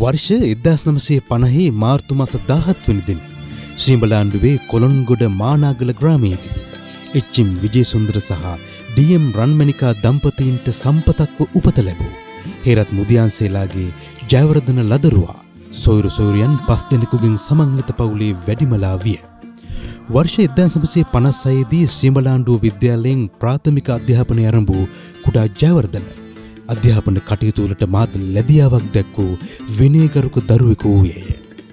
वर्ष 1950 මාර්තු මාස 17 වෙනි දින ශ්‍රීඹලාන්ඩුවේ කොළොන්ගොඩ මානාගල ග්‍රාමයේදී එච්.එම්. විජේසුන්දර සහ ඩී.එම්. රන්මැණිකා දම්පතීන්ට සම්පතක්ව උපත ලැබූ හේරත් මුදියන්සේලාගේ ජයවර්ධන ලදරුවා සොයුරු සොයුරියන් 5 දෙනෙකුගෙන් සමන්විත පවුලේ වැඩිමලා විය. वर्ष 1956 දී ශ්‍රීඹලාන්ඩුව විද්‍යාලයෙන් ප්‍රාථමික අධ්‍යාපනය ආරම්භ වූ කුඩා ජයවර්ධන අධ්‍යාපන කටයුතු වලට මාත් ලැබියාවක් දැක්වූ විනයගරුක දරුවෙකු වූයේය.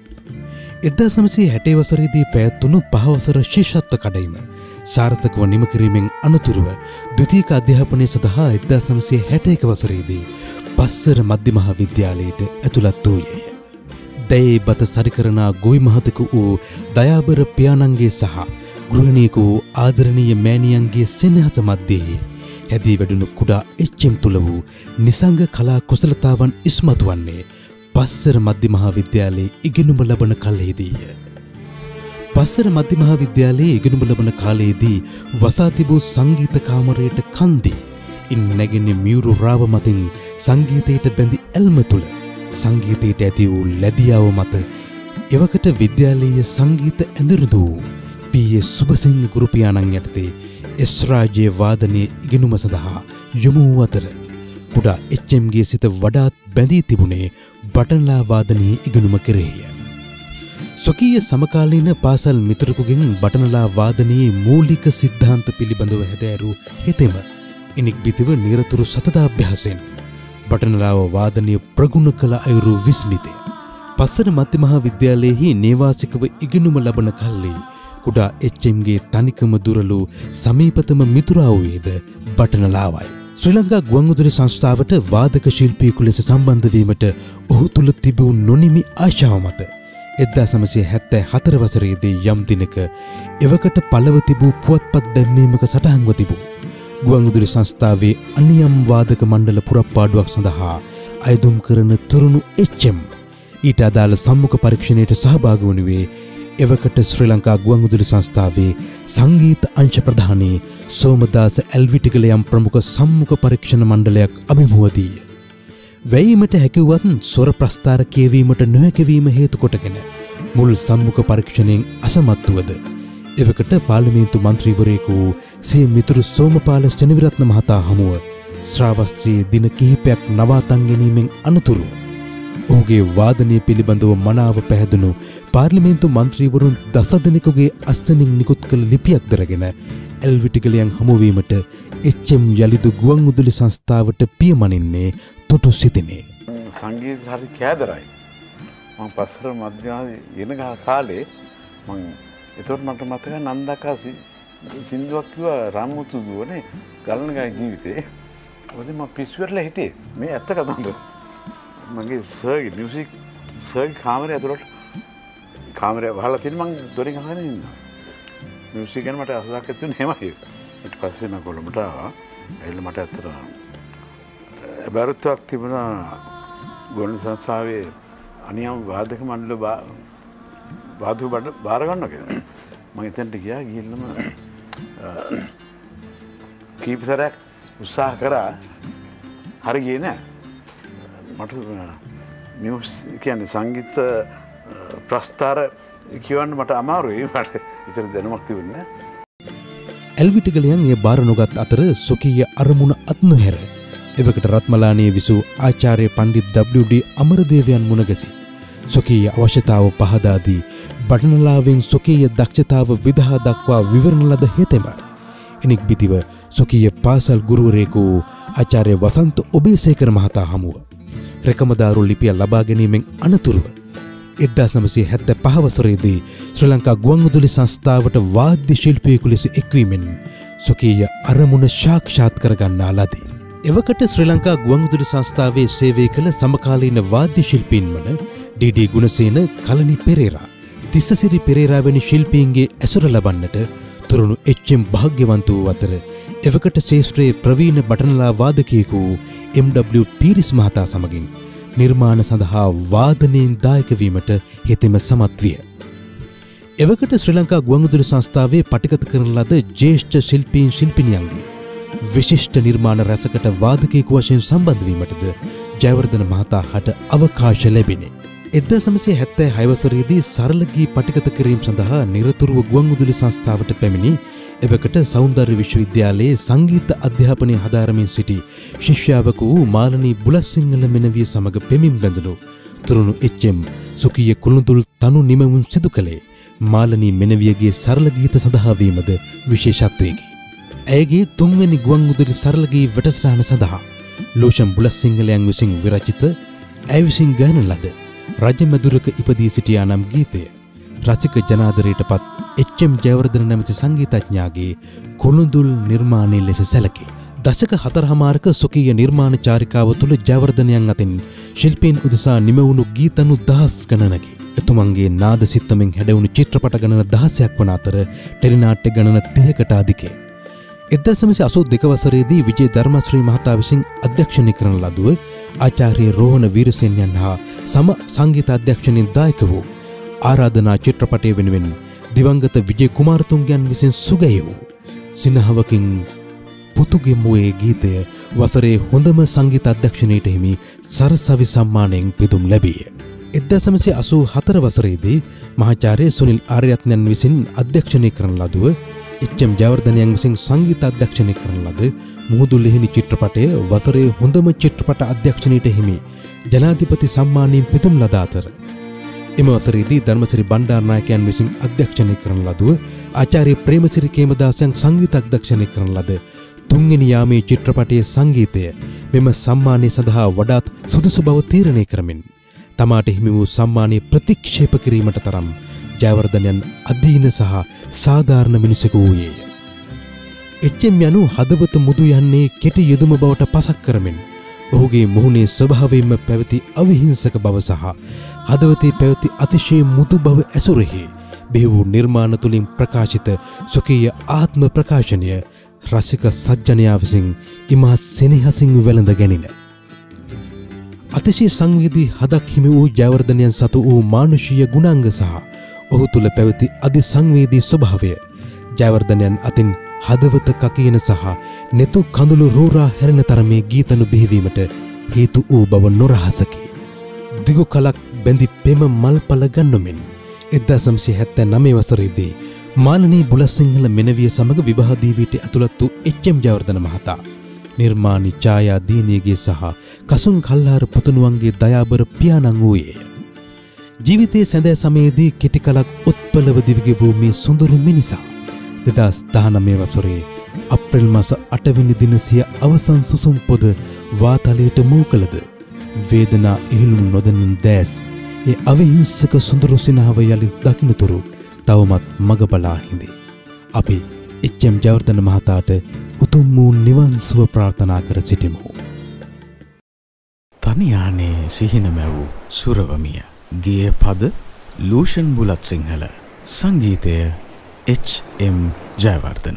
1960 වසරේදී පැවැත්වුණු 5 වසර ශිෂ්‍යත්ව කඩයිම සාර්ථකව නිම කිරීමෙන් අනතුරුව ද්විතීක අධ්‍යාපනය සඳහා 1961 වසරේදී පස්සර මධ්‍ය මහා විද්‍යාලයට ඇතුළත් වූයේය. දයේ බත සරිකරනා ගොවි මහතෙකු වූ දයාබර පියාණන්ගේ සහ ගෘහිණියක වූ ආදරණීය මෑණියන්ගේ සෙනෙහස මැද්දේ හැදී වැඩුණු කුඩා එච්.එම්. තුල වූ නිසංග කලා කුසලතාවන් ඉස්මතු වන්නේ පස්සර මධ්‍ය මහා විද්‍යාලයේ ඉගෙනුම ලබන කාලයේදීය. පස්සර මධ්‍ය මහා විද්‍යාලයේ ඉගෙනුම ලබන කාලයේදී වසා තිබූ සංගීත කාමරයට කන්දී ඉන් නැගෙන මියුරු රාව මතින් සංගීතයට බැඳි ඇල්ම තුල සංගීතයට ඇති වූ ලැබියාව මත එවකට විද්‍යාලීය සංගීත ඇඳුරුදු පී.ඒ. සුබසිංහ ගුරු පියාණන් යටතේ එස් රාජ්‍ය වාදනයේ ඉගෙනුම සඳහා යොමු වූ අතර කුඩා එච්.එම්.ගේ සිත වඩාත් බැඳී තිබුණේ බටන්ලා වාදනයේ ඉගෙනුම කෙරෙහිය. ස්වකීය සමකාලීන පාසල් මිතුරෙකුගෙන් බටනලා වාදනයේ මූලික සිද්ධාන්ත පිළිබඳව හැදෑරූ හෙතෙම ඉනික් බිතිව නිරතුරු සතතාභ්‍යාසයෙන් බටනලාව වාදනය ප්‍රගුණ කළ අයුරු විස්මිතය. පස්සර මධ්‍ය මහා විද්‍යාලයෙහි නේවාසිකව ඉගෙනුම ලබන කල්ලි කුඩා එච්.එම්.ගේ තනිකම දුරලු සමීපතම මිතුරා වූයේද බටනලාවයි. ශ්‍රී ලංකා ගුවන්විදුලි සංස්ථාවට වාදක ශිල්පියෙකු ලෙස සම්බන්ධ වීමට ඔහු තුල තිබූ නොනිමි ආශාව මත 1974 වසරේදී යම් දිනක එවකට පළව තිබූ පුවත්පත් දැම්වීමක සටහන්ව තිබූ ගුවන්විදුලි සංස්ථාවේ අනියම් වාදක මණ්ඩල පුරප්පාඩුවක් සඳහා අයදුම් කරන තරුණු එච්.එම්. ඊට අදාළ සම්මුඛ පරීක්ෂණයට සහභාගී වුණේ එවකට ශ්‍රී ලංකා ගුවන්විදුලි සංස්ථාවේ සංගීත අංශ ප්‍රධානී සෝමදාස ඇල්විටිගල යම් ප්‍රමුඛ සම්මුඛ පරීක්ෂණ මණ්ඩලයක් අභිමුවදීය. වැයීමට හැකිවුවත් ස්වර ප්‍රස්ථාර කියවීමට නොහැකිවීම හේතු කොටගෙන මුල් සම්මුඛ පරීක්ෂණයෙන් අසමත් වූද එවකට පාර්ලිමේන්තු මන්ත්‍රීවරයෙකු සිය මිතුරු සෝමපාල සෙනවිරත්න මහතා හමුව ශ්‍රාවස්ත්‍රයේ දින කිහිපයක් නවාතන් ගැනීමෙන් අනතුරුව ඔහුගේ වාදනය පිළිබඳව මනාව පැහැදුණු පාර්ලිමේන්තු මන්ත්‍රීවරුන් 10 දෙනෙකුගේ අස්තනින් නිකුත් කළ ලිපියක් දරගෙන ඇල්විටිගලයන් හමුවීමට එච්.එම්. යලිදු ගුවන්විදුලි සංස්ථාවට පියමනින්නේ තොටු සිටිනේ. සංගීත හරි කෑදරයි. මම පස්සර මධ්‍යමාවේ එන කාලේ මම එතකොට මට මතකයි නන්දකා සින්දුවක් කිව්වා රාමුතු දුවනේ ගලන ගාය ජීවිතේ. ඔතන මම පිස්සු වෙලා හිටියේ. මේ ඇත්ත කතාවද? මගේ සර්ගේ මියුසික් සර්ගේ කාමරේ ඇතුළට කාමරේ වහලා තියෙන මම දොරින් අහගෙන ඉන්නවා. මියුසික් ගැන මට අසහක් ඇති වුණේ එහෙමයි. ඊට පස්සේ මම කොළඹට ආවා. ඇවිල්ලා මට ඇත්තට බැරුත්වක් තිබුණා ගුවන් සංස්ථාවේ අනියම් වාදක මණ්ඩල වාදක බාර ගන්නවා කියලා. මම එතනට ගියා ගිහිල්ලාම කීප සැරයක් උත්සාහ කරා හරි ගියේ නෑ. මට කියන්නේ සංගීත ප්‍රස්ථාර කියවන්න මට අමාරුයි. මට ඉතින් දැනුමක් තිබුණේ නෑ. ඇල්විටිගලයන් ඒ බාර නොගත් අතර සොකීය අරමුණ අත්නොහැර එවකට රත්මලානයේ විසූ ආචාර්ය පණ්ඩිත් W.D. අමරදේවයන් මුණගැසි සොකීය අවශ්‍යතාව පහදා දී බටනලාවෙන් සොකීය දක්ෂතාව විදහා දක්වා විවරණ ලද හෙතෙම එනික් බිතිව සොකීය පාසල් ගුරුවරයෙකු ආචාර්ය වසන්ත ඔබේසේකර මහතා හමුව රෙකමදාරු ලිපිය ලබා ගැනීමෙන් අනතුරුව 1975 වසරේදී ශ්‍රී ලංකා ගුවන්විදුලි සංස්ථාවට වාද්‍ය ශිල්පියෙකු ලෙස එක්වීමෙන් සොකීය අරමුණ සාක්ෂාත් කරගන්නා ලදී. එවකට ශ්‍රී ලංකා ගුවන්විදුලි සංස්ථාවේ සේවය කළ සමකාලීන වාද්‍ය ශිල්පීන් වන ඩී.ඩී. ගුණසේන, කලනි පෙරේරා, තිස්සසිරි පෙරේරා වැනි ශිල්පීන්ගේ ඇසුර ලබන්නට තරුණු එච්.එම්. භාග්‍යවන්ත වූ අතර එවකට ශේෂ්ත්‍රයේ ප්‍රවීණ බටනලා වාදකයෙකු එම්.ඩබ්ලිව්. පීරිස් මහතා සමගින් නිර්මාණ සඳහා වාදනයෙන් දායක වීමට හෙතෙම සමත් විය. එවකට ශ්‍රී ලංකා ගුවන්විදුලි සංස්ථාවේ පටිගත කරන ලද ජ්‍යෙෂ්ඨ ශිල්පීන් ශිල්පිනියන්ගේ විශිෂ්ට නිර්මාණ රැසකට වාදකයෙකු වශයෙන් සම්බන්ධ වීමටද ජයවර්ධන මහතා හට අවකාශ ලැබිනේ. 1976 වසරේදී සරල ගී පටිගත කිරීම සඳහා නිරතුරුව ගුවන්විදුලි සංස්ථාවට පැමිණි එවකට සෞන්දර්ය විශ්වවිද්‍යාලයේ සංගීත අධ්‍යාපනය හදාරමින් සිටි ශිෂ්‍යාවක වූ මාලනී බුලත්සිංහල මෙනවිය සමග පෙමින් බැඳුණු තුරුණු එච්.එම්. සුකීය කුළුඳුල් තනු නිමවුම් සිදු කළේ මාලනී මෙනවියගේ සරල ගීත සඳහා වීමද විශේෂත්වයකි. ඇයගේ තුන්වැනි ගුවන්විදුලි සරල ගී වැඩසටහන සඳහා ලෝෂන් බුලත්සිංහලයන් විසින් විරචිත ඇය විසින් ගායන ලද රජමැදුරක ඉපදී සිටියා නම් ගීතය රසික ජනාදරයට පත් එච්.එම්. ජයවර්ධන නැමැති සංගීතඥයාගේ කුළුඳුල් නිර්මාණය ලෙස සැලකේ. දශක 4මාරක සොකීය නිර්මාණ චාරිකාව තුළ ජයවර්ධනයන් අතින් ශිල්පීන් උදෙසා නිමවුණු ගීතනු දහස් ගණනකි. එතුමන්ගේ නාද සිත්තමින් හැඩවුණු චිත්‍රපට ගණන 16ක් වන අතර ටෙලිනාට්‍ය ගණන 30කට අධිකය. 1982 වසරේදී විජේ ධර්මශ්‍රී මහතා විසින් අධ්‍යක්ෂණය කරන ලදුව ආචාර්ය රෝහණ වීරසේනයන් හා සම සංගීත අධ්‍යක්ෂණයෙන් දායක වූ ආරාධනා චිත්‍රපටය වෙනුවෙන් දිවංගත විජේ කුමාරතුංගයන් විසින් සුගයූ සිනහවකින් පුතුගෙමුවේ ගීතය වසරේ හොඳම සංගීත අධ්‍යක්ෂණයට හිමි සරසවි සම්මානයෙන් පිදුම් ලැබිය. 1984 වසරේදී මහාචාර්ය සුනිල් ආර්යරත්නයන් විසින් අධ්‍යක්ෂණය කරන ලදුව එච්.එම්. ජයවර්ධනයන් විසින් සංගීත අධ්‍යක්ෂණය කරන ලද මුහුදු ලිහිණි චිත්‍රපටය වසරේ හොඳම චිත්‍රපට අධ්‍යක්ෂණයට හිමි ජනාධිපති සම්මානයෙන් පිදුම් ලද අතර එම වසරේදී ධර්මසිරි බණ්ඩාරනායකයන් විසින් අධ්‍යක්ෂණය කරන ලදුව ආචාර්ය ප්‍රේමසිරි කේමදාසයන් සංගීත අධ්‍යක්ෂණය කරන ලද තුන්වෙනි යාමේ චිත්‍රපටයේ සංගීතය මෙම සම්මානය සඳහා වඩාත් සුදුසු බව තීරණය කරමින් තමාට හිමි වූ සම්මානය ප්‍රතික්ෂේප කිරීමට තරම් ජයවර්ධනයන් අධීන සහ සාධාරණ මිනිසෙකු වූයේය. එච්.එම්. යනු හදවත මුදු යන්නේ කෙටි යෙදුම බවට පසක් කරමින් ඔහුගේ මුහුණේ ස්වභාවයෙන්ම පැවති අවිහිංසක බව සහ හදවතේ පැවති අතිශය මුදු බව ඇසුරෙහි බිහි වූ නිර්මාණ තුළින් ප්‍රකාශිත ස්වකීය ආත්ම ප්‍රකාශනය රසික සජ්ජනයා විසින් ඉමහත් සෙනෙහසින් වැළඳ ගැනින. අතිශය සංවේදී හදක් හිමි වූ ජයවර්ධනයන් සතු වූ මානුෂීය ගුණාංග සහ ඔහු තුළ පැවති අධි සංවේදී ස්වභාවය ජයවර්ධනයන් අතින් හදවත කකියන සහ නෙතු කඳුළු රෝරා හැරෙන තරමේ ගීතනු බිහිවීමට හේතු වූ බව නොරහසකි. දිගු කලක් බැඳි පෙම මල්පල ගන්නුමින් 1979 වසරේදී මාලනී බුලත්සිංහල මෙනවිය සමග විවාහ දීවීට ඇතුළත් වූ එච්.එම්. ජයවර්ධන මහතා නිර්මාණි ඡායා දීනියගේ සහ කසුන් කල්ලාර පුතුණුවන්ගේ දයාබර පියාණන් වූයේය. ජීවිතයේ සැඳෑ සමයේදී කෙටි කලක් උත්පලව දිවිගෙ වූ මේ සුඳුරු මිනිසා 2019 වසරේ අප්‍රේල් මාස 8 වෙනි දින සිය අවසන් සුසුම් පොද වාතලයට මූ කළද වේදනා ඉහිලුම් නොදැනුම් දැස් ඒ අවිහිංසක සුඳුරු සිනහව යලි දකින්නතුරු තවමත් මග බලා හිඳේ. අපි එච්.එම්. ජයවර්ධන මහතාට උතුම් වූ නිවන් සුව ප්‍රාර්ථනා කර සිටිමු. තනියානේ සිහින මැවූ සුරවමිය ගේය පද ලූෂන් බුලත්සිංහල සංගීතය එච්.එම්. ජයවර්ධන.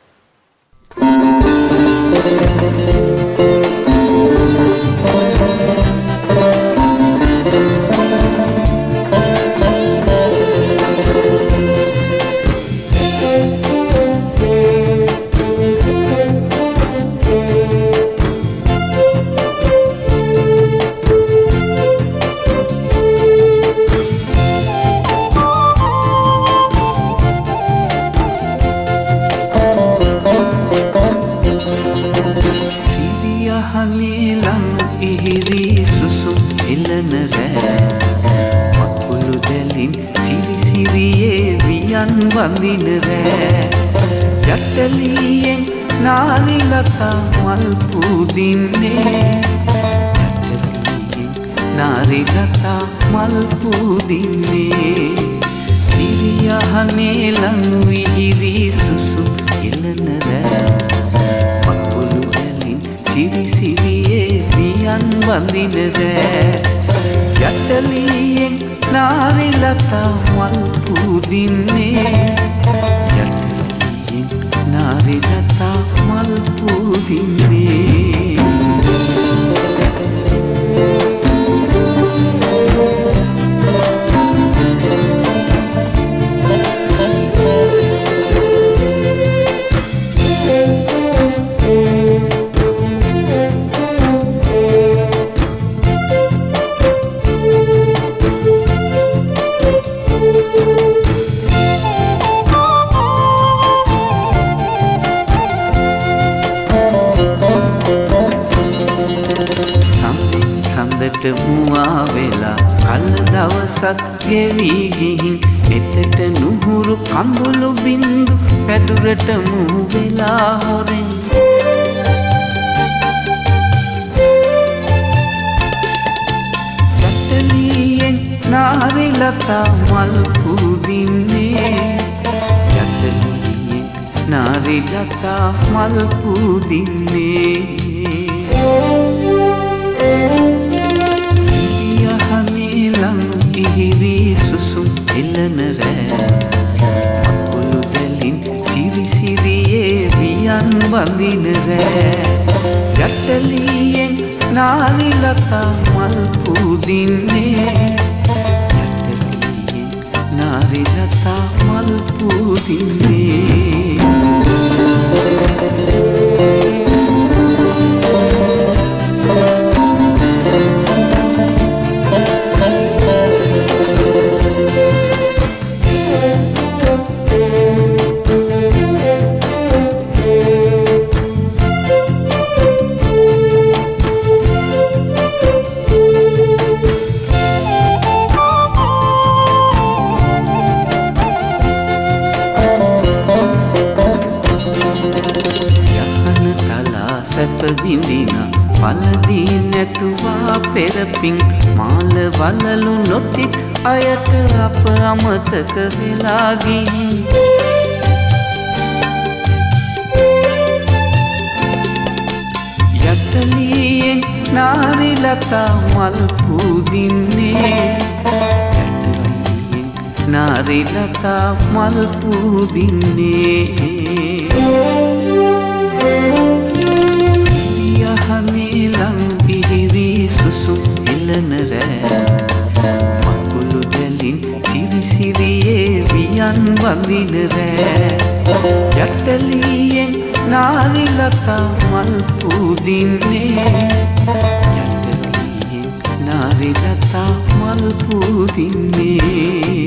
වඳින රෑ යටලියෙන් නාරිලතා මල් පුදින්නේ යටලියෙන් නාරිලතා මල් පුදින්නේ සිරියහනේ ලං විහිරි සුසු එළන රෑ මකුළු වලින් සිරි සිරියේ වියන් වඳින රෑ යටලියෙන් නාරිලතා මල් පුදින්නේ යටලියෙන් නාරිලතා මල් පුදින්නේ හිතට මුවා වෙලා කල් දවසක් ගෙවි ගිහින් එතට නුහුරු කඳුළු බින්දු පැදුරට මූ වෙලා හොරෙන් යටලියෙන් නාරිලතා මල් පුදින්නේ යටලියෙන් නාරිලතා මල් පුදින්නේ ඉහිවි සුසුම් එළන රෑ අකුළු දැලින් සිරි සිරියේ වියන් වඳින රෑ යටලියෙන් නාරිලතා මල් පුදින්නේ යටලියෙන් නාරිලතා මල් පුදින්නේ විඳින පළදී නැතුවා පෙරපින් මාල වලලු නොතිත් අයට අප අමතක වෙලා ගිහින් යටලියෙන් නාරිලතා මල් පුදින්නේ යටලියෙන් නාරිලතා මල් පුදින්නේ හමේලම් පිහිවි සුසුම් එළන රෑ අකුළු දැලින් සිරි සිරියේ වියන් වඳින රෑ යටලියෙන් නාරිලතා මල් පුදින්නේ යටලියෙන් නාරිලතා මල් පුදින්නේ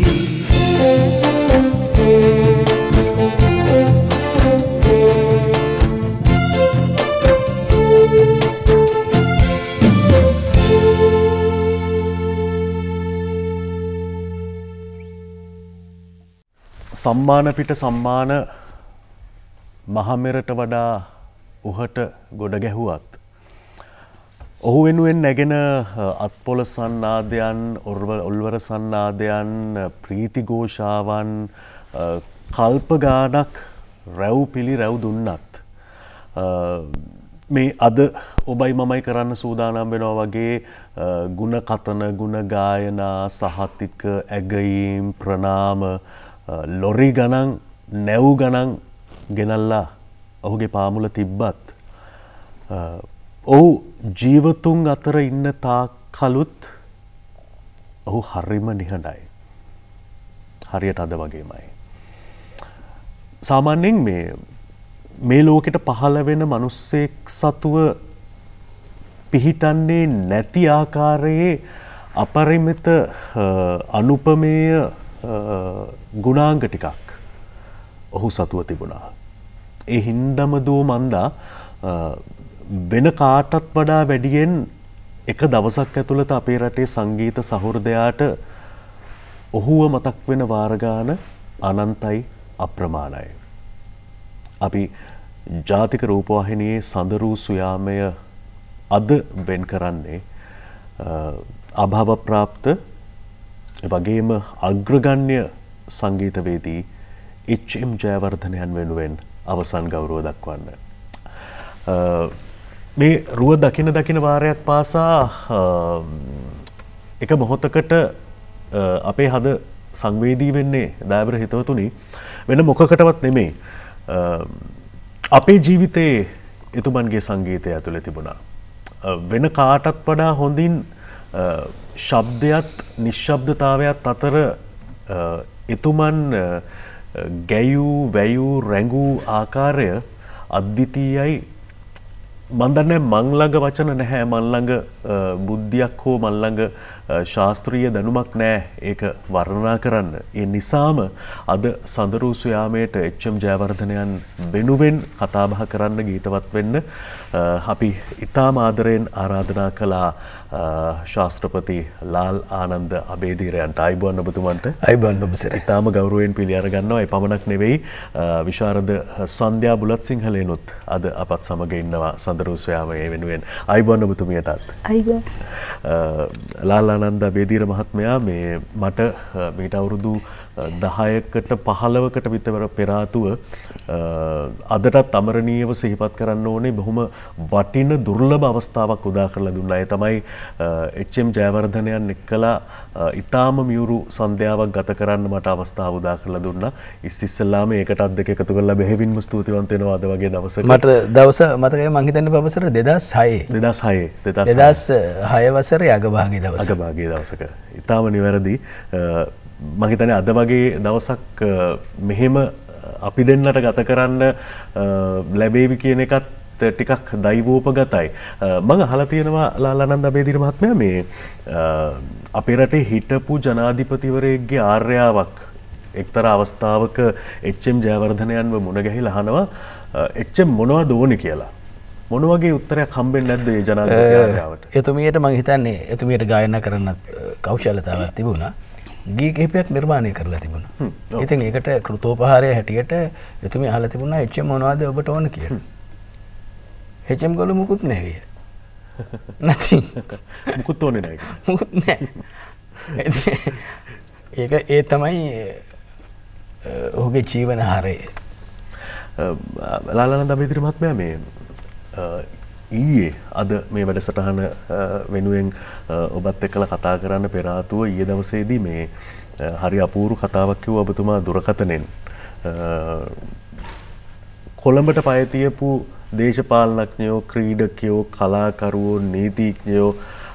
සම්මාන පිට සම්මාන මහමෙරට වඩා උහට ගොඩ ගැහුවත් ඔහු වෙනුවෙන් නැගෙන අත්පොළ සන්නාදයන් ඔල්වර සන්නාදයන් ප්‍රීතිഘോഷාවන් කල්ප ගානක් රැව් පිළි රැව් දුන්නත් මේ අද ඔබයි මමයි කරන්න සූදානම් වෙනවා වගේ ගුණ කතන ගුණ ගායනා සහතික ඇගයීම් ප්‍රනාම ලොරි ගණන් නැව් ගණන් ගෙනල්ලා ඔහුගේ පාමුල තිබ්බත් ඔහු ජීවතුන් අතර ඉන්න තාක් කලුත් ඔහු හරිම නිහඬයි. හරියට අද වගේමයි. සාමාන්‍යයෙන් මේ ලෝකෙට පහළ වෙන මිනිස්සෙක් සතුව පිහිටන්නේ නැති ආකාරයේ අපරිමිත අනුපමේය ගුණාංග ටිකක් ඔහු සතුව තිබුණා. ඒ හින්දම දෝ මන්දා වෙන කාටත් වඩා වැඩියෙන් එක දවසක් ඇතුළත අපේ රටේ සංගීත සහෘදයාට ඔහුව මතක් වෙන වාරගාන අනන්තයි අප්‍රමාණයි. අපි ජාතික රූපවාහිනියේ සඳරූ සුයාමය අද වෙන් කරන්නේ අභාව ප්‍රාප්ත වගේම අග්‍රගණ්‍ය සංගීතවේදී එච්.එම්. ජයවර්ධනයන් වෙනුවෙන් අවසන් ගෞරව දක්වන්න. මේ රුව දකින වාරයක් පාසා එක මොහොතකට අපේ හද සංවේදී වෙන්නේ දයාබර හිතවතුනි වෙන මොකකටවත් නෙමෙයි. අපේ ජීවිතයේ එතුමන්ගේ සංගීතය ඇතුළේ තිබුණා. වෙන කාටත් වඩා හොඳින් ශබ්දයත් නිශ්ශබ්දතාවයත් අතර එතුමන් ගැයූ වැයූ රැඟූ ආකාරය අද්විතීයයි. මන් දන්නේ මං ළඟ වචන නැහැ, මන් ළඟ බුද්ධියක් හෝ මන් ළඟ ශාස්ත්‍රීය දැනුමක් නැහැ ඒක වර්ණනා කරන්න. ඒ නිසාම අද සඳරුසු යාමේට එච්.එම්. ජයවර්ධනයන් වෙනුවෙන් කතා බහ කරන්න ගීතවත් වෙන්න අපි ඉතාම ආදරයෙන් ආරාධනා කළා ශාස්ත්‍රපති ලාල් ආනන්ද අබේදීරයන්ට. අයිබෝන් ඔබතුමන්ට. අයිබෝන් ඔබ සර්. ඉතාම ගෞරවයෙන් පිළි අරගන්නවා. ඒ පමණක් නෙවෙයි විශාරද සන්ධ්‍යා බුලත් සිංහලේනොත් අද අපත් සමග ඉන්නවා සඳරුසු යාමේ වෙනුවෙන්. අයිබෝන් ඔබතුමියටත්. අයිබෝන්. ලාල් ආනන්ද අබේදීර මහත්මයා මේ මට මීට අවුරුදු 10කට 15කට විතර පෙර ආතුව අදටත් අමරණීයව සිහිපත් කරන්න ඕනේ බොහොම වටින දුර්ලභ අවස්ථාවක් උදා කරලා දුන්නා. ඒ තමයි එච්.එම්. ජයවර්ධනයන් එක්කලා ඊටාම මියුරු සන්ධ්‍යාවක් ගත කරන්න මට අවස්ථාව උදා කරලා දුන්නා. ඉස්සෙල්ලාම ඒකට අත් දෙක එකතු කරලා බෙහෙවින්ම ස්තුතිවන්ත වෙනවා අද වගේ දවසක. මට දවස මතකයි මං හිතන්නේ ප්‍රොෆෙසර් 2006 වසරේ අගභාගයේ දවස. අගභාගයේ දවසක. ඊටාම නිවැරදි. මම හිතන්නේ අද වගේ දවසක් මෙහෙම අපි දෙන්නට ගත කරන්න ලැබේවි කියන එකත් ටිකක් දෛවෝපගතයි. මම අහලා තියෙනවා ලාලානන්ද අබේදීර මහත්මයා මේ අපේ රටේ හිටපු ජනාධිපතිවරයෙක්ගේ ආර්යාවක් එක්තරා අවස්ථාවක එච්.එම්. ජයවර්ධනයන්ව මුණ ගැහිලා අහනවා එච්.එම්. මොනවද ඕනේ කියලා. මොන වගේ උත්තරයක් හම්බෙන්නේ නැද්ද මේ ජනාධිපති ආර්යාවට? එතුමියට මම හිතන්නේ එතුමියට ගායනා කරන්න කෞශලතාවක් තිබුණා. ගී කිහිපයක් නිර්මාණය කරලා තිබුණා. ඉතින් ඒකට කෘතෝපහාරය හැටියට එතුමිය අහලා තිබුණා එච්.එම්. මොනවද ඔබට ඕන කියලා. එච්.එම්. ගොළු මුකුත් නැහැ. නැති. මුකුත් ඕනේ නැහැ. මුකුත් නැහැ. ඒ තමයි ඔහුගේ ජීවන හරය. ලාලානන්ද අබේදීර මහත්මයා මේ ඊයේ අද මේ වැඩසටහන වෙනුවෙන් ඔබත් එක්කලා කතා කරන්න පෙර ආතුව ඊයේ දවසේදී මේ හරි අපූර්ව කතාවක් කිව්වා ඔබතුමා දුරකථනෙන්. කොළඹට පය තියපු දේශපාලනඥයෝ, ක්‍රීඩකයෝ, කලාකරුවෝ, නීතිඥයෝ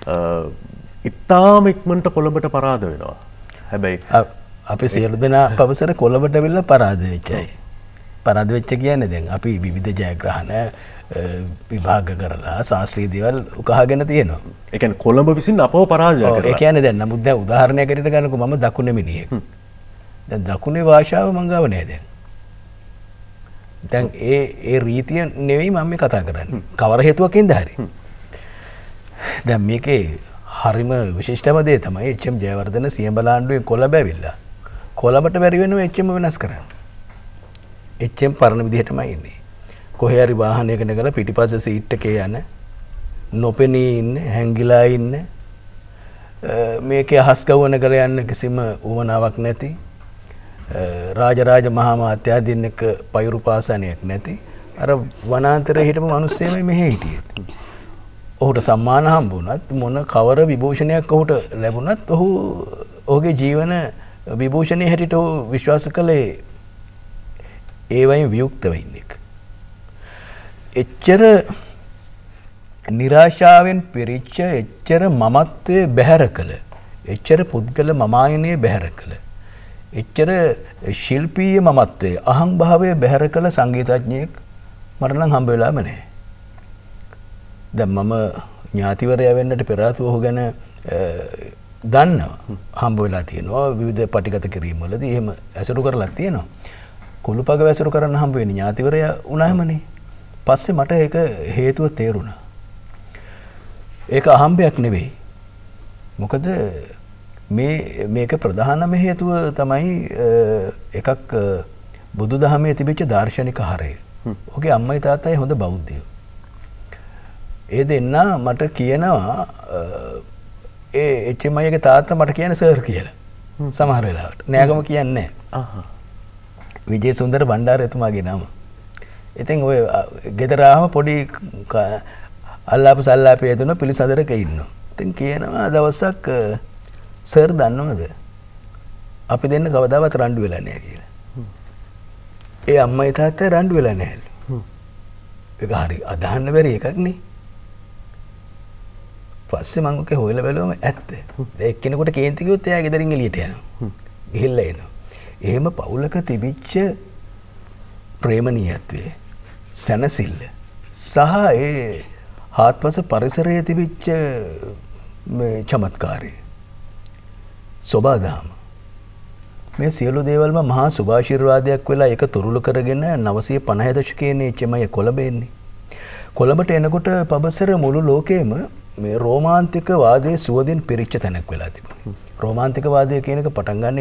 ඉතාම ඉක්මනට කොළඹට පරාද වෙනවා. හැබැයි අපි සියලු දෙනා පවසර කොළඹට ඇවිල්ලා පරාද වෙච්චයි. පරාද වෙච්ච කියන්නේ දැන් අපි විවිධ ජයග්‍රහණ විභාග කරලා ශාස්ත්‍රීය දේවල් උකහාගෙන තියෙනවා. ඒ කියන්නේ කොළඹ විසින් අපව පරාජය කරලා. ඒ කියන්නේ දැන් නමුත් දැන් උදාහරණයක් ඇරෙන්න ගන්නකො මම දකුණේ මිනිහෙක්. දැන් දකුණේ භාෂාව මං ගාව නෑ දැන්. දැන් ඒ රීතිය නෙවෙයි මම මේ කතා කරන්නේ. කවර හේතුවකින්ද හරි. දැන් මේකේ හරිම විශිෂ්ටම දේ තමයි එච්.එම්. ජයවර්ධන සියඹලාණ්ඩුවේ කොළඹ ඇවිල්ලා. කොළඹට බැරි වෙනවා එච්.එම්. වෙනස් කරන්න. එච්.එම්. පරණ විදිහටමයි ඉන්නේ. කොහේ හරි වාහනයක නැගලා පිටිපස්සේ සීට් එකේ යන නොපෙනී ඉන්න හැංගිලා ඉන්න මේකේ අහස් ගවන කර යන්න කිසිම උවමනාවක් නැති රාජරාජ මහා මාත්‍යා දින්නක පයුරු පාසනයක් නැති අර වනාන්තරයේ හිටපු මිනිස්සෙමයි මෙහෙ හිටියේ. ඔහුට සම්මාන හම්බුණත් මොන කවර විභූෂණයක් ඔහුට ලැබුණත් ඔහුගේ ජීවන විභූෂණයේ හැටියට ඔහු විශ්වාස කළේ ඒ වයින් වියුක්තව ඉන්න එක. එච්චර නිරාශාවෙන් පිරිච්ච එච්චර මමත්වයේ බැහැර කළ එච්චර පුද්ගල මමායනයේ බැහැර කළ එච්චර ශිල්පීය මමත්වයේ අහං භාවයේ බැහැර කළ සංගීතඥයෙක් මට නම් හම්බ වෙලාම නැහැ. දැන් මම ඥාතිවරයා වෙන්නට පෙර ආතුව ඔහු ගැන දන්නවා. හම්බ වෙලා තියෙනවා විවිධ පටිගත කිරීම් වලදී එහෙම ඇසුරු කරලා තියෙනවා. කුළුපග වැසුරු කරන්න හම්බ වෙන්නේ ඥාතිවරයා වුණාමනේ. පස්සේ මට ඒක හේතුව තේරුණා. ඒක අහම්බයක් නෙවෙයි. මොකද මේක ප්‍රධානම හේතුව තමයි එකක් බුදුදහමේ තිබිච්ච දාර්ශනික හරය. ඔහුගේ අම්මයි තාත්තයි හොඳ බෞද්ධයෝ. ඒ දෙන්න මට කියනවා ඒ එච්.එම්. අයියගේ තාත්තා මට කියන්නේ සර් කියලා. සමහර වෙලාවට. නෑගම කියන්නේ නැහැ. විජේ සුන්දර බණ්ඩාර එතුමාගේ නම. ඉතින් ඔය ගෙදර ආවම පොඩි අල්ලාපු සල්ලාපේ දුන පිළිසඳරක ඉන්නවා. ඉතින් කියනවා දවසක් සර් දන්නවද අපි දෙන්න කවදාවත් රණ්ඩු වෙලා නැහැ කියලා. ඒ අම්මයි තාත්තයි රණ්ඩු වෙලා නැහැලු. ඒක හරි අදහන්න බැරි එකක් නේ. පස්සේ මම ඔකේ හොයලා බැලුවම ඇත්ත. එක්කෙනෙකුට කේන්ති කිව්වොත් එයා ගෙදරින් එළියට යනවා. ගිහිල්ලා එනවා. එහෙම පවුලක තිබිච්ච ප්‍රේමණීයත්වයේ සැනසෙල්ල සහ ඒ හාත්පස පරිසරයේ තිබිච්ච මේ චමත්කාරය සෝබාදහම. මේ සියලු දේවල්ම මහා සුභාශිර්වාදයක් වෙලා ඒක තුරුළු කරගෙන 950 දශකයේ එච්චමයි කොළඹ එන්නේ. කොළඹට එනකොට පබසර මුළු ලෝකෙම මේ රෝමාන්තික වාදයේ සුවදින් පිරිච්ච තැනක් වෙලා තිබුණා. රෝමාන්තික වාදය කියන එක පටන් ගන්න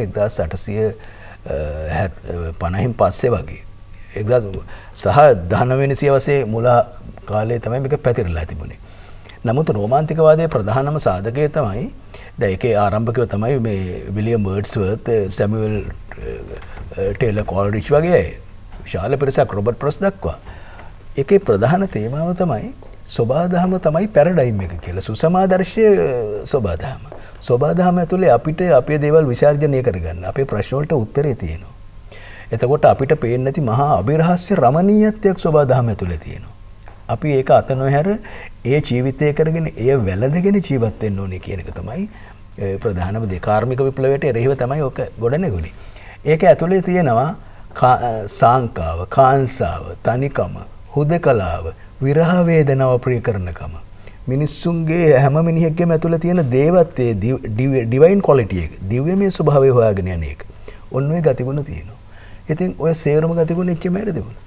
1850න් පස්සේ වගේ. 1000 සහ 19 වෙනි සියවසේ මුල කාලේ තමයි මේක පැතිරලා තිබුණේ. නමුත් රෝමාන්තික වාදයේ ප්‍රධානම සාධකය තමයි දැන් ඒකේ ආරම්භකයෝ තමයි මේ William Wordsworth, Samuel Taylor Coleridge වගේ විශාල පිරිසක් රොබර්ට් ප්‍රොස් දක්වා. ඒකේ ප්‍රධාන තේමාව තමයි සෝබාදහම තමයි පැරඩයිම් එක කියලා. සුසමාදර්ශය සෝබාදහම. සෝබාදහම ඇතුලේ අපිට අපේ දේවල් විසර්ජනය කරගන්න, අපේ ප්‍රශ්න වලට උත්තරේ තියෙනවා. එතකොට අපිට පේන්නේ නැති මහා අභිරහස්‍ය රමණීයත්වයක් සෝබාදහම ඇතුලේ තියෙනවා. අපි ඒක අත නොහැර ඒ ජීවිතය කරගෙන ඒ වැළඳගෙන ජීවත් වෙන්න ඕනේ කියන එක තමයි ප්‍රධානම දේ. කාර්මික විප්ලවයට එරෙහිව තමයි ඔක ගොඩනැගුණේ. ඒක ඇතුලේ තියෙනවා සාංකාව, කාංසාව, තනිකම, හුදකලාව, විරහ වේදනාව ප්‍රිය කරනකම. මිනිස්සුන්ගේ හැම මිනිහෙක්ගේම ඇතුලේ තියෙන දේවත්වයේ ඩිවයින් ක්වොලිටි එක, දිව්‍යමය ස්වභාවය හොයාගෙන යන එක. ඔන්න ඔය ගතිගුණ තියෙනවා. ඉතින් ඔය සේරම ගතිගුණ එච්චමයිද තිබුණා.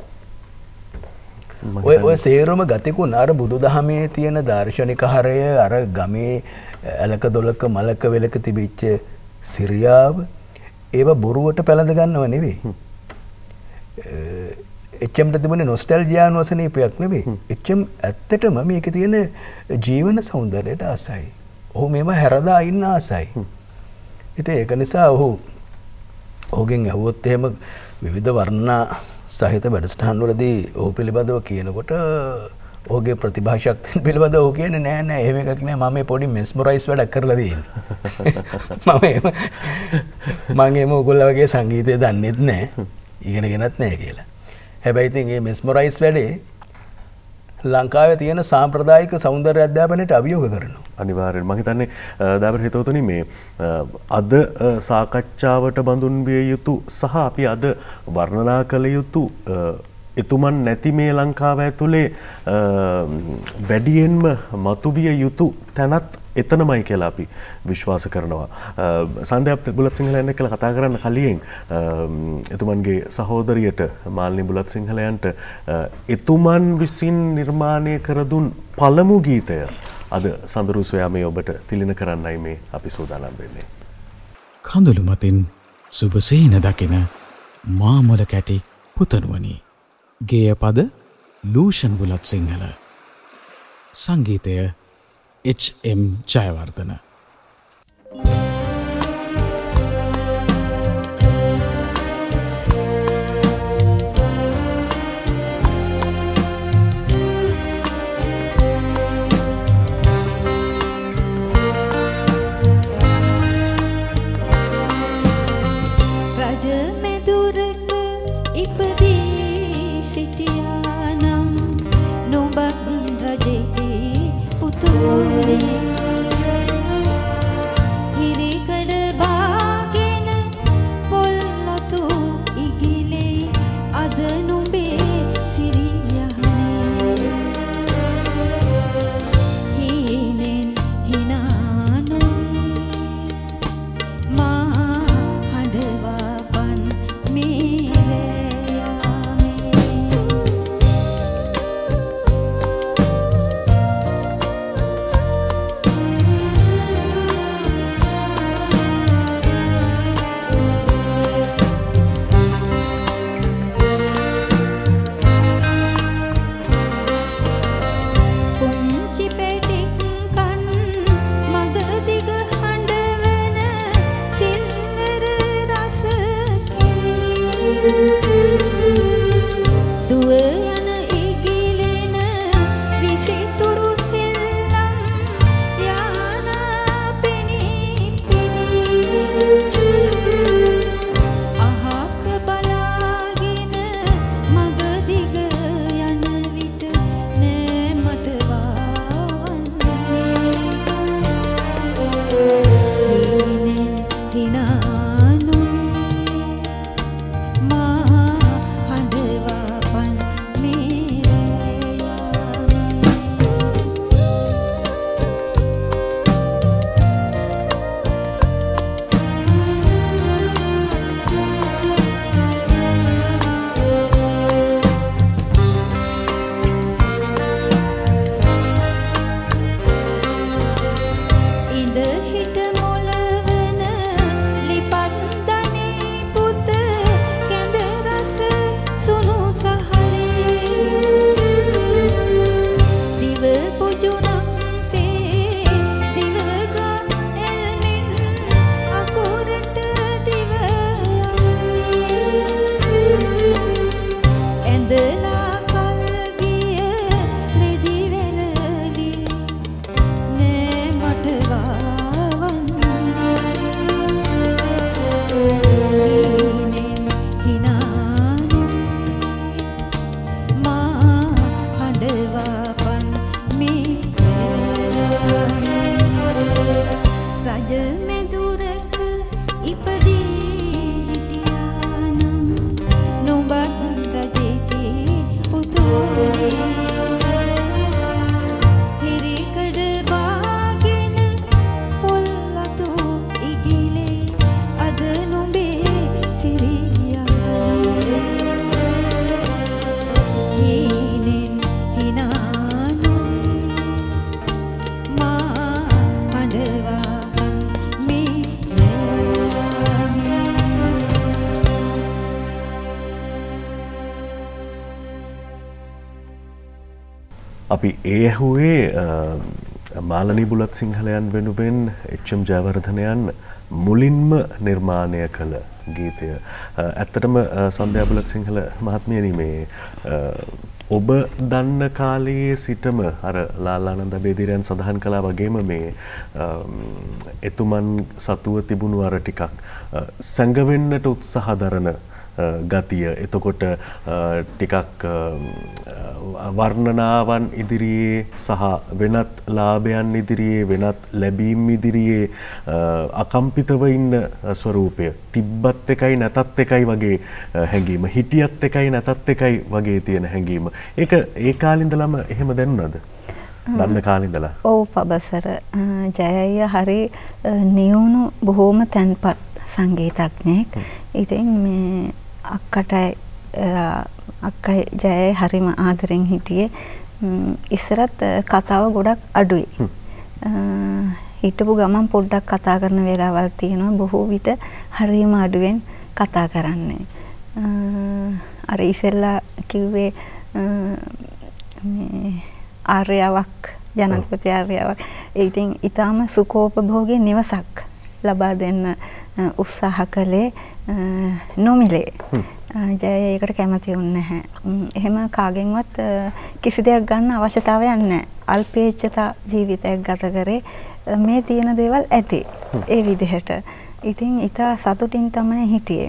ඔය සේරම ගතිකුණ අර බුදුදහමේ තියෙන දාර්ශනික හරය, අර ගමේ ඇලක දොලක මලක වෙලක තිබිච්ච සිරියාව, ඒව බොරුවට පැලඳ ගන්නව නෙවෙයි. එච්චම්ට තිබුණේ නොස්ටැල්ජියාන වසනීපයක් නෙවෙයි. එච්චම් ඇත්තටම මේකේ තියෙන ජීවන සෞන්දර්යයට ආසයි. ඔහු මේව හැරදා ඉන්න ආසයි. ඉතින් ඒක නිසා ඔහුගෙන් ඇහුවොත් එහෙම විවිධ වර්ණ සහිත වැඩසටහන් වලදී ඔහු පිළිබඳව කියනකොට ඔහුගේ ප්‍රතිභා ශක්තිය පිළිබඳව ඔහු කියන්නේ නෑ එහෙම එකක් නෑ, මම මේ පොඩි මෙස්මරයිස් වැඩක් කරලා තියෙන්නේ. මම ඔයගොල්ලෝ වගේ සංගීතය දන්නෙත් නෑ, ඉගෙනගෙනත් නෑ කියලා. හැබැයි ඉතින් මේ මෙස්මරයිස් වැඩේ ලංකාවේ තියෙන සාම්ප්‍රදායික සෞන්දර්ය අධ්‍යාපනයට අභියෝග කරනවා. අනිවාර්යෙන් මම හිතන්නේ දාබර හිතවතුනි මේ අද සාකච්ඡාවට බඳුන් විය යුතු සහ අපි අද වර්ණනා කළ යුතු එතුමන් නැති මේ ලංකාව ඇතුලේ වැඩියෙන්ම මතුවිය යුතු තැනත් එතනමයි කියලා අපි විශ්වාස කරනවා. සන්දේප් බුලත් සිංහලයන් එක්කලා කතා කරන්න කලින් එතුමන්ගේ සහෝදරියට මාල්නි බුලත් සිංහලයන්ට එතුමන් විසින් නිර්මාණය කර දුන් පළමු ගීතය අද සඳරු සොයා මේ ඔබට තිලින කරන්නයි මේ අපි සූදානම් වෙන්නේ. කඳුළු මතින් සුබ සේන දකින මාමල කැටි පුතනුවනි. ගේය පද ලූෂන් බුලත් සිංහල. සංගීතය H.M. ජයවර්ධන. මා අපි ඒ ඇහුවේ මාලනී බුලත් සිංහලයන් වෙනුවෙන් එච්.එම්. ජයවර්ධනයන් මුලින්ම නිර්මාණය කළ ගීතය. ඇත්තටම සන්ධ්‍යා බුලත් සිංහල මහත්මියනි මේ ඔබ දන්න කාලයේ සිටම අර ලාලානන්ද බේදිරයන් සඳහන් කළා වගේම මේ එතුමන් සතුව තිබුණු අර ටිකක් සැඟවෙන්නට උත්සාහ දරන ගතිය එතකොට ටිකක් වර්ණනාවන් ඉදිරියේ සහ වෙනත් ලාභයන් ඉදිරියේ වෙනත් ලැබීම් ඉදිරියේ අකම්පිතව ඉන්න ස්වරූපය තිබ්බත් එකයි නැතත් එකයි වගේ හැඟීම හිටියත් එකයි නැතත් එකයි වගේ තියෙන හැඟීම ඒක ඒ කාලේ ඉඳලම එහෙම දැනුණාද? දන්න කාලේ ඉඳලා? ඔව් පබසර ජයయ్య හරි නියුණු බොහෝම තැන්පත් සංගීතඥයෙක්. ඉතින් මේ අක්කයි ජයයි හරිම ආදරෙන් හිටියේ. ඉස්සරත් කතාව ගොඩක් අඩුයි. හිටපු ගමන් පොඩ්ඩක් කතා කරන වෙලාවල් තියෙනවා. බොහෝ විට හරිම අඩුවෙන් කතා කරන්නේ. අර ඉස්සෙල්ලා කිව්වේ මේ ආර්යාවක් ජනාධිපති ආර්යාවක්. ඉතින් ඊටාම සුඛෝපභෝගී නිවසක් ලබා දෙන්න උත්සාහ කළේ නොමිලේ. ජය ඒකට කැමති වුණේ නැහැ. එහෙම කාගෙන්වත් කිසි දෙයක් ගන්න අවශ්‍යතාවයක් නැහැ. අල්පේච්ඡතා ජීවිතයක් ගත කරේ මේ තියෙන දේවල් ඇති. ඒ විදිහට. ඉතින් ඊට සතුටින් තමයි හිටියේ.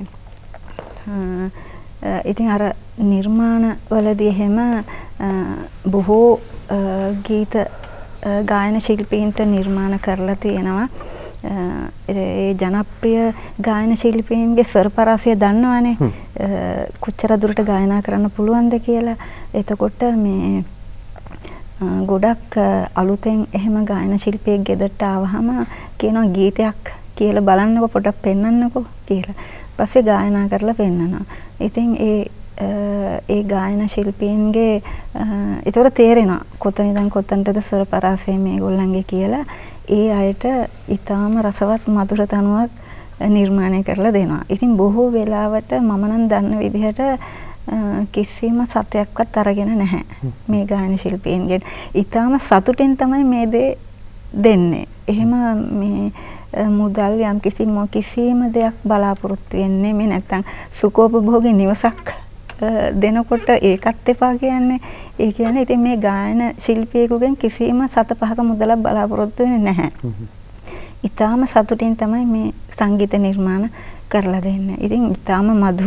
ඉතින් අර නිර්මාණ වලදී එහෙම බොහෝ ගීත ගායන ශිල්පීන්ට නිර්මාණ කරලා තියෙනවා. ඒ ජනප්‍රිය ගායන ශිල්පීන්ගේ ස්වරපරාසය දන්නවනේ. කොච්චර දුරට ගායනා කරන්න පුළුවන්ද කියලා. එතකොට මේ ගොඩක් අලුතෙන් එහෙම ගායන ශිල්පියෙක් ගෙදරට ආවහම කියනවා ගීතයක් කියලා බලන්නකො පොඩක් පෙන්වන්නකෝ කියලා. පස්සේ ගායනා කරලා පෙන්නනවා. ඉතින් ඒ ගායන ශිල්පීන්ගේ ඒතර තේරෙනවා කොතන ඉඳන් කොතනටද ස්වරපරාසය මේගොල්ලන්ගේ කියලා. ඒ අයට ඊටාම රසවත් මధుර තනුවක් නිර්මාණය කරලා දෙනවා. ඉතින් බොහෝ වෙලාවට මම නම් දන්න විදිහට කිසිම සතයක්වත් අරගෙන නැහැ මේ ගායන ශිල්පීන්ගෙන්. ඊටාම සතුටින් තමයි මේ දේ දෙන්නේ. එහෙම මේ මුදල් යම් කිසිම දෙයක් බලාපොරොත්තු වෙන්නේ මේ නැත්තම් සුඛෝපභෝගී නිවසක් දෙනකොට ඒකත් එපා කියන්නේ. ඒ කියන්නේ ඉතින් මේ ගායන ශිල්පියෙකුගෙන් කිසිම සත පහක මුදලක් බලාපොරොත්තු වෙන්නේ නැහැ. ඊටාම සතුටින් තමයි මේ සංගීත නිර්මාණ කරලා දෙන්නේ. ඉතින් ඊටාම මధుර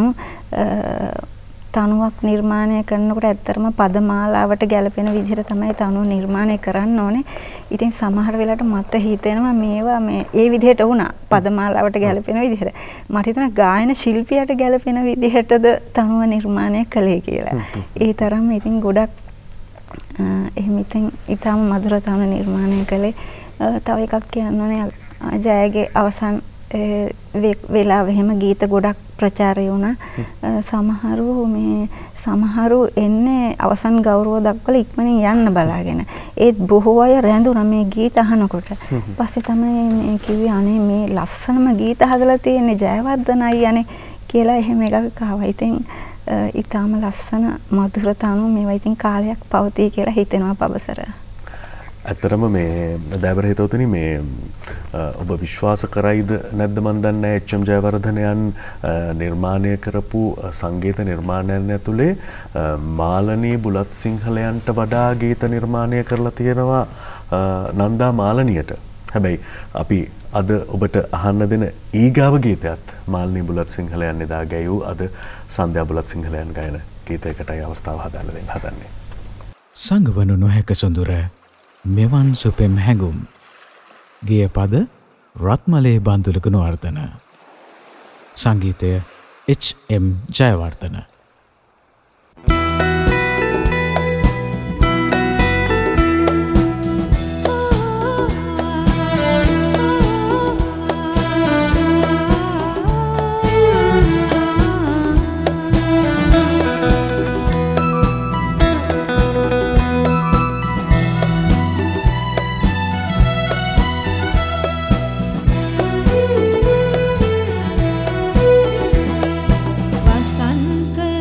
තනුවක් නිර්මාණය කරනකොට ඇත්තටම පදමාලාවට ගැලපෙන විදිහට තමයි තනුව නිර්මාණය කරන්න ඕනේ. ඉතින් සමහර වෙලාවට මට හිතෙනවා මේවා ඒ විදිහට වුණා පදමාලාවට ගැලපෙන විදිහට. මට හිතෙනවා ගායන ශිල්පියට ගැලපෙන විදිහටද තනුව නිර්මාණය කළේ කියලා. ඒ තරම් ඉතින් ගොඩක් එහෙම ඉතින් ඊටම මధుර තනුව නිර්මාණය කළේ. තව එකක් කියන්න ඕනේ ජයගේ අවසන් වෙලාව එහෙම ගීත ගොඩක් ප්‍රචාරය වුණා. සමහරු එන්නේ අවසන් ගෞරව දක්වලා ඉක්මනින් යන්න බලාගෙන. ඒත් බොහෝ අය රැඳුණා මේ ගීත අහනකොට. පස්සේ තමයි මේ කිව්වේ අනේ මේ ලස්සනම ගීත හදලා තියෙන්නේ ජයවර්ධන අයියානේ කියලා එහෙම එකක් ආවා. ඉතින් ඊටාම ලස්සන මధుර තනු මේවා ඉතින් කාලයක් පවතී කියලා හිතෙනවා පබසර. ඇත්තටම මේ දෑවර හිතවතුනි මේ ඔබ විශ්වාස කරයිද නැද්ද මන් දන්නේ නැහැ එච්.එම්. ජයවර්ධනයන් නිර්මාණය කරපු සංගීත නිර්මාණයන් ඇතුලේ මාලනී බුලත් සිංහලයන්ට වඩා ගීත නිර්මාණය කරලා තියෙනවා නන්දා මාලනියට. හැබැයි අපි අද ඔබට අහන්න දෙන ඊගාව ගීතයත් මාලනී බුලත් සිංහලයන් එදා ගැයූ අද සන්ධ්‍යා බුලත් සිංහලයන් ගායන ගීතයකටයි අවස්ථාව හදාන්න දෙන්න හදන්නේ. සංගවනු නොහැක සොඳුර මෙවන් සුපෙම් හැඟුම් ගිය පද රත්මලේ බන්දුල ගුණවර්ධන සංගීතය එච්.එම්. ජයවර්ධන. වසන්ත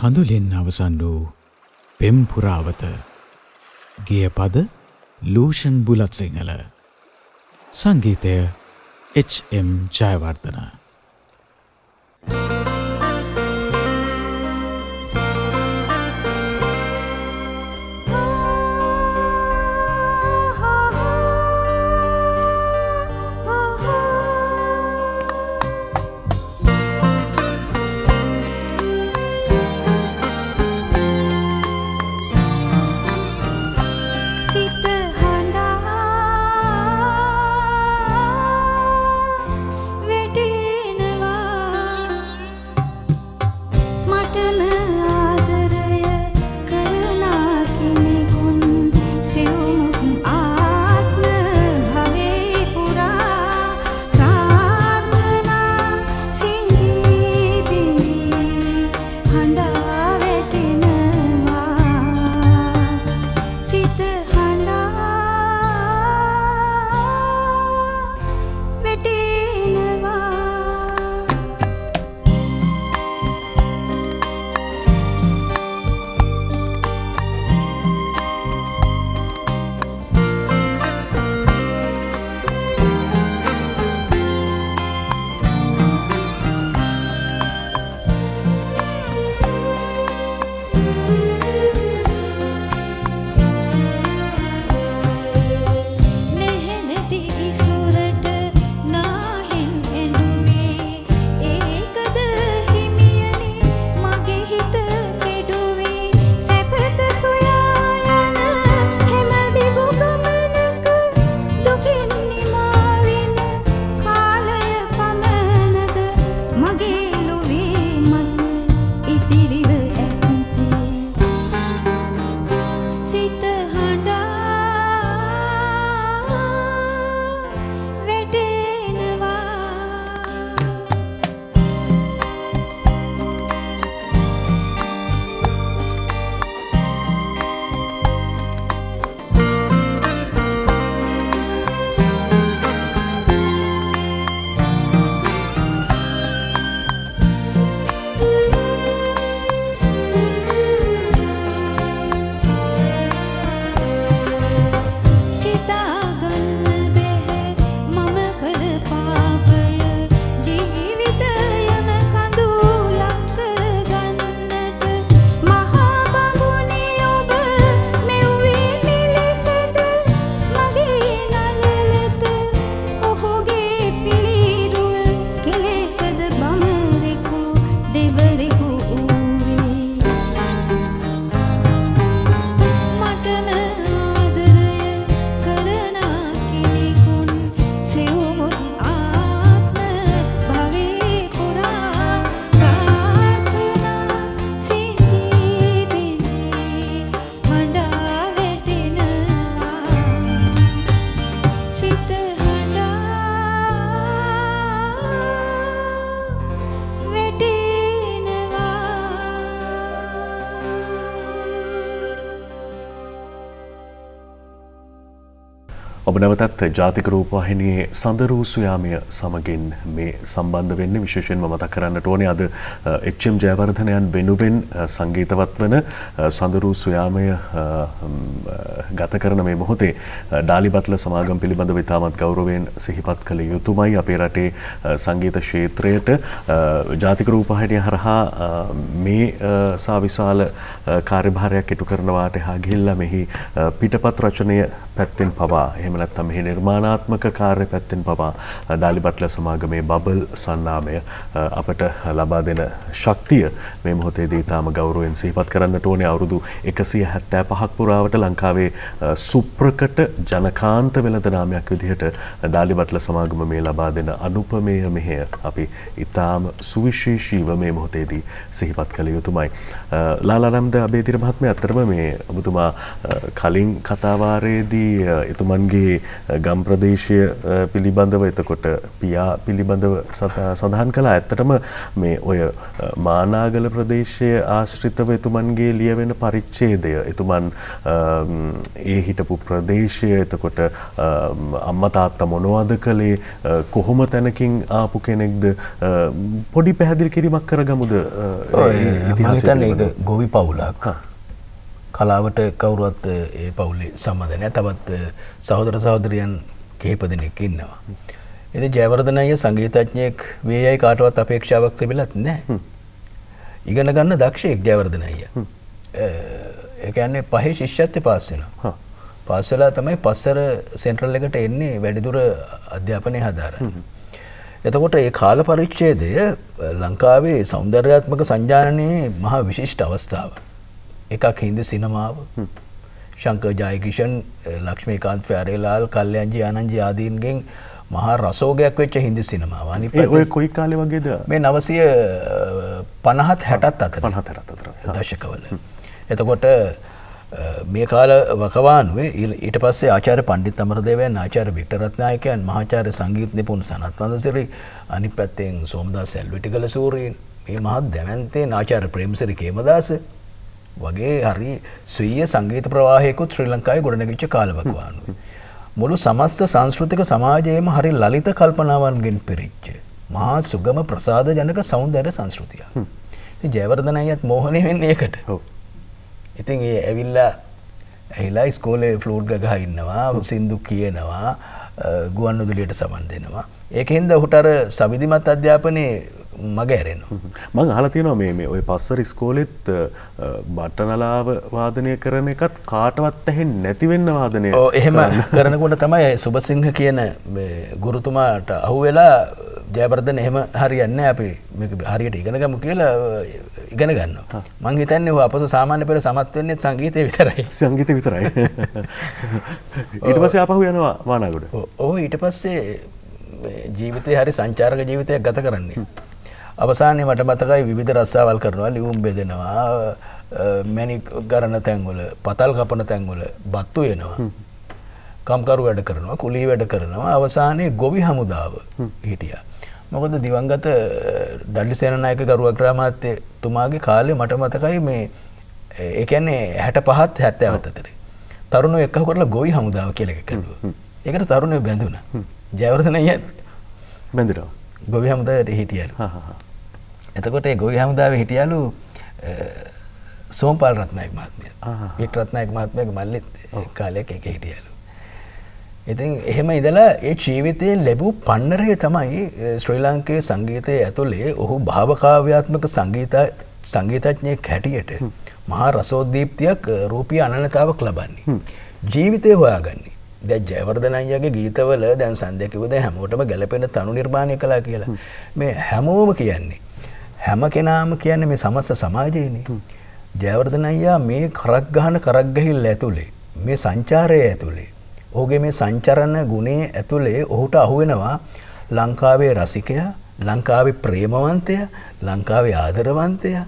කඳුලින් අවසන් වූ පෙම් පුරාවත. ගිය පද ලූෂන් බුලත් සිංහල. සංගීතය H.M. ජයවර්ධන. ඔබ නැවතත් ජාතික රූපවාහිනියේ සඳරූ සුයාමය සමගින් මේ සම්බන්ධ වෙන්නේ විශේෂයෙන්ම මතක් කරන්නට ඕනේ අද එච්.එම්. ජයවර්ධනයන් වෙනුවෙන් සංගීතවත් වන සඳරූ සුයාමය ගත කරන මේ මොහොතේ ඩාලි බට්ලර් සමාගම පිළිබඳව ඉතාමත් ගෞරවයෙන් සිහිපත් කළ යුතුමයි. අපේ රටේ සංගීත ක්ෂේත්‍රයට ජාතික රූපවාහිනිය හරහා මේ සා විශාල කාර්යභාරයක් ඉටු කරනවාට එහා ගිහිල්ලා මෙහි පිටපත් රචනය පැත්තෙන් පවා එහෙම නැත්නම් මෙහි නිර්මාණාත්මක කාර්ය පැත්තෙන් පවා ඩාලි බට්ලර් සමාගමේ බබල් සන්නාමය අපට ලබා දෙන ශක්තිය මේ මොහොතේදී තාම ගෞරවයෙන් සිහිපත් කරන්නට ඕනේ. අවුරුදු 175ක් පුරාවට ලංකාවේ සුප්‍රකට ජනකාන්ත වෙළඳ නාමයක් විදිහට ඩාලි බට්ලර් සමාගම මේ ලබා දෙන අනුපමේය මෙහෙය අපි ඊටාම සුවිශේෂීව මේ මොහොතේදී සිහිපත් කළ යුතුමයි. ලාලානන්ද අබේදිර මහත්මයා අතරම මේ ඔබතුමා කලින් කතා වාරයේදී එතුමන්ගේ ගම් ප්‍රදේශය පිළිබඳව එතකොට පියා පිළිබඳව සඳහන් කළා. ඇත්තටම මේ ඔය මානාගල ප්‍රදේශයේ ආශ්‍රිතව එතුමන්ගේ ලියවෙන පරිච්ඡේදය එතුමන් ඒ හිටපු ප්‍රදේශය එතකොට අම්මා තාත්තා මොනවද කළේ කොහොම තැනකින් ආපු කෙනෙක්ද පොඩි පැහැදිලි කිරීමක් කරගමුද ඉතිහාසයේ ගොවි පවුලක් කලාවට කවුරුවත් ඒ පවුලේ සම්බන්ධ නැහැ. තවත් සහෝදර සහෝදරියන් කිහිප දෙනෙක් ඉන්නවා. ඉතින් ජයවර්ධන අයියා සංගීතඥයෙක් වේයයි කාටවත් අපේක්ෂාවක් තිබිලත් නැහැ. ඉගෙන ගන්න දක්ෂයෙක් ජයවර්ධන අයියා. ඒ කියන්නේ පහේ ශිෂ්‍යත්වයේ පාස් වෙනවා. පාස් වෙලා තමයි පස්සර සෙන්ට්‍රල් එකට එන්නේ වැඩිදුර අධ්‍යාපනය හදාරන්න. එතකොට ඒ කාල පරිච්ඡේදය ලංකාවේ සෞන්දර්යාත්මක සංජානනයේ මහා විශිෂ්ට අවස්ථාවක්. එකක් හින්දි සිනමාව ශංකර් ජයකිෂන් ලක්ෂ්මීකාන්ත් ෆෑරේලාල් කල්යාණ්ජි ආනන්දජි ආදීන්ගෙන් මහා රසෝගයක් වෙච්ච හින්දි සිනමාව. අනිත් ඔය කොයි කාලේ වගේද? මේ 950 60 අතර දශකවල. එතකොට මේ කාල වකවානුවේ ඊට පස්සේ ආචාර්ය පණ්ඩිත් අමරදේවයන් ආචාර්ය වික්ටර් රත්නායකයන් මහාචාර්ය සංගීත නිපුණ සනත් වන්දසිරි අනිත් පැත්තෙන් සෝමදාස් සෙල්විටිගල සූරීන් මේ මහත් දැවැන්තේ ආචාර්ය ප්‍රේමසිරි කේමදාස වගේ හරි ස්වීය සංගීත ප්‍රවාහයකුත් ශ්‍රී ලංකාවේ ගොඩනැගිච්ච කාලවකවානුව. මුළු සමස්ත සංස්කෘතික සමාජයේම හරි ලලිත කල්පනාවන්ගෙන් පිරිච්ච මහා සුගම ප්‍රසාද ජනක සෞන්දර්ය සංස්කෘතියක්. ඉතින් ජයවර්ධන අයියත් මෝහණය වෙන්නේ ඒකට. ඉතින් ඒ ඇවිල්ලා ඉස්කෝලේ ෆ්ලූට් ගහ ඉන්නවා, සින්දු කියනවා, ගුවන්විදුලියට සමන් දෙනවා. ඒකෙන්ද ඔහුට අර සවිධිමත් අධ්‍යාපනයේ මග ඇරෙනවා. මම අහලා තියෙනවා මේ ඔය පස්සර ඉස්කෝලෙත් බටනලාව වාදනය කරන එකත් කාටවත් ඇහෙන්නේ නැති වෙන්න වාදනය. ඔව් එහෙම කරනකොට තමයි සුබසිංහ කියන ගුරුතුමාට අහුවෙලා ජයවර්ධන එහෙම හරියන්නේ නැහැ අපි මේක හරියට ඉගෙන ගමු කියලා ඉගෙන ගන්නවා. මං හිතන්නේ ඔය අපස සාමාන්‍ය පෙළ සමත් වෙන්නේ සංගීතය විතරයි. සංගීතය විතරයි. ඊට පස්සේ ආපහු යනවා මානාගොඩ. ඔව් ඊට පස්සේ ජීවිතේ හරි සංචාරක ජීවිතයක් ගත කරන්නේ. අවසානයේ මට මතකයි විවිධ රස්සාවල් කරනවා, ලියුම් බෙදෙනවා, මැණික් ගරන තැන්වල, පතල් කපන තැන්වල බත්තු වෙනවා. කම්කරු වැඩ කරනවා, කුලී වැඩ කරනවා. අවසානයේ ගොවි හමුදාව හිටියා. මොකද දිවංගත ඩඩ්ලි සේනානායක ගරු අග්‍රාමාත්‍යතුමාගේ කාලේ මට මතකයි මේ ඒ කියන්නේ 65ත් 70ත් අතර. තරුණයෝ එක්ක කරලා ගොවි හමුදාව කියලා එකක් හදුවා. ඒකට තරුණයෝ බැඳුණා. ජයවර්ධන අයියා බැඳිනවා. ගොවි හමුදාවට හිටියලු. එතකොට ඒ ගොවි හමුදාවේ හිටියලු සෝම්පාල් රත්නායක මහත්මයා. වික්ටර් රත්නායක මහත්මයාගේ මල්ලිත් කාලයක් එක හිටියලු. ඉතින් එහෙම ඉඳලා ඒ ජීවිතයේ ලැබූ පන්නරය තමයි ශ්‍රී ලාංකේය සංගීතයේ ඇතුලේ ඔහු භාවකාව්‍යාත්මක සංගීතඥයෙක් හැටියට මහා රසෝද්දීප්තියක් රූපී අනන්‍යතාවක් ලබන්නේ. ජීවිතය හොයාගන්නේ. දැන් ජයවර්ධන අයියාගේ ගීතවල දැන් සන්ධ්‍යා කිව්වද හැමෝටම ගැලපෙන තනු නිර්මාණය කළා කියලා. මේ හැමෝම කියන්නේ හැම කෙනාම කියන්නේ මේ සමස්ත සමාජයේනේ. ජයවර්ධන අයියා මේ කරක් ගහිල්ල ඇතුලේ මේ සංචාරය ඇතුලේ ඔහුගේ මේ සංචරණ ගුණයේ ඇතුලේ ඔහුට අහුවෙනවා ලංකාවේ රසිකයා, ලංකාවේ ප්‍රේමවන්තයා, ලංකාවේ ආදරවන්තයා,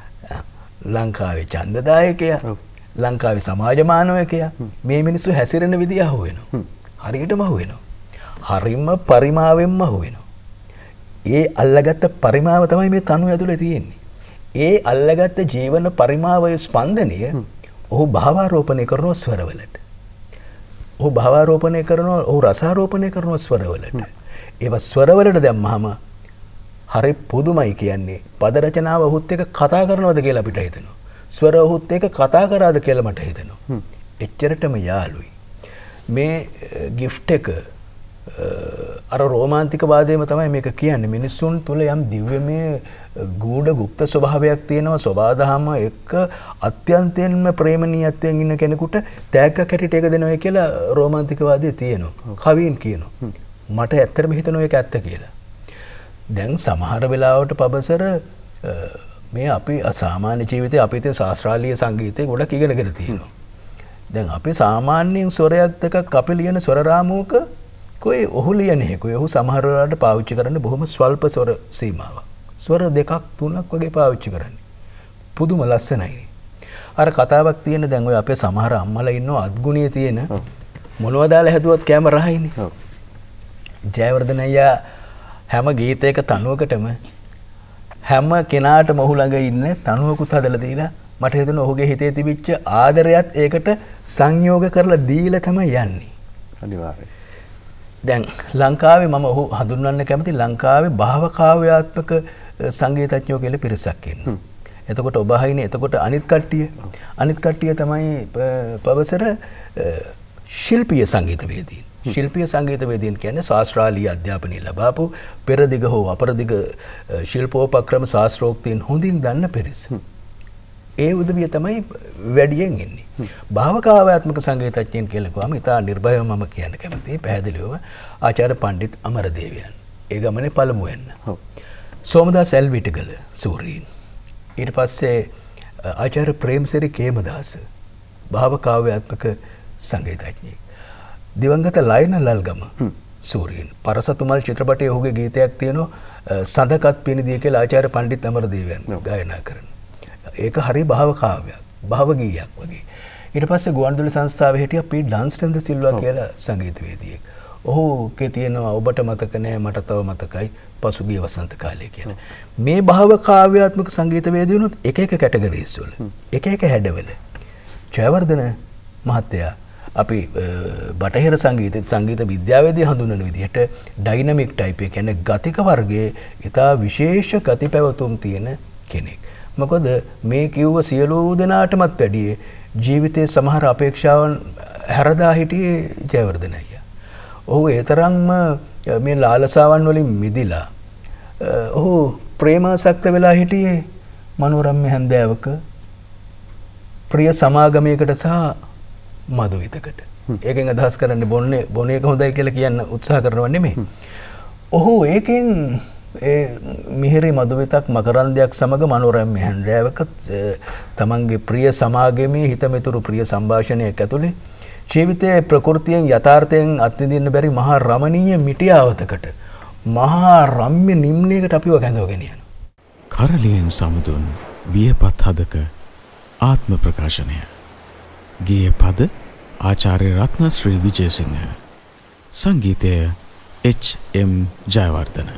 ලංකාවේ ඡන්දදායකයා, ලංකාවේ සමාජ මානවකයා මේ මිනිස්සු හැසිරෙන විදිය අහුවෙනවා. හරියටම අහුවෙනවා. හරිම පරිමාවෙන්ම අහුවෙනවා. ඒ අල්ලගත්ත පරිමාව තමයි මේ තනුව ඇතුලේ තියෙන්නේ. ඒ අල්ලගත්ත ජීවන පරිමාවයේ ස්පන්දනය ඔහු භාවාරෝපණය කරන ස්වරවලට. ඔහු භාවාරෝපණය කරනවා, ඔහු රසාරෝපණය කරනවා ස්වරවලට. ඒවා ස්වරවලට දැම්මහම හරි පුදුමයි කියන්නේ. පද රචනාව ඔහුත් එක්ක කතා කරනවද කියලා අපිට හිතෙනවා. ස්වර ඔහුත් එක්ක කතා කරාද කියලා මට හිතෙනවා. එච්චරටම යාළුයි. මේ ගිෆ්ට් එක අර රෝමාන්තික වාදයේම තමයි මේක කියන්නේ. මිනිසුන් තුල යම් දිව්‍යමය ගූඪ গুপ্ত ස්වභාවයක් තියෙනවා. සබාදහම එක්ක අත්‍යන්තයෙන්ම ප්‍රේමණීයත්වයෙන් ඉන්න කෙනෙකුට තෑග්ගක් හැටියට ඒක දෙනවා කියලා රෝමාන්තික වාදයේ තියෙනවා. කවීන් කියනවා. මට ඇත්තටම හිතෙනවා ඒක ඇත්ත කියලා. දැන් සමහර වෙලාවට පබසර මේ අපි අසාමාන්‍ය ජීවිතේ අපි තේ ශාස්ත්‍රීය සංගීතේ ගොඩක් ඉගෙනගෙන තියෙනවා. දැන් අපි සාමාන්‍යයෙන් ස්වරයක් දෙකක් අපි ලියන ස්වර රාමුවක කොයි ඔහු ලියන්නේ කොයි ඔහු සමහර වෙලාවට පාවිච්චි කරන්නේ බොහොම ස්වල්ප ස්වර සීමාවක්. ස්වර දෙකක් තුනක් වගේ පාවිච්චි කරන්නේ. පුදුම ලස්සනයි. අර කතාවක් තියෙන දැන් ඔය අපේ සමහර අම්මලා ඉන්නවා අත්ගුණියේ තියෙන මොනවද දාලා හැදුවත් කැම රහයිනේ. ජයවර්ධන අයියා හැම ගීතයක තනුවකටම හැම කෙනාටම ඔහු ළඟ ඉන්න තනුවකුත් හදලා දීලා මට හිතෙනවා ඔහුගේ හිතේ තිබිච්ච ආදරයත් ඒකට සංයෝග කරලා දීලා තමයි යන්නේ. අනිවාර්යයෙන්. දැන් ලංකාවේ මම ඔහු හඳුන්වන්න කැමති ලංකාවේ භාව කාව්‍යාත්මක සංගීතඥයෝ කියලා පිරිසක් ඉන්නවා. එතකොට ඔබ අහිනේ එතකොට අනිත් කට්ටිය තමයි පවසර ශිල්පීය සංගීතවේදීන්. ශිල්පීය සංගීතවේදීන් කියන්නේ ශාස්ත්‍රාලීය අධ්‍යාපනය ලබාපු පෙරදිග හෝ අපරදිග ශිල්පෝපක්‍රම ශාස්ත්‍රෝක්තීන් හොඳින් දන්න පිරිස. ඒ උදවිය තමයි වැඩියෙන් ඉන්නේ. භාව කාව්‍යාත්මක සංගීතඥයන් කියලා කිව්වම ඉතා නිර්භයව මම කියන්න කැමතියි පැහැදිලිවම ආචාර්ය පණ්ඩිත් අමරදේවයන්. ඒ ගමනේ පළමු වෙන්න. සෝමදාස් ඇල්විටිගල සූරීන්. ඊට පස්සේ ආචාර්ය ප්‍රේමසිරි කේමදාස භාව කාව්‍යාත්මක සංගීතඥයෙක්. දිවංගත ලයන ලල්ගම සූරීන්. පරසතුමල් චිත්‍රපටයේ ඔහුගේ ගීතයක් තියෙනවා සඳකත් පිනිදිය කියලා ආචාර්ය පණ්ඩිත් අමරදේවයන් ගායනා කරන. ඒක හරි භාව කාව්‍යයක්, භාව ගීයක් වගේ. ඊට පස්සේ ගුවන්විදුලි සංස්ථාවේ හිටිය පී ඩන්ස්ටන් ද සිල්වා කියලා සංගීතවේදියෙක්. ඔහුගේ තියෙනවා ඔබට මතක නෑ මට තව මතකයි පසුගිය වසන්ත කාලය කියලා. මේ භාව කාව්‍යාත්මක සංගීතවේදියුනුත් එක එක කැටගරීස් වල එක එක හැඩවල. ජයවර්ධන මහත්තයා අපි බටහිර සංගීත විද්‍යාවේදී හඳුන්වන විදිහට ඩයිනමික් ටයිප් එක කියන්නේ ගතික වර්ගයේ ඉතා විශේෂ ගති පැවතුම් තියෙන කෙනෙක්. මොකද මේ කිව්ව සියලු දෙනාටමත් වැඩියේ ජීවිතයේ සමහර අපේක්ෂාවන් හැරදා හිටියේ ජයවර්ධන අයියා. ඔහු ඒ තරම්ම මේ ලාලසාවන් වලින් මිදිලා ඔහු ප්‍රේමාසක්ත වෙලා හිටියේ මනෝරම්‍ය හැන්දෑවක ප්‍රිය සමාගමයකට සහ මధుවිතකට. ඒකෙන් අදහස් කරන්නේ බොන එක හොඳයි කියලා කියන්න උත්සාහ කරනව නෙමෙයි. ඔහු ඒකෙන් ඒ මිහිරි මధుවිතක් මකරන්දයක් සමග මනෝරම්‍ය හැන්දෑවක තමන්ගේ ප්‍රිය සමාගමේ හිතමිතුරු ප්‍රිය සංഭാෂණයක් ඇතුලේ ජීවිතයේ ප්‍රകൃතියෙන් යථාර්ථයෙන් අත්විඳින්න බැරි මහා රමණීය මිටියාවතකට මහා රම්‍ය නිම්නයකට අපිව කැඳවගෙන යනවා. කරලියෙන් සමුදුන් වියපත් හදක ආත්ම ප්‍රකාශනය. ගීය පද ආචාර්ය රත්නශ්‍රී විජේසිංහ. සංගීතය එච්.එම්. ජයවර්ධන.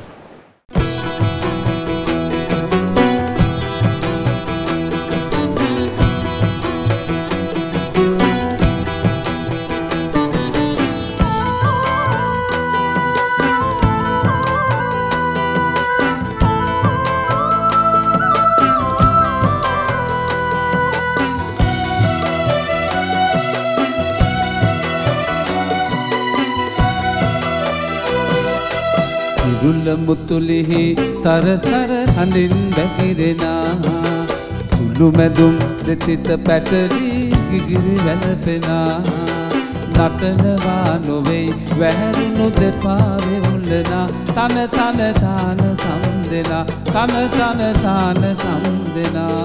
මුතුලිහි සරසර හඳින් බැකිරෙනා සුළු මැදුම් දෙතිත පැටලි ගිගිරි වැළපෙනා නටනවා නොවෙයි වැහැරුණු දෙපා වෙවුලනා තන තන තාන තම් දෙනා තන තන තාන තම් දෙනා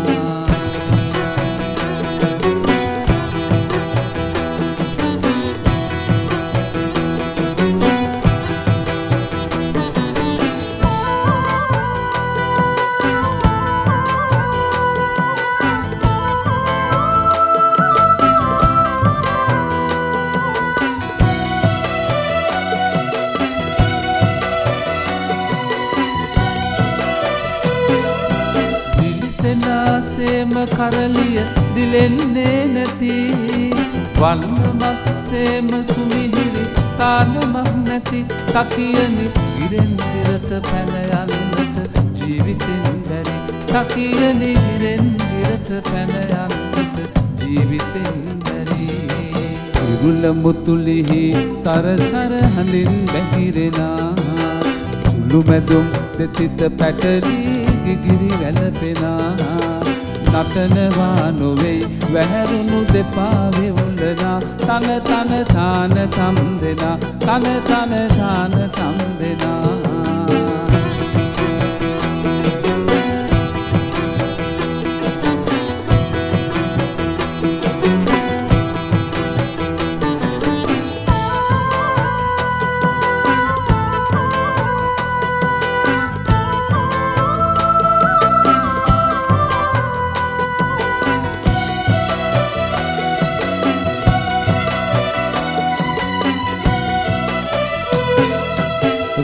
කරලිය දිලෙන්නේ නැති වන්නමක් සේම සුමිහිරි තානමක් නැති සකියනි ගිරෙන් ගිරට පැන යන්නට ජීවිතෙන් බැරි සකියනි ගිරෙන් ගිරට පැන යන්නට ජීවිතෙන් බැරි ඉරුල මුතුලිහි සරසර හඳින් බැහිරෙනා සුළු මැදුම් දෙතිත පැටලි ගිගිරි වැළපෙනා නටනවා නොවෙයි වැහැරුණු දෙපා වෙවුලනා තන තන තාන තම් දෙනා තන තන තාන තම් දෙනා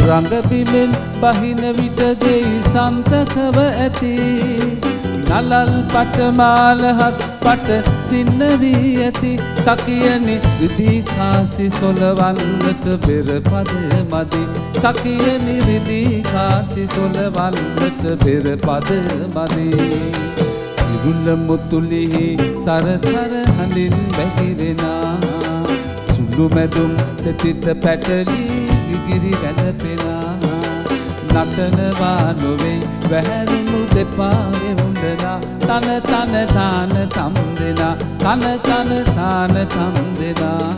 රඟබිමෙන් බහින විට දෙයි සන්තකව ඇති නලල් පටමාලහත් පට සින්න වී ඇති සකියනි රිදී කාසි සොලවන්නට බෙරපද මදි සකියනි රිදී කාසි සොලවන්නට බෙරපද මදි ඉරුල මුතුලිහි සරසර හඳින් බැහිරෙනා සුළු මැදුම් තෙතිත පැටලි ඉගිරි වැළපෙනා නටනවා නොවේ වැහැරුණු දෙපා වෙහුඬනා තන තන තාන තම් දෙනා තන තන තාන තම් දෙනා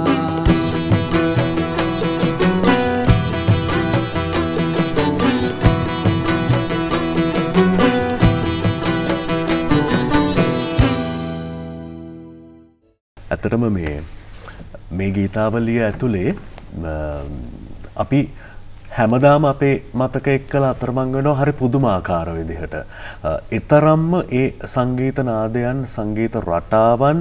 ඇත්තටම මේ ගීතාවලිය ඇතුලේ අපි හැමදාම අපේ මතක එක්කලා අතරමං වෙනවා හරි පුදුමාකාර විදිහට. ඊතරම්ම ඒ සංගීත නාදයන් සංගීත රටාවන්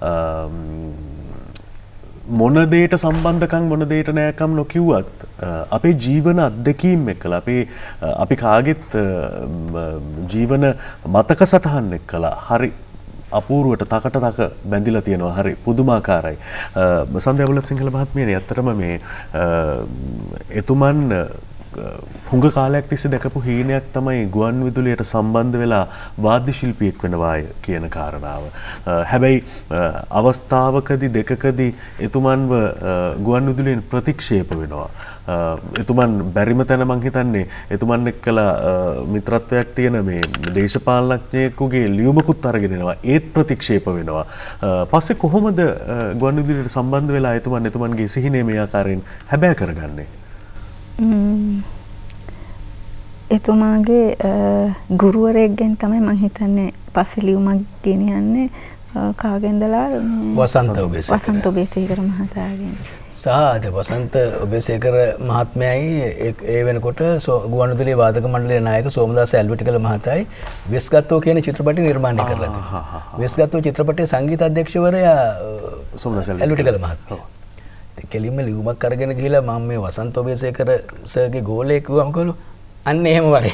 මොන දෙයට සම්බන්ධකම් මොන දෙයට නෑකම් නොකියුවත් අපේ ජීවන අත්දැකීම් එක්කලා අපි කාගෙත් ජීවන මතක සටහන් එක්කලා හරි අපූර්වට තකට බැඳිලා තියෙනවා හරි පුදුමාකාරයි. සන්ධ්‍යා සිංහල මහත්මියනේ ඇත්තටම මේ එතුමන් හුඟ කාලයක් තිස්සේ දැකපු හීනයක් තමයි ගුවන් විදුලියට සම්බන්ධ වෙලා වාද්‍ය ශිල්පියෙක් වෙනවාය කියන කාරණාව. හැබැයි අවස්ථාවකදී දෙකකදී එතුමන්ව ගුවන් විදුලියෙන් ප්‍රතික්ෂේප වෙනවා. එතුමන් බැරිම තැන මං හිතන්නේ එතුමන් එක්කලා මිත්‍රත්වයක් තියෙන මේ දේශපාලනඥයෙකුගේ ලියුමකුත් අරගෙන එනවා ඒත් ප්‍රතික්ෂේප වෙනවා. පස්සේ කොහොමද ගුවන් විදුලියට සම්බන්ධ වෙලා එතුමන්ගේ සිහිනය මේ ආකාරයෙන් හැබෑ කරගන්නේ? එතුමාගේ ගුරුවරයෙක්ගෙන් තමයි මං හිතන්නේ පස්සේ ලියුමක් ගෙනියන්නේ කාගෙන්දලා වසන්ත ඔබේසේකර මහතාගෙන්. සාද වසන්ත ඔබේසේකර මහත්මයයි ඒ වෙනකොට ගුවන්විදුලියේ වාදක මණ්ඩලයේ නායක සෝමදාස ඇල්විටිකල මහතායි වෙස්ගත්තෝ කියන චිත්‍රපටය නිර්මාණය කරලා තිබුණා. වෙස්ගත්තෝ චිත්‍රපටයේ සංගීත අධ්‍යක්ෂවරයා සෝමදාස ඇල්විටිකල මහත්මයා. කෙලින්ම ලියුමක් අරගෙන ගිහිලා මම මේ වසන්ත ඔබේසේකර සර්ගේ ගෝලයෙක් වුවම කළු අන්න එහෙම වරේ.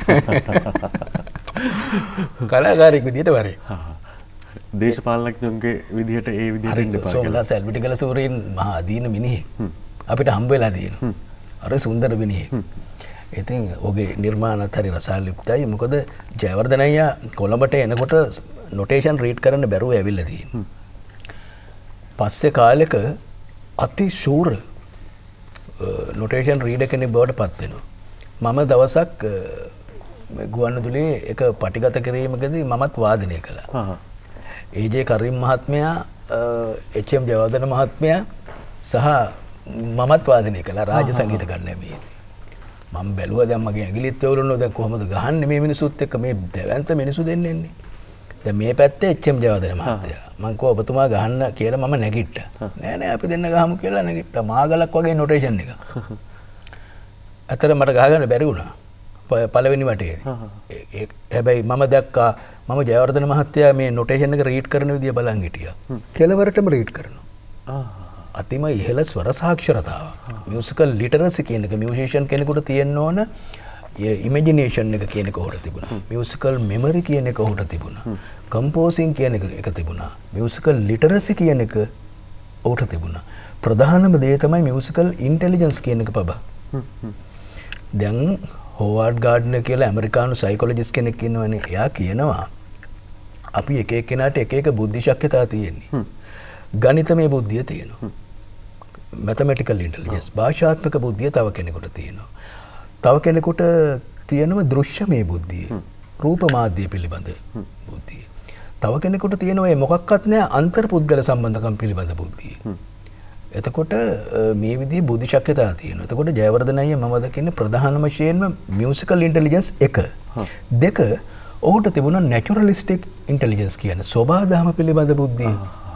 කලාකාරයෙක් විදියට වරේ. දේශපාලනඥයන්ගේ විදිහට ඒ විදිහට ඉන්න එපා කියලා. සෝමදාස ඇල්විටිකල සූරීන් මහා අදීන මිනිහෙක්. අපිට හම්බ වෙලා තියෙනවා. අර සුන්දර මිනිහෙක්. ඉතින් ඔහුගේ නිර්මාණත් හරි රසාලිප්තයි. මොකද ජයවර්ධන අයියා කොළඹට එනකොට නොටේෂන් රීඩ් කරන්න බැරුව ඇවිල්ලා තියෙනවා. පස්සේ කාලෙක අති ශූර නොටේෂන් රීඩර් කෙනෙක් බවට පත් වෙනවා. මම දවසක් ගුවන්විදුලියේ එක පටිගත කිරීමකදී මමත් වාදනය කළා. ඒ.ජේ. කරීම් මහත්මයා, එච්.එම්. ජයවර්ධන මහත්මයා සහ මමත් වාදනය කළා රාජ සංගීත කණ්ඩායමේදී. මම බැලුවා දැන් මගේ ඇඟිලිත් වෙවුලනවා දැන් කොහොමද ගහන්නේ මේ මිනිසුත් එක්ක මේ දැවැන්ත මිනිසු දෙන්නේ එන්නේ. දැන් මේ පැත්තේ එච්.එම්. ජයවර්ධන මහත්තයා. මං කෝ ඔබතුමා ගහන්න කියලා මම නැගිට්ටා. නෑ අපි දෙන්න ගහමු කියලා නැගිට්ටා. මාගලක් වගේ නොටේෂන් එක. අතර මට ගහගන්න බැරි වුණා. පළවෙනි වටේදී. හැබැයි මම දැක්කා මම ජයවර්ධන මහත්තයා මේ නොටේෂන් එක රීඩ් කරන විදිය බලන් හිටියා. කෙලවරටම රීඩ් කරනවා. අතිම ඉහළ ස්වර සාක්ෂරතාව. මියුසිකල් ලිටරසි කියන එක මියුසිෂියන් කෙනෙකුට තියෙන්න ඕන. ඉමේජිනේෂන් එක කියන එක ඔහුට තිබුණා. මියුසිකල් මෙමරි කියන එක ඔහුට තිබුණා. කම්පෝසින් කියන එක තිබුණා. මියුසිකල් ලිටරසි කියන එක ඔහුට තිබුණා. ප්‍රධානම දේ තමයි මියුසිකල් ඉන්ටෙලිජන්ස් කියන එක පබා. දැන් හෝවර්ඩ් ගාඩ්නර් කියලා ඇමරිකානු සයිකොලොජිස්ට් කෙනෙක් ඉන්නවනේ. එයා කියනවා අපි එක එක්කෙනාට එක එක බුද්ධි ශක්්‍යතා තියෙන්නේ. ගණිතමය බුද්ධිය තියෙනවා. මැතමැටිකල් ඉන්ටෙලිජන්ස් භාෂාත්මක බුද්ධිය තව කෙනෙකුට තියෙනවා. තව කෙනෙකුට තියෙනවා දෘශ්‍යමය බුද්ධිය. රූප මාධ්‍ය පිළිබඳ බුද්ධිය. තව කෙනෙකුට තියෙනවා මේ මොකක්වත් නෑ අන්තර් පුද්ගල සම්බන්ධකම් පිළිබඳ බුද්ධිය. එතකොට මේ විදිහේ බුද්ධි ශක්්‍යතා තියෙනවා. එතකොට ජයවර්ධන අයියා මම දකින්නේ ප්‍රධානම වශයෙන්ම මියුසිකල් ඉන්ටෙලිජන්ස් 1. 2 ඔහුට තිබුණා නැචරලිස්ටික් ඉන්ටෙලිජන්ස් කියන්නේ සෝබාදහම පිළිබඳ බුද්ධිය.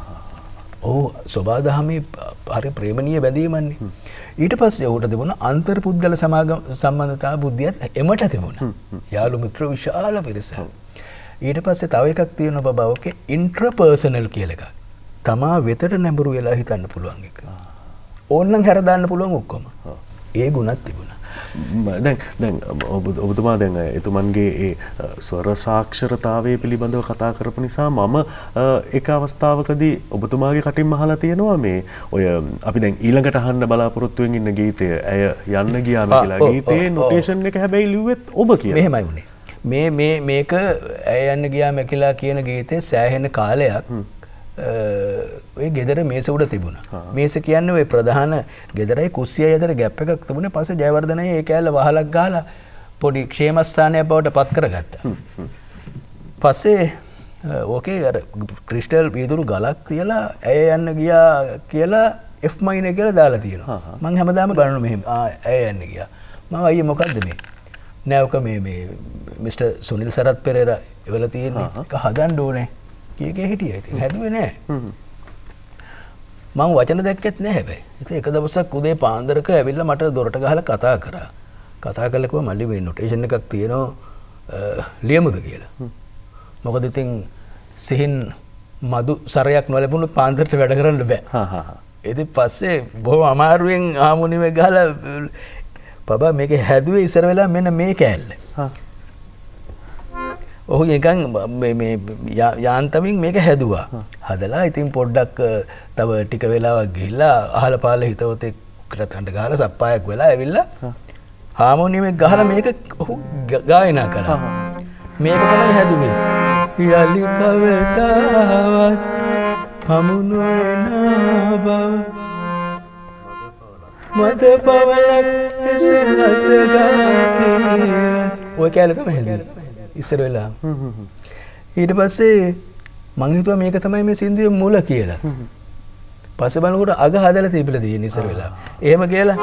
සෝබාදහමේ හරි ප්‍රේමණීය බැඳීමන්නේ. ඊට පස්සේ ඔහුට තිබුණා අන්තර් පුද්ගල සම්බන්ධතා බුද්ධියත් එමට තිබුණා. යාළු මිත්‍ර විශාල පිරිස. ඊට පස්සේ තව එකක් තියෙනවා බබා ඔකේ ඉන්ට්‍රපර්සනල් කියලා එකක්. තමා වෙතට නැඹුරු වෙලා හිතන්න පුළුවන් එක. ඕනනම් හැර දාන්න පුළුවන් ඔක්කොම. ඒ ගුණත් තිබුණා. දැන් ඔබතුමා දැන් එතුමන්ගේ ඒ ස්වර සාක්ෂරතාවය පිළිබඳව කතා කරපු නිසා මම එක අවස්ථාවකදී ඔබතුමාගේ කටින් අහලා තියෙනවා මේ ඔය අපි දැන් ඊළඟට අහන්න බලාපොරොත්තුවෙන් ඉන්න ගීතය ඇය යන්න ගියාම කියලා ගීතේ නොටේෂන් එක හැබැයි ලිව්වෙත් ඔබ කියලා. මෙහෙමයි වුණේ. මේක ඇය යන්න ගියාම කියලා කියන ගීතේ සෑහෙන කාලයක් ඔය ගෙදර මේස උඩ තිබුණා. මේස කියන්නේ ඔය ප්‍රධාන ගෙදරයි කුස්සියයි අතර ගැප් එකක් තිබුණේ. පස්සේ ජයවර්ධනයි ඒ කෑල්ල වහලක් ගහලා පොඩි ක්ෂේමස්ථානයක් බවට පත් කරගත්තා. පස්සේ ඕකේ අර ක්‍රිස්ටල් වීදුරු ගලක් තියලා ඇය යන්න ගියා කියලා F minor කියලා දාලා තියෙනවා. මම හැමදාම බලනවා මෙහෙම. ඇය යන්න ගියා. මම අයියේ මොකද්ද මේ? නෑ ඔක මේ මිස්ටර් සුනිල් සරත් පෙරේරා එවලා තියෙන්නේ. ඒක හදන්න ඕනේ. කීකේ හිටියා. ඉතින් හැදුවේ නෑ. මම වචන දැක්කෙත් නෑ හැබැයි. ඉතින් එක දවසක් උදේ පාන්දරක ඇවිල්ලා මට දොරට ගහලා කතා කරා. කතා කළා කිව්වා මල්ලි මේ නොටේෂන් එකක් තියෙනවා ලියමුද කියලා. මොකද ඉතින් සිහින් මදු සරයක් නොලැබුණොත් පාන්දරට වැඩ කරන්න බෑ. ඉතින් පස්සේ බොහොම අමාරුවෙන් ආමුනිමේ ගහලා බබා මේක හැදුවේ ඉස්සර වෙලා මෙන්න මේ කෑල්ල. ඔහු නිකන් මේ යාන්තමින් මේක හැදුවා. හදලා ඉතින් පොඩ්ඩක් තව ටික වෙලාවක් ගිහිල්ලා අහල පහල හිතවතෙක් කටහඬ ගහලා සප්පායක් වෙලා ඇවිල්ලා හාමෝනියමේ ගහලා මේක ඔහු ගායනා කළා. මේක තමයි හැදුවේ. යලි කවතාවත් හමු නොවන බව මත පවලක් එසරත ගාකේ ඔය කැලේ තමයි හැදුවේ. ඉස්සර වෙලා ඊට පස්සේ මං හිතුවා මේක තමයි මේ සින්දුවේ මුල කියලා. පස්සේ බලනකොට අග හදලා තිබිලා තියෙන ඉස්සර වෙලා. එහෙම කියලා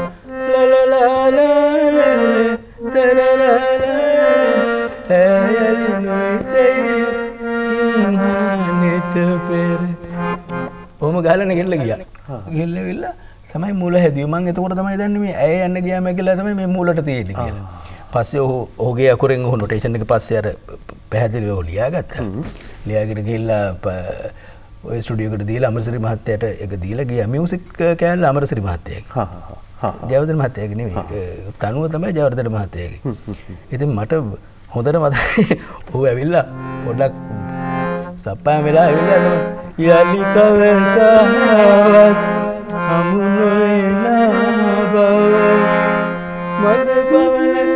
ඔහොම ගහලා නැගිටලා ගියා. ගිහිල්ලා තමයි මුල හැදුවේ. මං එතකොට තමයි දන්නේ මේ ඇය යන්න ගියාම කියලා තමයි මේ මුලට තියෙන්නේ කියලා. පස්සේ ඔහුගේ අකුරෙන් ඔහු නොටේෂන් එක පස්සේ අර පැහැදිලිව ලියාගත්තා. ලියාගෙන ගිහිල්ලා ඔය ස්ටුඩියෝ එකට දීලා අමරසිරි මහත්තයාට ඒක දීලා ගියා. මියුසික් කෑල්ල අමරසිරි මහත්තයාගේ. ජයවර්ධන මහත්තයාගේ නෙවෙයි. තනුව තමයි ජයවර්ධන මහත්තයාගේ. ඉතින් මට හොඳට මතකයි ඔහු ඇවිල්ලා පොඩ්ඩක් සප්පායම් වෙලා ඇවිල්ලා තමයි යලි කවතාවත් හමු නොවන බව මත පවලක්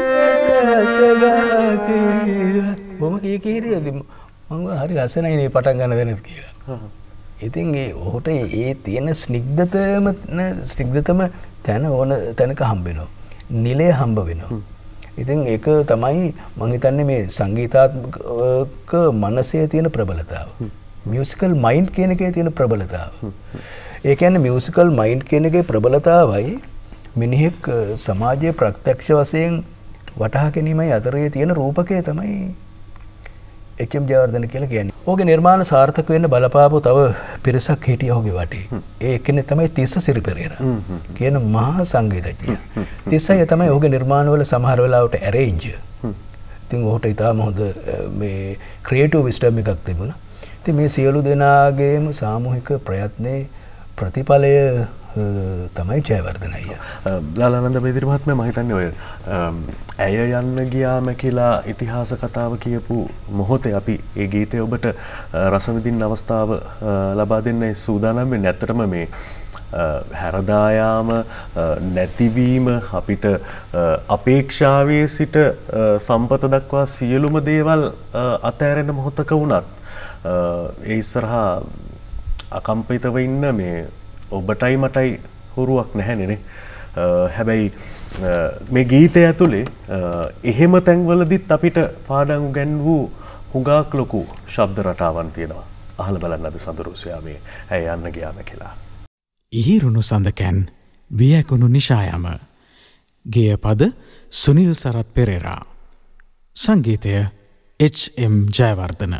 බොම කීකීරියද මම හරි ලස්සනයි මේ පටන් ගන්න දෙනෙත් කියලා. ඉතින් ඒ ඔහුට ඒ තියෙන ස්නිග්ධතම තැන ඕන තැනක හම්බ වෙනවා. නිලය හම්බ වෙනවා. ඉතින් ඒක තමයි මම හිතන්නේ මේ සංගීතාත්මක මනසේ තියෙන ප්‍රබලතාව. මියුසිකල් මයින්ඩ් කියන එකේ තියෙන ප්‍රබලතාව. ඒ කියන්නේ මියුසිකල් මයින්ඩ් කියන එකේ ප්‍රබලතාවයි මිනිහෙක් සමාජයේ ප්‍රත්‍යක්ෂ වශයෙන් වටහා ගැනීමයි අතරේ තියෙන රූපකය තමයි එච්.එම්. ජයවර්ධන කියලා කියන්නේ. ඔහුගේ නිර්මාණ සාර්ථක වෙන්න බලපාපු තව පිරිසක් හිටියා ඔහුගේ වටේ. ඒ එක්කෙනෙක් තමයි තිස්ස සිරි පෙරේරා කියන මහා සංගීතඥයා. තිස්සයි තමයි ඔහුගේ නිර්මාණවල සමහර වෙලාවට ඇරේන්ජර්. ඉතින් ඔහුට ඉතාම හොඳ මේ ක්‍රියේටිව් විස්ඩම් එකක් තිබුණා. ඉතින් මේ සියලු දෙනාගේම සාමූහික ප්‍රයත්නයේ ප්‍රතිඵලය තමයි ජයවර්ධන අයියා. ලාලානන්ද බේදිරි මහත්මයා මම හිතන්නේ ඔය ඇය යන්න ගියාම කියලා ඉතිහාස කතාව කියපු මොහොතේ අපි ඒ ගීතය ඔබට රස විඳින්න අවස්ථාව ලබා දෙන්න සූදානම් වෙන්නේ. ඇත්තටම මේ හැරදායාම නැතිවීම අපිට අපේක්ෂාවේ සිට සම්පත දක්වා සියලුම දේවල් අතෑරෙන මොහොතක වුණත් ඒ ඉස්සරහා අකම්පිතව ඉන්න මේ ඔබටයි මටයි හුරුවක් නැහැනේ. හැබැයි මේ ගීතය ඇතුලේ එහෙම තැන්වලදීත් අපිට පාඩම් උගන්වූ හුඟක් ලොකු ශබ්ද රටාවන් තියෙනවා. අහලා බලන්න අද සඳරුසියාමේ ඇය යන්න ගියාම කියලා. ඉහිරුණු සඳකැන් වියකුණු නිශායම. ගේය පද සුනිල් සරත් පෙරේරා. සංගීතය එච්.එම්. ජයවර්ධන.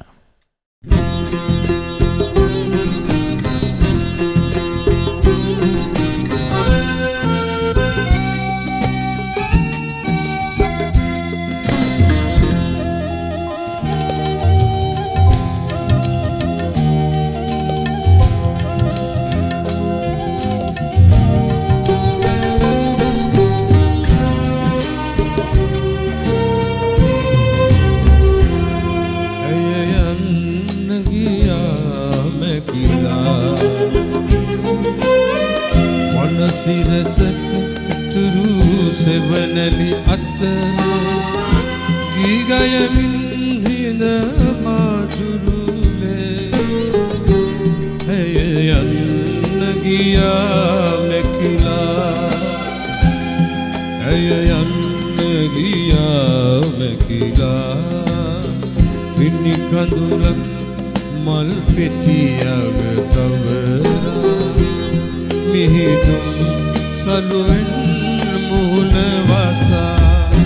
සිරසක තුරු සෙවනලි අතර ගීගයමින් හිඳ මාතුරුලේ ඇය යන්න ගියා මැකිලා ඇය යන්න ගියා මැකිලා පින්නි කඳුලක් මල් පෙතියක තවරා මිහිදුම් සලුවෙන් මුහුණ වසා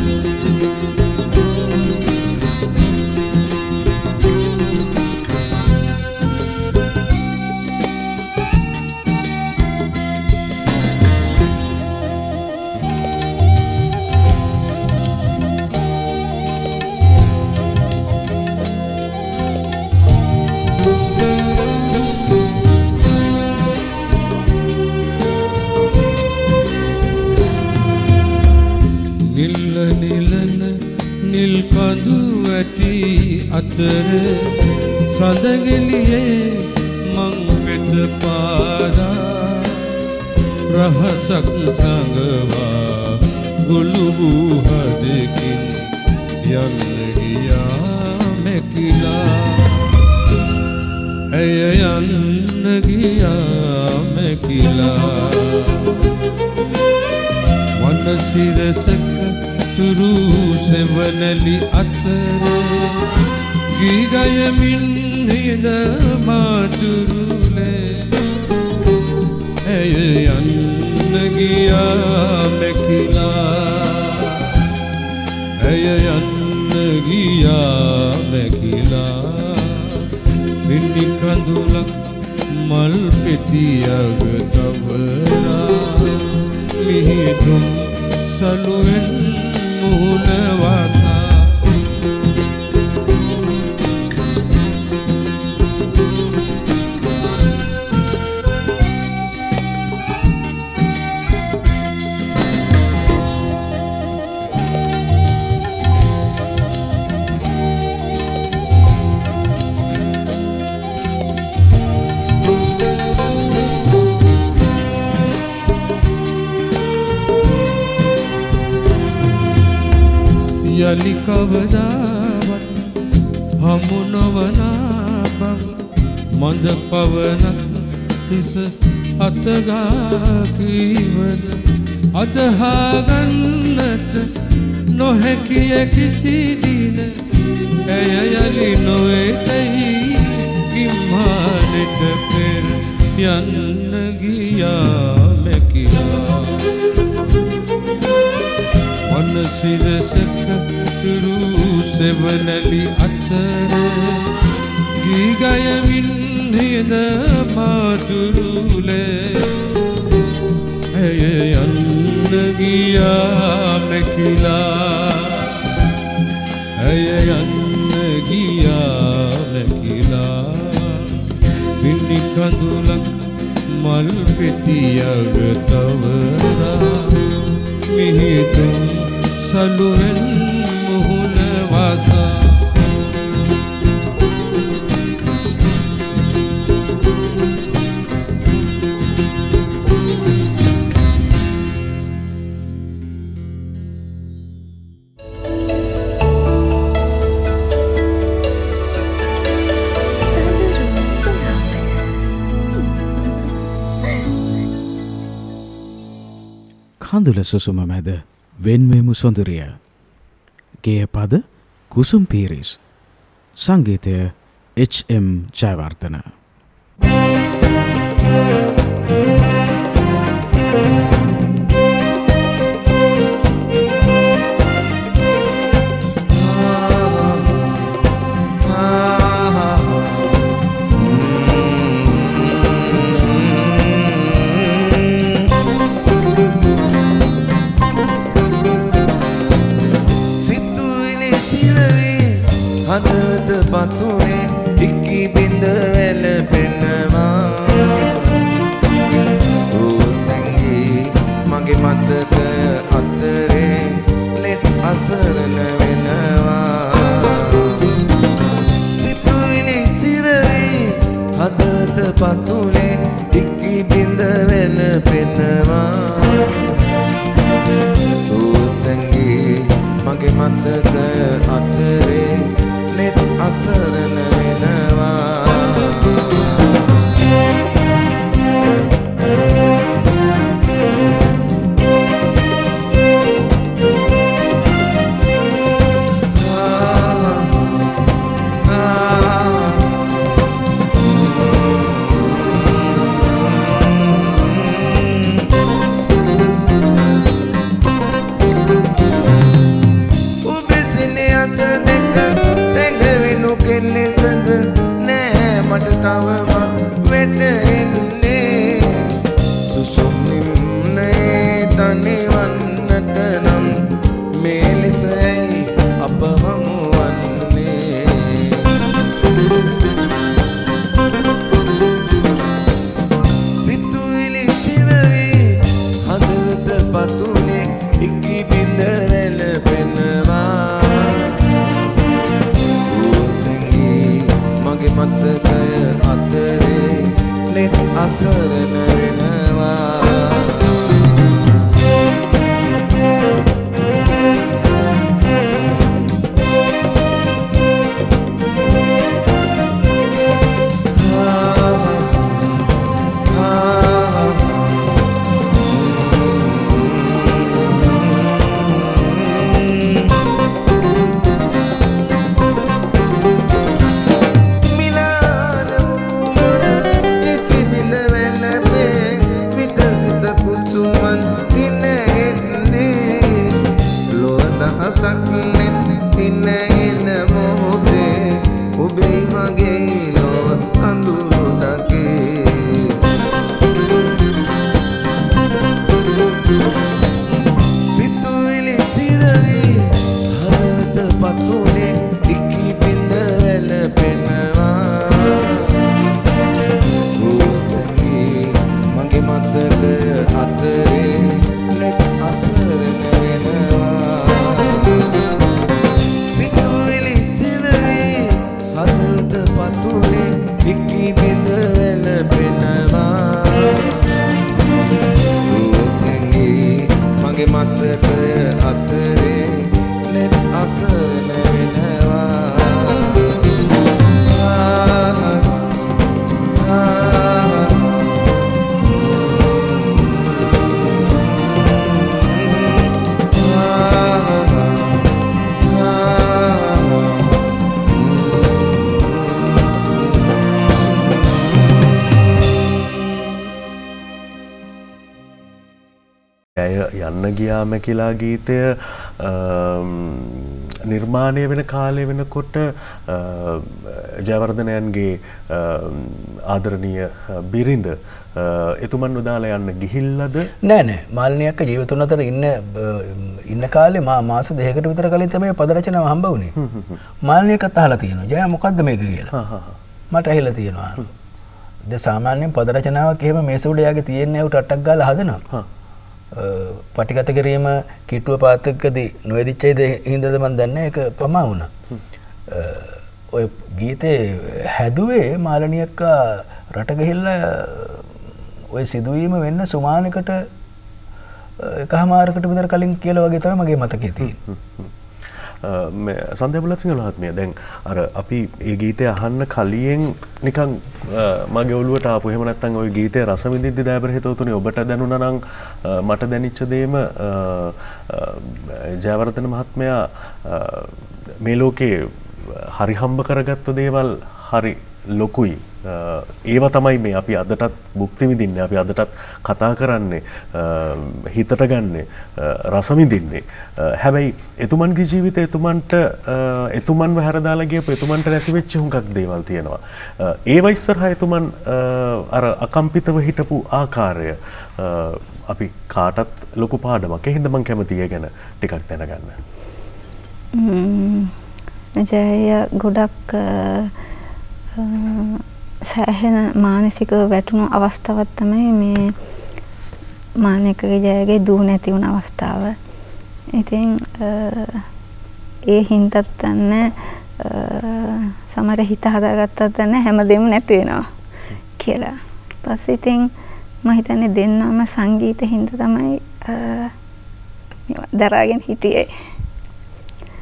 අතර සඳගෙලියේ මං වෙත පාරා රහසක් සංගවා ගුළුබූ හදකින් යන්න ගියා මැකිලා ඇය යන්න ගියා මැකිලා වනසිරසක තුරු සෙවනලි අතර ගීගයමින් හිඳ මාතුරුලේ ඇය යන්න ගියා මැකිලා ඇය යන්න ගියා මැකිලා පින්නි කඳුලක් මල් පෙතියක තවරා මිහිදුම් සලුවෙන් මුහුණ වසා යලි කවදාවත් හමු නොවනා බව මඳ පවනක් හිස අතගා කීවද අදහාගන්නට නොහැකිය කිසි දින ඇය යලි නොවේතෙහි කිම්හානට පෙර යන්න ගියා මැකිලා වනසිරසක තුරු සෙවනලි අතර ගීගයමින් හිඳ මාතුරුලේ ඇය යන්න ගියා මැකිලා ඇය යන්න ගියා මැකිලා පින්නි කඳුලක් මල් පෙතියක තවරා මිහිදුම් සලුවෙන් මුහුණ වසා කඳුල සුසුම මැද වෙන්වෙමු සොඳුරිය. ගේය පද කුසුම් පීරිස්. සංගීතය H.M. ජයවර්ධන. හදවත පතුනේ ඉක්කි බිඳ වැළපෙනවා ඕසංගී මගේ මතක අතරේ net අසරණ වෙනවා සිතුවිලි සිරවේ හදවත පතුනේ ඉක්කි බිඳ වැළපෙනවා මතක අතරේ නෙත් අසරණ වෙනවා යන්න ගියාම කියලා ගීතය නිර්මාණය වෙන කාලය වෙනකොට ජයවර්ධනයන්ගේ ආදරණීය බිරිඳ එතුමන් උදාලා යන්න ගිහිල්ලාද නෑ නෑ මාලිනී අක්ක ජීවිතුන් අතර ඉන්න කාලේ මාස දෙකකට විතර කලින් තමයි පද රචනාව හම්බ වුණේ මාලිනී අක්කත් අහලා තියෙනවා ජය මොකද්ද මේක කියලා මට ඇහිලා තියෙනවා දැන් සාමාන්‍යයෙන් පද රචනාවක් එහෙම මේස උඩ යාගේ තියෙන්නේ උට අටක් ගාලා හදනවා පටිගත කිරීම කිට්ටුව පාතකදී නොවැදිච්චයිද හින්දාද මන් දන්නේ ඒක ප්‍රමා වුණා. ඔය ගීතේ හැදුවේ මාලිනී අක්කා රට ගිහිල්ලා ඔය සිදුවීම වෙන්න සුමානකට එකමාරකට විතර කලින් කියලා වගේ තමයි මගේ මතකයේ තියෙන්නේ. සන්ධ්‍යා බුලත් සිංහල මහත්මිය දැන් අර අපි ඒ ගීතය අහන්න කලියෙන් නිකන් මගේ ඔළුවට ආපු එහෙම නැත්නම් ওই ගීතය රස විඳිද්දි දයාබර හිතවතුනේ ඔබට දැනුණා නම් මට දැනෙච්ච දේම ජයවර්ධන මහත්මයා මේ ලෝකේ හරි හම්බ කරගත්ත දේවල් හරි ලොකුයි ඒව තමයි මේ අපි අදටත් භුක්ති විඳින්නේ අපි අදටත් කතා කරන්නේ හිතට ගන්නෙ රස විඳින්නේ හැබැයි එතුමන්ගේ ජීවිතේ එතුමන්ව හැරදාලා ගියපු එතුමන්ට නැති වෙච්ච හුඟක් දේවල් තියෙනවා ඒව ඉස්සරහා එතුමන් අර අකම්පිතව හිටපු ආකාරය අපි කාටත් ලොකු පාඩමක් ඒ හින්දා මම කැමතියි ඒ ගැන ටිකක් දැනගන්න ජය ගොඩක් සෑහෙන මානසිකව වැටුණු අවස්ථාවක් තමයි මේ මානසිකගේ ජයගේ දූ නැති වුණ අවස්ථාව. ඉතින් ඒ හින්දත් തന്നെ සමහර හිත හදාගත්තත් തന്നെ හැමදේම නැති වෙනවා කියලා. ඊපස්සේ ඉතින් මම හිතන්නේ දෙන්නම සංගීත හින්දා තමයි දරාගෙන හිටියේ.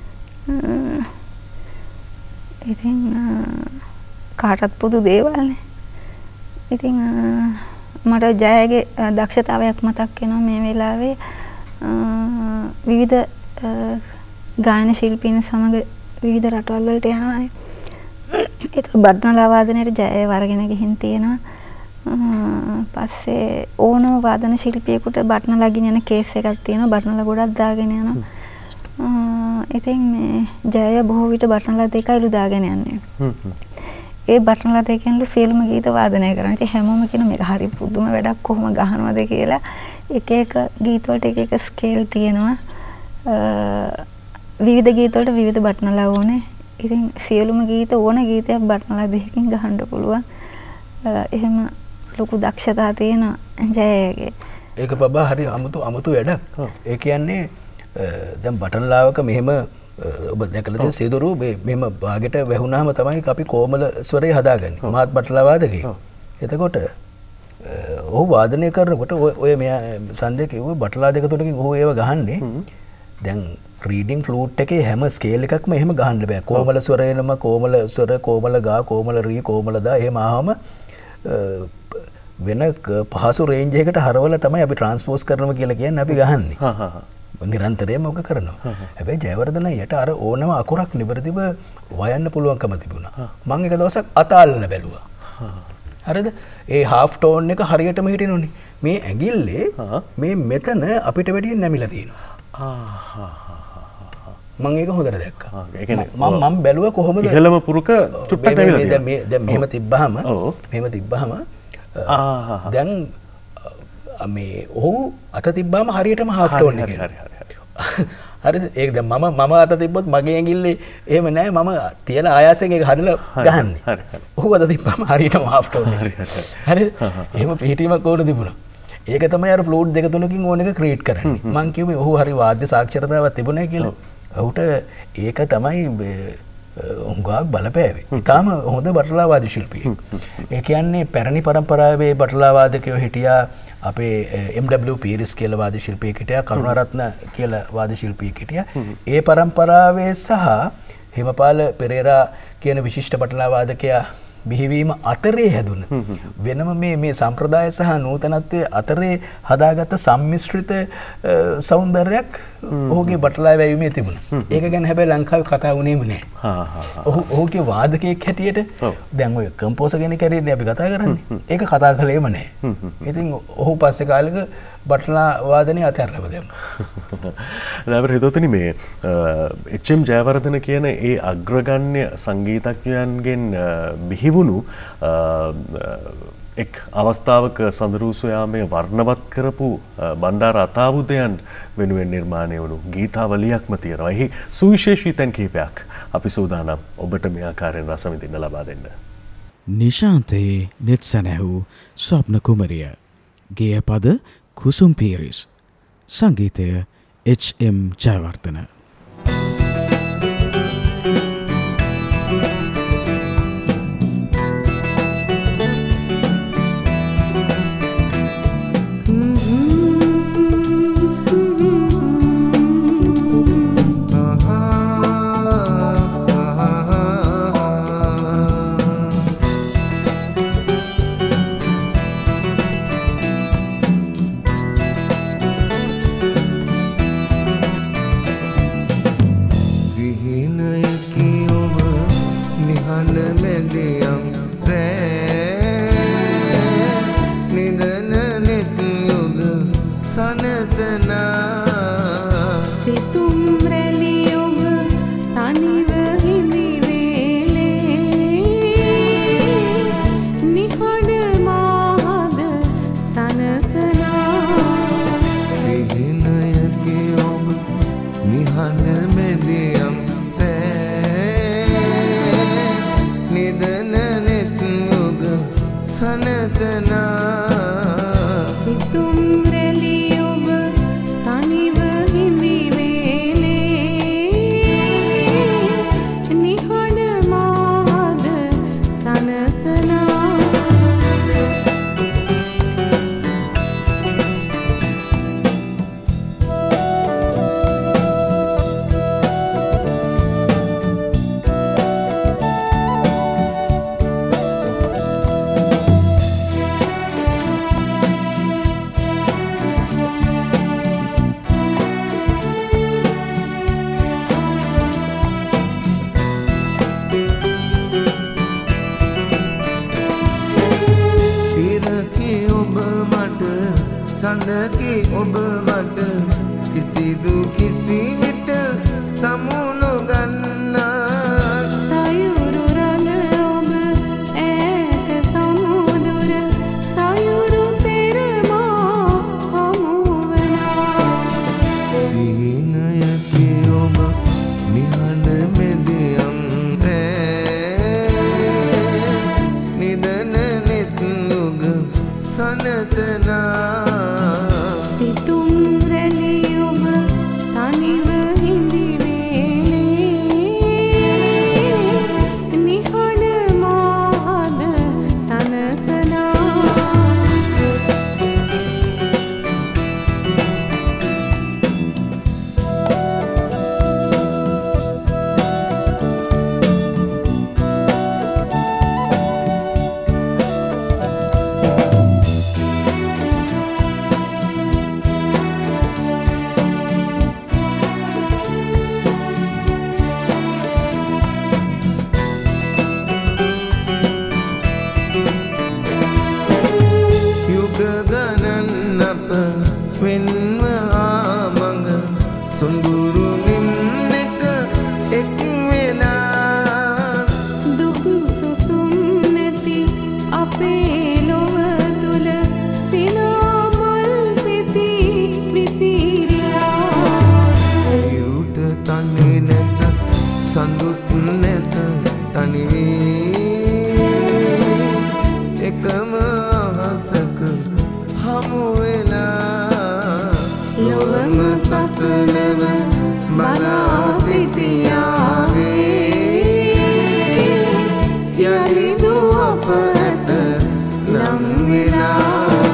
ඉතින් කාටත් පොදු දේවල්නේ. ඉතින් මට ජයගේ දක්ෂතාවයක් මතක් වෙනවා මේ වෙලාවේ. විවිධ ගායන ශිල්පීන් සමග විවිධ රටවල් වලට යනවානේ. ඒක බඩනලා වාදනයේ ජය වරගෙන ගිහින් තියෙනවා. පස්සේ ඕනම වාදන ශිල්පියෙකුට බටනලා ගෙනියන කේස් එකක් තියෙනවා. බටනලා ගොඩක් දාගෙන යනවා. ඉතින් මේ ජය බොහෝ විට බටනලා දෙකයිලු දාගෙන යන්නේ. ඒ බටනලා දෙකෙන්ලු සියලුම ගීත වාදනය කරනවා. ඉතින් හැමෝම කියන මේක හරි පුදුම වැඩක් කොහොම ගහනවද කියලා. එක එක ගීත වලට එක එක ස්කේල් තියෙනවා. විවිධ ගීත වලට විවිධ බටනලා ඕනේ. ඉතින් සියලුම ගීත ඕන ගීතයක් බටනලා දෙකකින් ගහන්න පුළුවන්. එහෙම ලොකු දක්ෂතා තියෙන ජයගේ. ඒක බබා හරි අමුතු වැඩක්. ඒ කියන්නේ දැන් බටන්ලාවක මෙහෙම ඔබ දැකලා තියෙන සීදුරු මෙහෙම භාගයට වැහුණාම තමයි අපි කොමල ස්වරය හදාගන්නේ. මාත් බටලා වාදකේ. එතකොට ඔහු වාදනය කරනකොට ඔය මෙයා සන්දේ කිව්ව බටලා දෙක තුනකින් ඔහු ඒව ගහන්නේ. දැන් රීඩින් ෆ්ලූට් එකේ හැම ස්කේල් එකක්ම එහෙම ගහන්න බෑ. කොමල ස්වරේනම කොමල ස්වර, කොමල ගා, කොමල රී, කොමල දා එහෙම ආවම වෙන පහසු රේන්ජ් එකකට හරවලා තමයි අපි ට්‍රාන්ස්පෝස් කරනවා කියලා කියන්නේ අපි ගහන්නේ. නිරන්තරයෙන්ම ඔක කරනවා. හැබැයි ජයවර්ධන යට අර ඕනම අකුරක් නිවැරදිව වයන්න පුළුවන්කම තිබුණා. මම එක දවසක් අතාලන බැලුවා. හරිද? ඒ හාෆ් ටෝන් එක හරියටම හිටිනුනේ. මේ ඇඟිල්ලේ මේ මෙතන අපිට වැඩිය නැමිලා තියෙනවා. මම ඒක හොඳට දැක්කා. ඒ කියන්නේ මම බැලුවා කොහොමද ඉහළම පුරුක චුට්ටක් නැමිලා තියෙනවා. දැන් මෙහෙම තිබ්බහම දැන් මේ ඔහු අත තිබ්බාම හරියටම හාෆ් ටෝන් එකේ. හරිද? ඒක දැන් මම අත තිබ්බොත් මගේ ඇඟිල්ලේ එහෙම නැහැ. මම තියලා ආයාසයෙන් ඒක හදලා ගහන්නේ. ඔහු අත තිබ්බාම හරියටම හාෆ් ටෝන් එකේ. හරිද? එහෙම පිළිටීමක් ඕන තිබුණා. ඒක තමයි අර ෆ්ලූට් දෙක තුනකින් ඕන එක ක්‍රියේට් කරන්නේ. මම කිව්වේ ඔහු හරි වාද්‍ය සාක්ෂරතාවක් තිබුණේ කියලා. ඔහුට ඒක තමයි උංගාක් බලපෑවේ. ඉතාලම හොඳ බටලා වාද්‍ය ශිල්පියෙක්. ඒ කියන්නේ පැරණි පරම්පරාවේ බටලා වාදකයෝ හිටියා. අපේ MW පීරිස් කියලා වාද්‍ය ශිල්පියෙක් හිටියා. කරුණාරත්න කියලා වාද්‍ය ශිල්පියෙක් හිටියා. ඒ පරම්පරාවේ සහ හිමපාල පෙරේරා කියන විශිෂ්ට බටලා වාදකයා බිහිවීම අතරේ හැදුන වෙනම මේ සම්ප්‍රදාය සහ නූතනත්වයේ අතරේ හදාගත්ත සම්මිශ්‍රිත සෞන්දර්යයක් ඔහුගේ බටලා වැයීමේ තිබුණා. ඒක ගැන හැබැයි ලංකාවේ කතා වුණේම නැහැ. ඔහුගේ වාදකයෙක් හැටියට දැන් ඔය කම්පෝසර් කෙනෙක් හැටියට අපි කතා කරන්නේ. ඒක කතා කළේම නැහැ. ඉතින් ඔහු පස්සේ කාලෙක බටලා වාදනය අතහැරලා දැම්මා. දැන් හිතෝතනි මේ එච්.එම්. ජයවර්ධන කියන ඒ අග්‍රගණ්‍ය සංගීතඥයන්ගෙන් බිහිවුණු එක් අවස්ථාවක සඳරු සොයාමේ වර්ණවත් කරපු බණ්ඩාර අතාවුදයන් වෙනුවෙන් නිර්මාණය වුණු ගීතාවලියක්ම තියෙනවා. එහි සුවිශේෂී තැන් කිහිපයක් අපි සූදානම් ඔබට මේ ආකාරයෙන් රස විඳින්න ලබා දෙන්න. නිශාන්තයේ නෙත් සැනැහූ ස්වප්න කුමරිය. ගේය පද කුසුම් පීරිස්. සංගීතය එච්.එම්. ජයවර්ධන. සඳකි ඔබ මට කිසිදු කිසි විට සමු නොගන්නා සයුරු රළ ඔබ ඈත සමුදුර සයුරු පෙරමා හමුවනා සිහිනයකි ඔබ නිහඬ මෙදියම් නිදන නෙත් නුග සනසනා සිතුම් රැලි ඔබ තනිව හිඳි වේලේ නිහඬ මාහද සනසනා යුග ගණන් අප වෙන්ව ආමඟ සොඳුරු නිම්නෙක එක් වෙලා දුක් සුසුම් නැති අපේ ලොව තුල සිනාමල් පිපි විසිරිලා ඉරුට තනි නැත සඳුත් නැත තනි වී එකම අහසක හමු වෙලා ලොවම සසලව බලා සිටියාවේ යලිදු අප ඇත ලම් වෙලා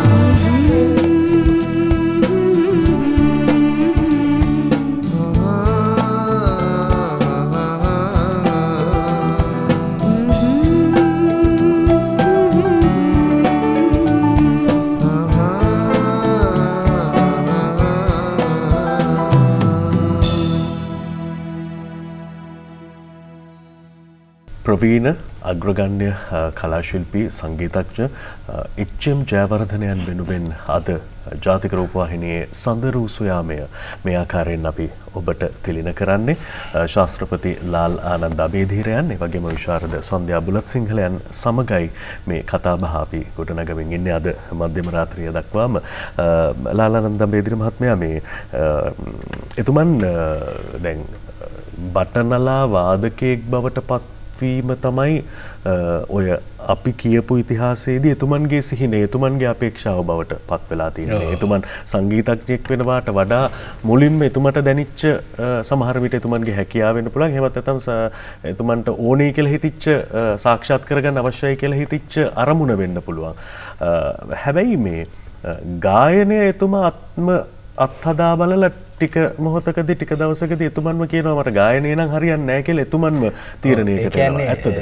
ප්‍රවීණ අග්‍රගණ්‍ය කලාශිල්පී සංගීතඥ එච්.එම්. ජයවර්ධනයන් වෙනුවෙන් අද ජාතික රූපවාහිනියේ සඳරු සොයාමය මේ ආකාරයෙන් අපි ඔබට තිලින කරන්නේ ශාස්ත්‍රපති ලාල් ආනන්ද අබේධීරයන් ඒ වගේම විශාරද සන්ධ්‍යා බුලත් සිංහලයන් සමගයි මේ කතා බහ අපි ගොඩනගමින් ඉන්නේ අද මධ්‍යම රාත්‍රිය දක්වාම ලාල් ආනන්ද අබේධීර මහත්මයා මේ එතුමන් දැන් බටනලා වාදකයෙක් බවට පත්වීම තමයි ඔය අපි කියපු ඉතිහාසයේදී එතුමන්ගේ සිහින එතුමන්ගේ අපේක්ෂාව බවට පත් වෙලා තියෙනවා. එතුමන් සංගීතඥයෙක් වෙනවාට වඩා මුලින්ම එතුමට දැනිච්ච සමහර විට එතුමන්ගේ හැකියාව වෙන්න පුළුවන්. එහෙමත් නැත්නම් එතුමන්ට ඕනේ කියලා හිතිච්ච සාක්ෂාත් කරගන්න අවශ්‍යයි කියලා හිතිච්ච අරමුණ වෙන්න පුළුවන්. හැබැයි මේ ගායනය එතුමා අත්හදා බලලා ටික මොහොතකදී ටික දවසකදී එතුමන්ම කියනවා මට ගායනය නම් හරියන්නේ නැහැ කියලා එතුමන්ම තීරණයකට එනවා. ඇත්තද?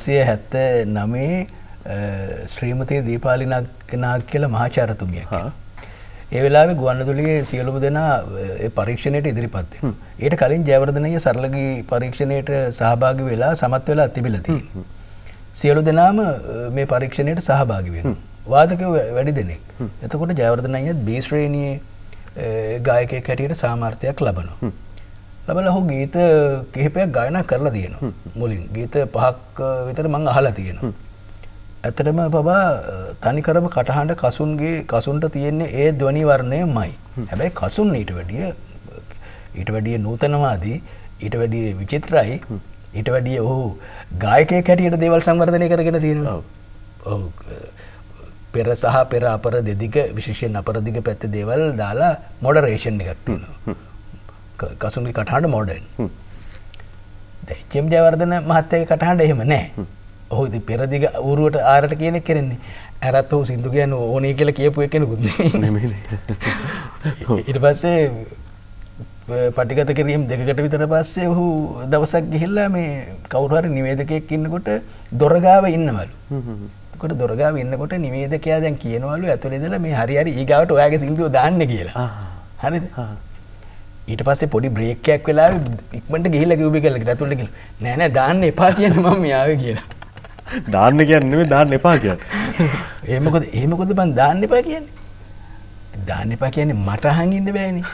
979 ශ්‍රීමති දීපාලි නාග් කියලා මහාචාර්යතුමියක්. ඒ වෙලාවේ ගුවන්විදුලියේ සියලුම දෙනා ඒ පරීක්ෂණයට ඉදිරිපත් වෙනවා. ඊට කලින් ජයවර්ධනීය සරලගී පරීක්ෂණයට සහභාගී වෙලා සමත් වෙලා තිබිලා තියෙනවා. සියලු දෙනාම මේ පරීක්ෂණයට සහභාගී වෙනවා. වාදකයෝ වැඩි දෙනෙක්. එතකොට ජයවර්ධනීය B ශ්‍රේණියේ ගායකයෙක් හැටියට සාමර්ථ්‍යයක් ලබනවා. ලබලා ඔහු ගීත කිහිපයක් ගායනා කරලා තියෙනවා. මුලින් ගීත 5ක් විතර මම අහලා තියෙනවා. ඇත්තටම බබා තනිකරම කටහඬ කසුන්ට තියෙන්නේ ඒ ධ්වනි වර්ණයමයි. හැබැයි කසුන් ඊට වැඩිය නූතනවාදී, ඊට වැඩිය විචිත්‍රයි, ඊට වැඩිය ඔහු ගායකයෙක් හැටියට දේවල් සංවර්ධනය කරගෙන තියෙනවා. ඔව්. පෙර සහ පෙර අපර දෙදිග විශේෂයෙන් අපර දිග පැත්තේ දේවල් දාලා මොඩරේෂන් එකක් තියෙනවා. කසුන්ගේ කටහඬ මොඩර්න්. දැන් එච්.එම්. ජයවර්ධන මහත්තයාගේ කටහඬ එහෙම නැහැ. ඔහු ඉතින් පෙර දිග ඌරුවට ආරට කියන එක කරන්නේ. ඇරත් ඔහු සින්දු කියන්නේ ඕනේ කියලා කියපු එකෙකුත් නෙමෙයි. ඊට පස්සේ පටිගත කිරීම දෙකකට විතර පස්සේ ඔහු දවසක් ගිහිල්ලා මේ කවුරු හරි නිවේදකයෙක් ඉන්නකොට දොරගාව ඉන්නවලු. එතකොට දොරගාව ඉන්නකොට නිවේදකයා දැන් කියනවලු ඇතුලේ ඉඳලා මේ හරි ඊගාවට ඔයාගේ සින්දුව දාන්න කියලා. හරිද? ඊට පස්සේ පොඩි බ්‍රේක් එකක් වෙලා ඉක්මනට ගිහිල්ලා කිව්වේ කියලා ඇතුලට ගිහලා නෑ දාන්න එපා කියන්නේ මම යාවේ කියලා. දාන්න කියන්නේ නෙමෙයි දාන්න එපා කියන්නේ. එහෙම මොකද බං දාන්න එපා කියන්නේ? දාන්න එපා කියන්නේ මට අහන් ඉන්න බෑනේ.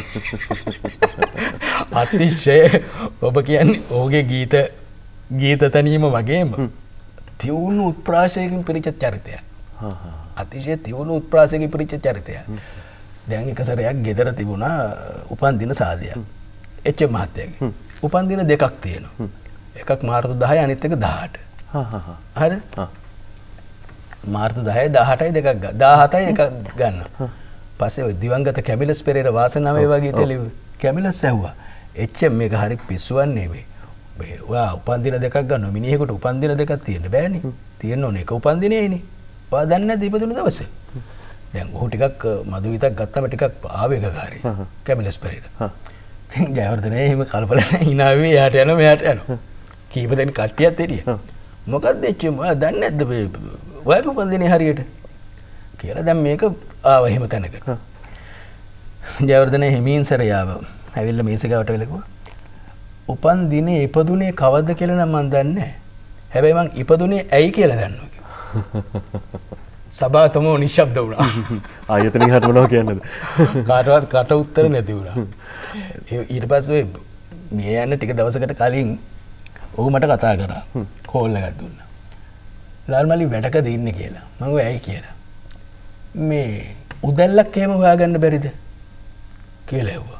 අතිශය ඔබ කියන්නේ ඔහුගේ ගීත තනීම වගේම තියුණු උත්ප්‍රාසයකින් පිරිච්ච චරිතයක්. අතිශය තියුණු උත්ප්‍රාසයකින් පිරිච්ච චරිතයක්. දැන් එක සැරයක් ගෙදර තිබුණා උපන් දින සාදයක්. එච්.එම්. මහත්තයාගේ. උපන් දින දෙකක් තියෙනවා. එකක් මාර්තු 10 අනිත් එක 18. හරිද? මාර්තු 10 18යි දෙකක් ගන්න. 17යි එකක් ගන්න. පස්සේ ඔය දිවංගත කැමිලස් පෙරේර වාසනාවේ වගේ තෙලි කැමිලස් ඇහුවා. එච්.එම්. මේක හරි පිස්සුවක් නෙවෙයි. ඔයා උපන් දින දෙකක් ගන්නවා. මිනිහෙකුට උපන් දින දෙකක් තියෙන්න බෑනේ. තියෙන්න ඕනේ එක උපන් දිනේනේ. ඔයා දන්නේ නැද්ද ඉපදුණු දවසේ? දැන් ඔහු ටිකක් මදු විතක් ගත්තම ටිකක් ආවේගකාරී. කැමිලස් පෙරේර. ඉතින් ජයවර්ධනේ එහෙම කල්පනා hina වෙයි යාට යනවා මෙයාට යනවා. කීප දෙනෙක් කට්ටියත් හිටියා. මොකක්ද එච්.එම්. ඔයා දන්නේ නැද්ද මේ ඔයාගේ උපන් දිනේ හරියට? කියලා දැන් මේක ආව එහෙම තැනකට. ජයවර්ධනේ හිමින් සරයාව ඇවිල්ලා මේසෙ ගාවට වෙලකුවා. උපන් දිනේ ඉපදුනේ කවද්ද කියලා නම් මන් දන්නේ නැහැ. හැබැයි මං ඉපදුනේ ඇයි කියලා දන්නවා කිව්වා. සභාවතම නිශ්ශබ්ද වුණා. ආයතනින් හට මොනවා කියන්නද? කාටවත් කට උත්තර නැති වුණා. ඊට පස්සේ මේ යන ටික දවසකට කලින් ඔහු මට කතා කරා. කෝල් එකක් දුන්නා. ලාල්මලි වැඩකද ඉන්නේ කියලා. මම ඔය ඇයි කියලා. මේ උදැල්ලක් එහෙම හොයාගන්න බැරිද කියලා ඇහුවා.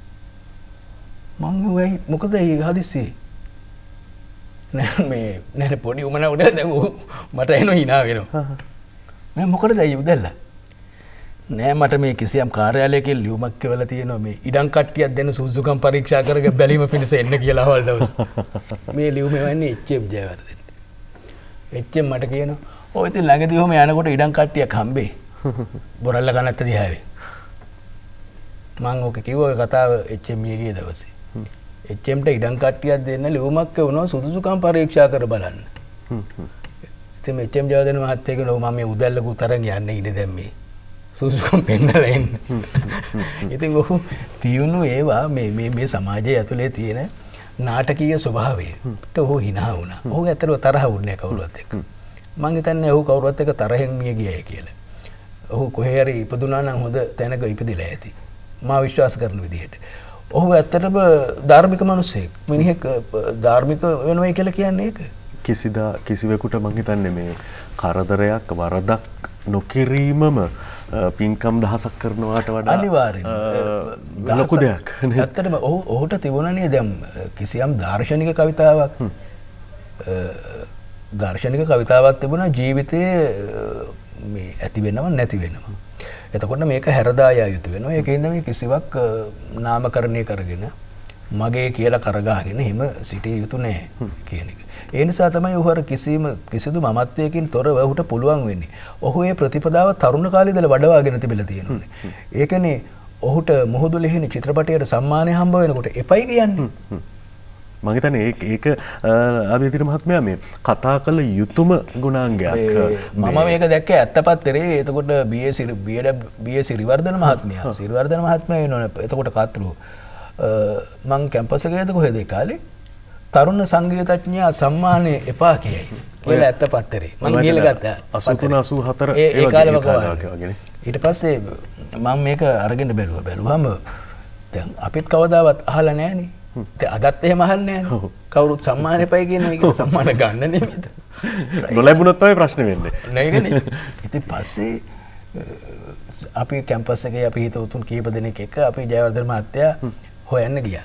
මං ඔය මොකද ඒ හදිස්සියේ නෑ පොඩි උමන උඩ දැන් මට එනවා hina වෙනවා. මම මොකටද අයියේ උදැල්ල? නෑ මට මේ කිසියම් කාර්යාලයකින් ලියුමක් කියවලා තියෙනවා මේ ඉඩම් කට්ටියක් දෙන්න සුසුකම් පරීක්ෂා කරගෙන බැලීම පිණිස එන්න කියලා අවල් දවස්. මේ ලියුම එවන්නේ එච්.එම්. ජයවර්ධන. එච්.එම්. මට කියනවා ඔය ඉතින් ළඟදී ඔහම යනකොට ඉඩම් කට්ටියක් හම්බේ. බොරල්ල කනත්ත දිහාවේ. මං ඕක කිව්වා ඔය කතාව එච්.එම්. ගිය දවසේ. එච්.එම්.ට ඉඩම් කට්ටියක් දෙන්න ලියුමක් එවනවා සුදුසුකම් පරීක්ෂා කර බලන්න. ඉතින් එච්.එම්. ජයවර්ධන මහත්තයා කියනවා මම මේ උදැල්ලකුත් අරන් යන්න ඉන්නේ දැන් මේ. සුදුසුකම් පෙන්නලා එන්න. ඉතින් ඔහු තියුණු ඒවා මේ සමාජයේ ඇතුලේ තියෙන නාටකීය ස්වභාවයට ඔහු hina වුණා. ඔහු ඇත්තටම තරහ වුණේ කවුරුවත් එක්ක. මං හිතන්නේ ඔහු කවුරුවත් එක්ක තරහෙන් මිය ගියයි කියලා. ඔහු කොහේ හරි ඉපදුනා නම් හොඳ තැනක ඉපදිලා ඇති. මා විශ්වාස කරන විදිහට. ඔහු ඇත්තටම ධාර්මික මිනිසෙක්. මිනිහෙක් ධාර්මික වෙනවයි කියලා කියන්නේ ඒක. කිසිවෙකුට මං හිතන්නේ මේ කරදරයක් වරදක් නොකිරීමම පින්කම් දහසක් කරනවාට වඩා අනිවාර්යෙන් ලොකු දෙයක්. ඇත්තටම ඔහුට තිබුණනේ දැන් කිසියම් දාර්ශනික කවිතාවක් තිබුණා ජීවිතයේ මේ ඇති වෙනව නැති වෙනව. එතකොට මේක හැරදායා යුතු වෙනවා. ඒකින්ද මේ කිසිවක් නාමකරණය කරගෙන මගේ කියලා කරගාගෙන එහෙම සිටිය යුතු නැහැ කියන එක. ඒ නිසා තමයි ඔහු අර කිසිදු මමත්වයකින් තොරව ඔහුට පුළුවන් වෙන්නේ. ඔහු ඒ ප්‍රතිපදාව තරුණ කාලේ ඉඳලා වඩවාගෙන තිබිලා තියෙනවා. ඒ කියන්නේ ඔහුට මුහුදු ලිහිණි චිත්‍රපටයට සම්මානය හම්බ වෙනකොට එපයි කියන්නේ. මම හිතන්නේ ඒක අභිදිර මහත්මයා මේ කතා කළ යුතුම ගුණාංගයක්. මම මේක දැක්කේ ඇත්තපත්තරේ. එතකොට BA සිරිවර්ධන මහත්මයා. සිරිවර්ධන මහත්මයා වෙනවනේ. එතකොට කතරු මං කැම්පස් එකේද කොහෙද ඒ කාලේ තරුණ සංගීතඥයා සම්මානය එපා කියයි කියලා ඇත්තපත්තරේ මම ගිහලා ගත්තා 83 84 ඒ කාලේ වගේ. ඊට පස්සේ මම මේක අරගෙන බැලුවාම දැන් අපිත් කවදාවත් අහලා නැහනේ. අදත් එහෙම අහන්නේ නැහැ. කවුරුත් සම්මාන එපයි කියන එක සම්මාන ගන්න නෙමෙයිද? නොලැබුණොත් තමයි ප්‍රශ්නේ වෙන්නේ. නේද? ඉතින් පස්සේ අපි කැම්පස් එකේ අපි හිතුවතුන් කීප දෙනෙක් එක්ක අපි ජයවර්ධන මහත්තයා හොයන්න ගියා.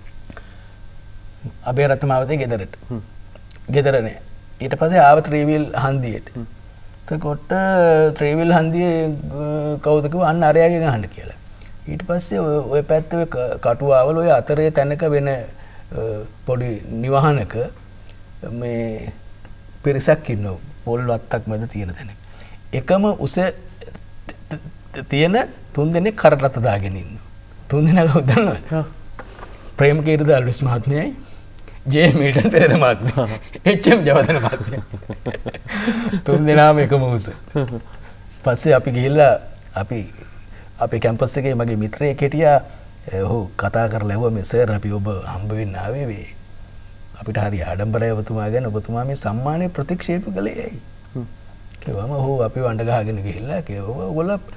අපේ රත්මාවතේ ගෙදරට. ගෙදර නෑ. ඊට පස්සේ ආව ත්‍රිවිල් හන්දියට. එතකොට ත්‍රිවිල් හන්දියේ කවුද කිව්වා අන්න අරයාගෙන් අහන්න කියලා. ඊට පස්සේ ඔය පැත්තේ කටුවාවල ඔය අතරේ තැනක වෙන පොඩි නිවහනක මේ පිරිසක් ඉන්නවා. පොල් වත්තක් මැද තියෙන තැනක. එකම උස තියෙන තුන් දෙනෙක් කරට දාගෙන ඉන්නවා. තුන් දෙනා කවුද දන්නවද? ප්‍රේමකීර්ති අල්විස් මහත්මයයි, ජේ මිල්ටන් පෙරේරා මහත්මයා, එච්.එම්. ජයවර්ධන මහත්මයා. තුන් දෙනාම එකම උස. පස්සේ අපි ගිහිල්ලා අපේ කැම්පස් එකේ මගේ මිත්‍රයෙක් හිටියා. ඔහු කතා කරලා ඇහුවා මේ සර් අපි ඔබ හම්බ වෙන්න ආවේ මේ අපිට හරි ආඩම්බරයි ඔබතුමා ගැන. ඔබතුමා මේ සම්මානය ප්‍රතික්ෂේප කළේ ඇයි? කිව්වම ඔහු අපි වණ්ඩ ගහගෙන ගිහිල්ලා කිව්වා ඔයගොල්ලෝ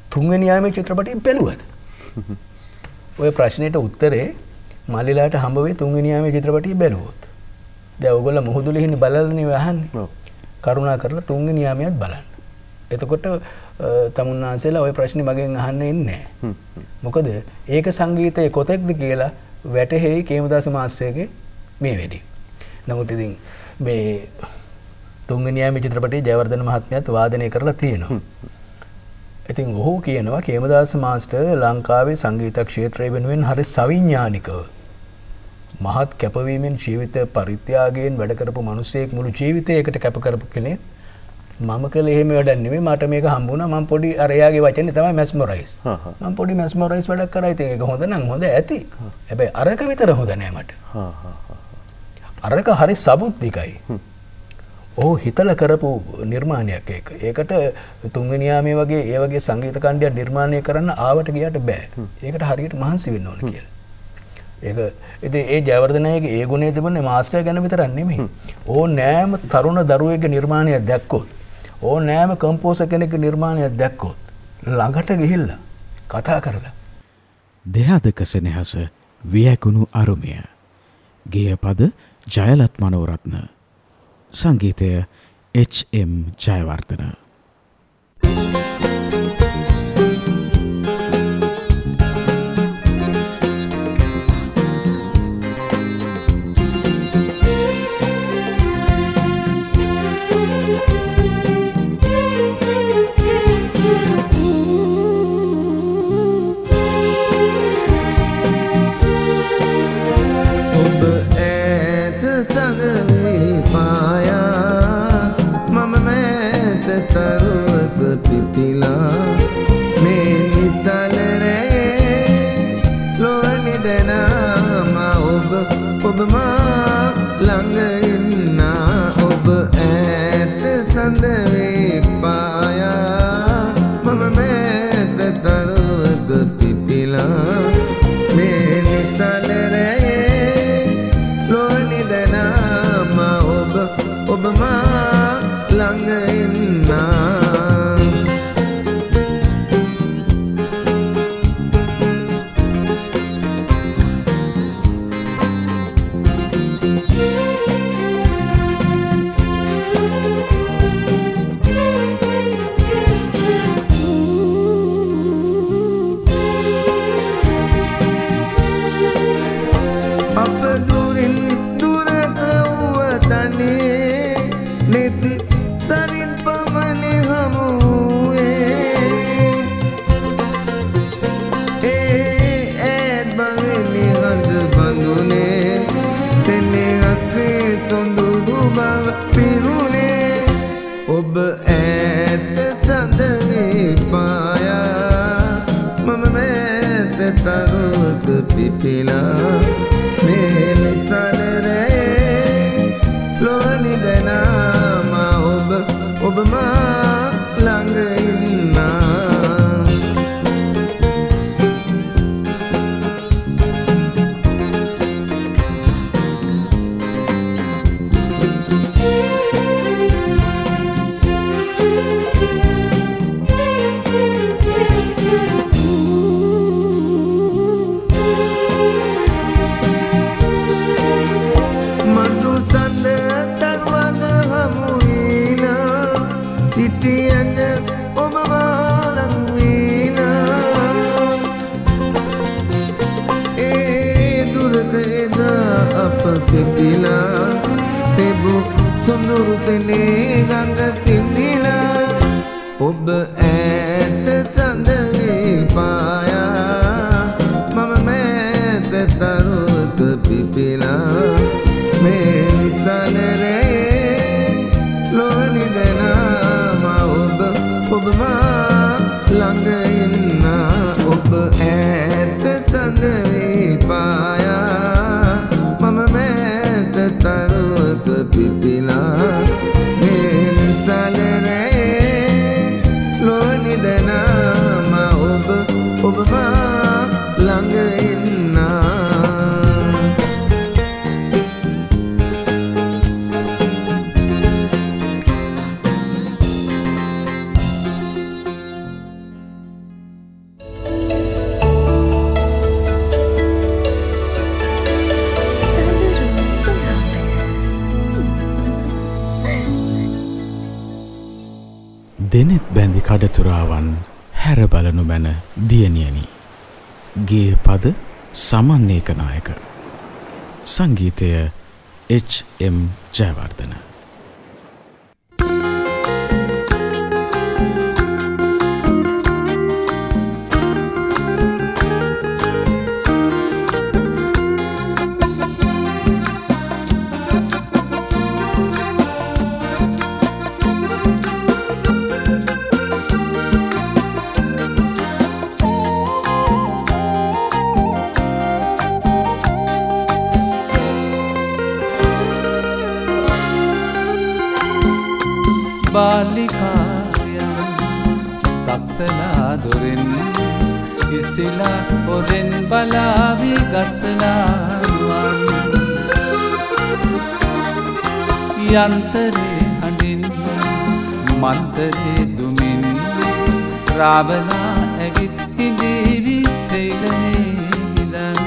තුන්වෙනි යාමේ චිත්‍රපටය බැලුවද? ඔය ප්‍රශ්නෙට උත්තරේ මල්ලිලාට හම්බ වෙයි තුන්වෙනි යාමේ චිත්‍රපටය බැලුවොත්. දැන් ඔයගොල්ලෝ මුහුදුලේ ඉන්නේ බලලානේ අහන්නේ. කරුණා කරලා තුන්වෙනි යාමයත් බලන්න. එතකොට තමුන්නාන්සේලා ওই ප්‍රශ්නේ මගෙන් අහන්න ඉන්නේ නැහැ. මොකද ඒක සංගීතයේ කොතෙක්ද කියලා වැටහෙයි කේමදාස මාස්ටර්ගේ මේ වෙලේ. නමුත් ඉතින් මේ තුන්වෙනි යාමේ චිත්‍රපටයේ ජයවර්ධන මහත්මයාත් වාදනය කරලා තියෙනවා. ඉතින් ඔහු කියනවා කේමදාස මාස්ටර් ලංකාවේ සංගීත ක්ෂේත්‍රය වෙනුවෙන් හරි සවිඥානිකව මහත් කැපවීමෙන් ජීවිත පරිත්‍යාගයෙන් වැඩ කරපු මිනිසෙක් මුළු ජීවිතයකට කැප කරපු කෙනෙක්. මම කළේ එහෙම වැඩක් නෙමෙයි මට මේක හම්බුණා මම පොඩි අර එයාගේ වචනේ තමයි මැස්මරයිස්. මම පොඩි මැස්මරයිස් වැඩක් කරා ඉතින් ඒක හොඳ නම් හොඳ ඇති. හැබැයි අරක විතර හොඳ නෑ මට. අරක හරි සබුද්ධිකයි. ඔහු හිතලා කරපු නිර්මාණයක් ඒක. ඒකට තුන්වෙනි යාමේ වගේ ඒ වගේ සංගීත කණ්ඩයක් නිර්මාණය කරන්න ආවට ගියාට බෑ. ඒකට හරියට මහන්සි වෙන්න ඕන කියලා. ඒක ඉතින් ඒ ජයවර්ධනයේ ඒ ගුණය තිබුණේ මාස්ටර් ගැන විතරක් නෙමෙයි. ඕනෑම තරුණ දරුවෙක්ගේ නිර්මාණයක් දැක්කොත්, ඕනෑම කම්පෝසර් කෙනෙක්ගේ නිර්මාණයක් දැක්කොත් ළඟට ගිහිල්ලා කතා කරලා දෙහදක සෙනෙහස වියකුණු අරුමය. ගේයපද ජයලත් මනෝරත්න. සංගීතය H.M. ජයවර්ධන. දෙනෙත් බැඳි කඩතුරාවන් හැර බලනු මැන දියණියනි. ගේ පද සමන්නේක නායක. සංගීතය H.M. ජයවර්ධන. බාලිකායන් තක්සලා දොරෙන් ඉසිලා පොදෙන් බලාවි ගසලාරුවන් යන්තරේ හඬින් මන්තරේ දුමින් රාවනා ඇගිත් හිඳීවි සෙයිලනේ හිඳන්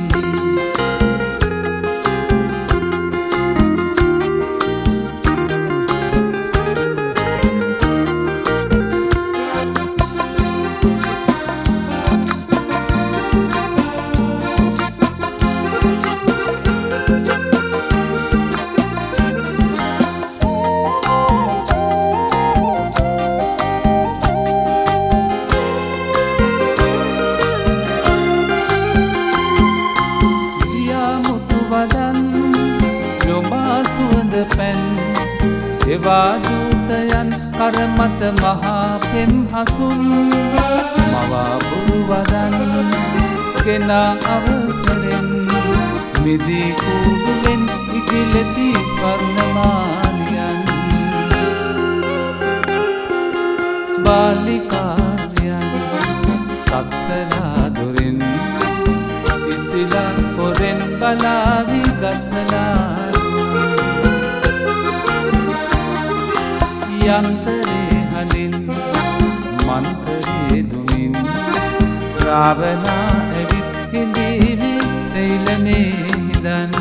එවාදූතයන් කරමත මහා පෙම් හසුන් මවා පුරුවදන් කෙනා අවසරෙන් මිදී කූඩුවෙන් ඉගිලෙති ස්වර්ණමාලියන් බාලිකායන් තක්සලා දොරින් ඉසිලා පොරෙන් බලාවි ගසලා යන්තරේ හඬින් මන්තරේ දුමින් රාවනා ඇවිත් හිඳීවි සෙයිලනේ හිඳන්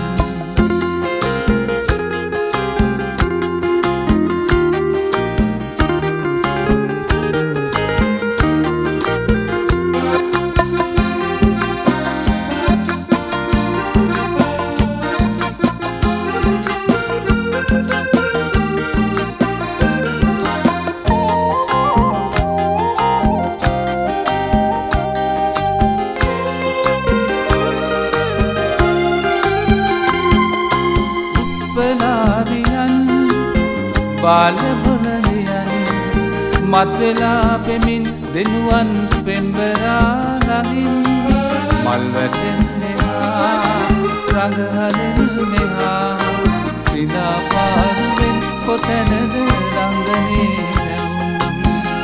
බාලබොලලියන් මත්වෙලා පෙමින් දෙනුවන් පෙම්බරා නගින් මල්වැටෙන් නෙහා රඟහලෙන් මෙහා සිනා පාරුවෙන් කොතැනද රංගනේ නැවුම්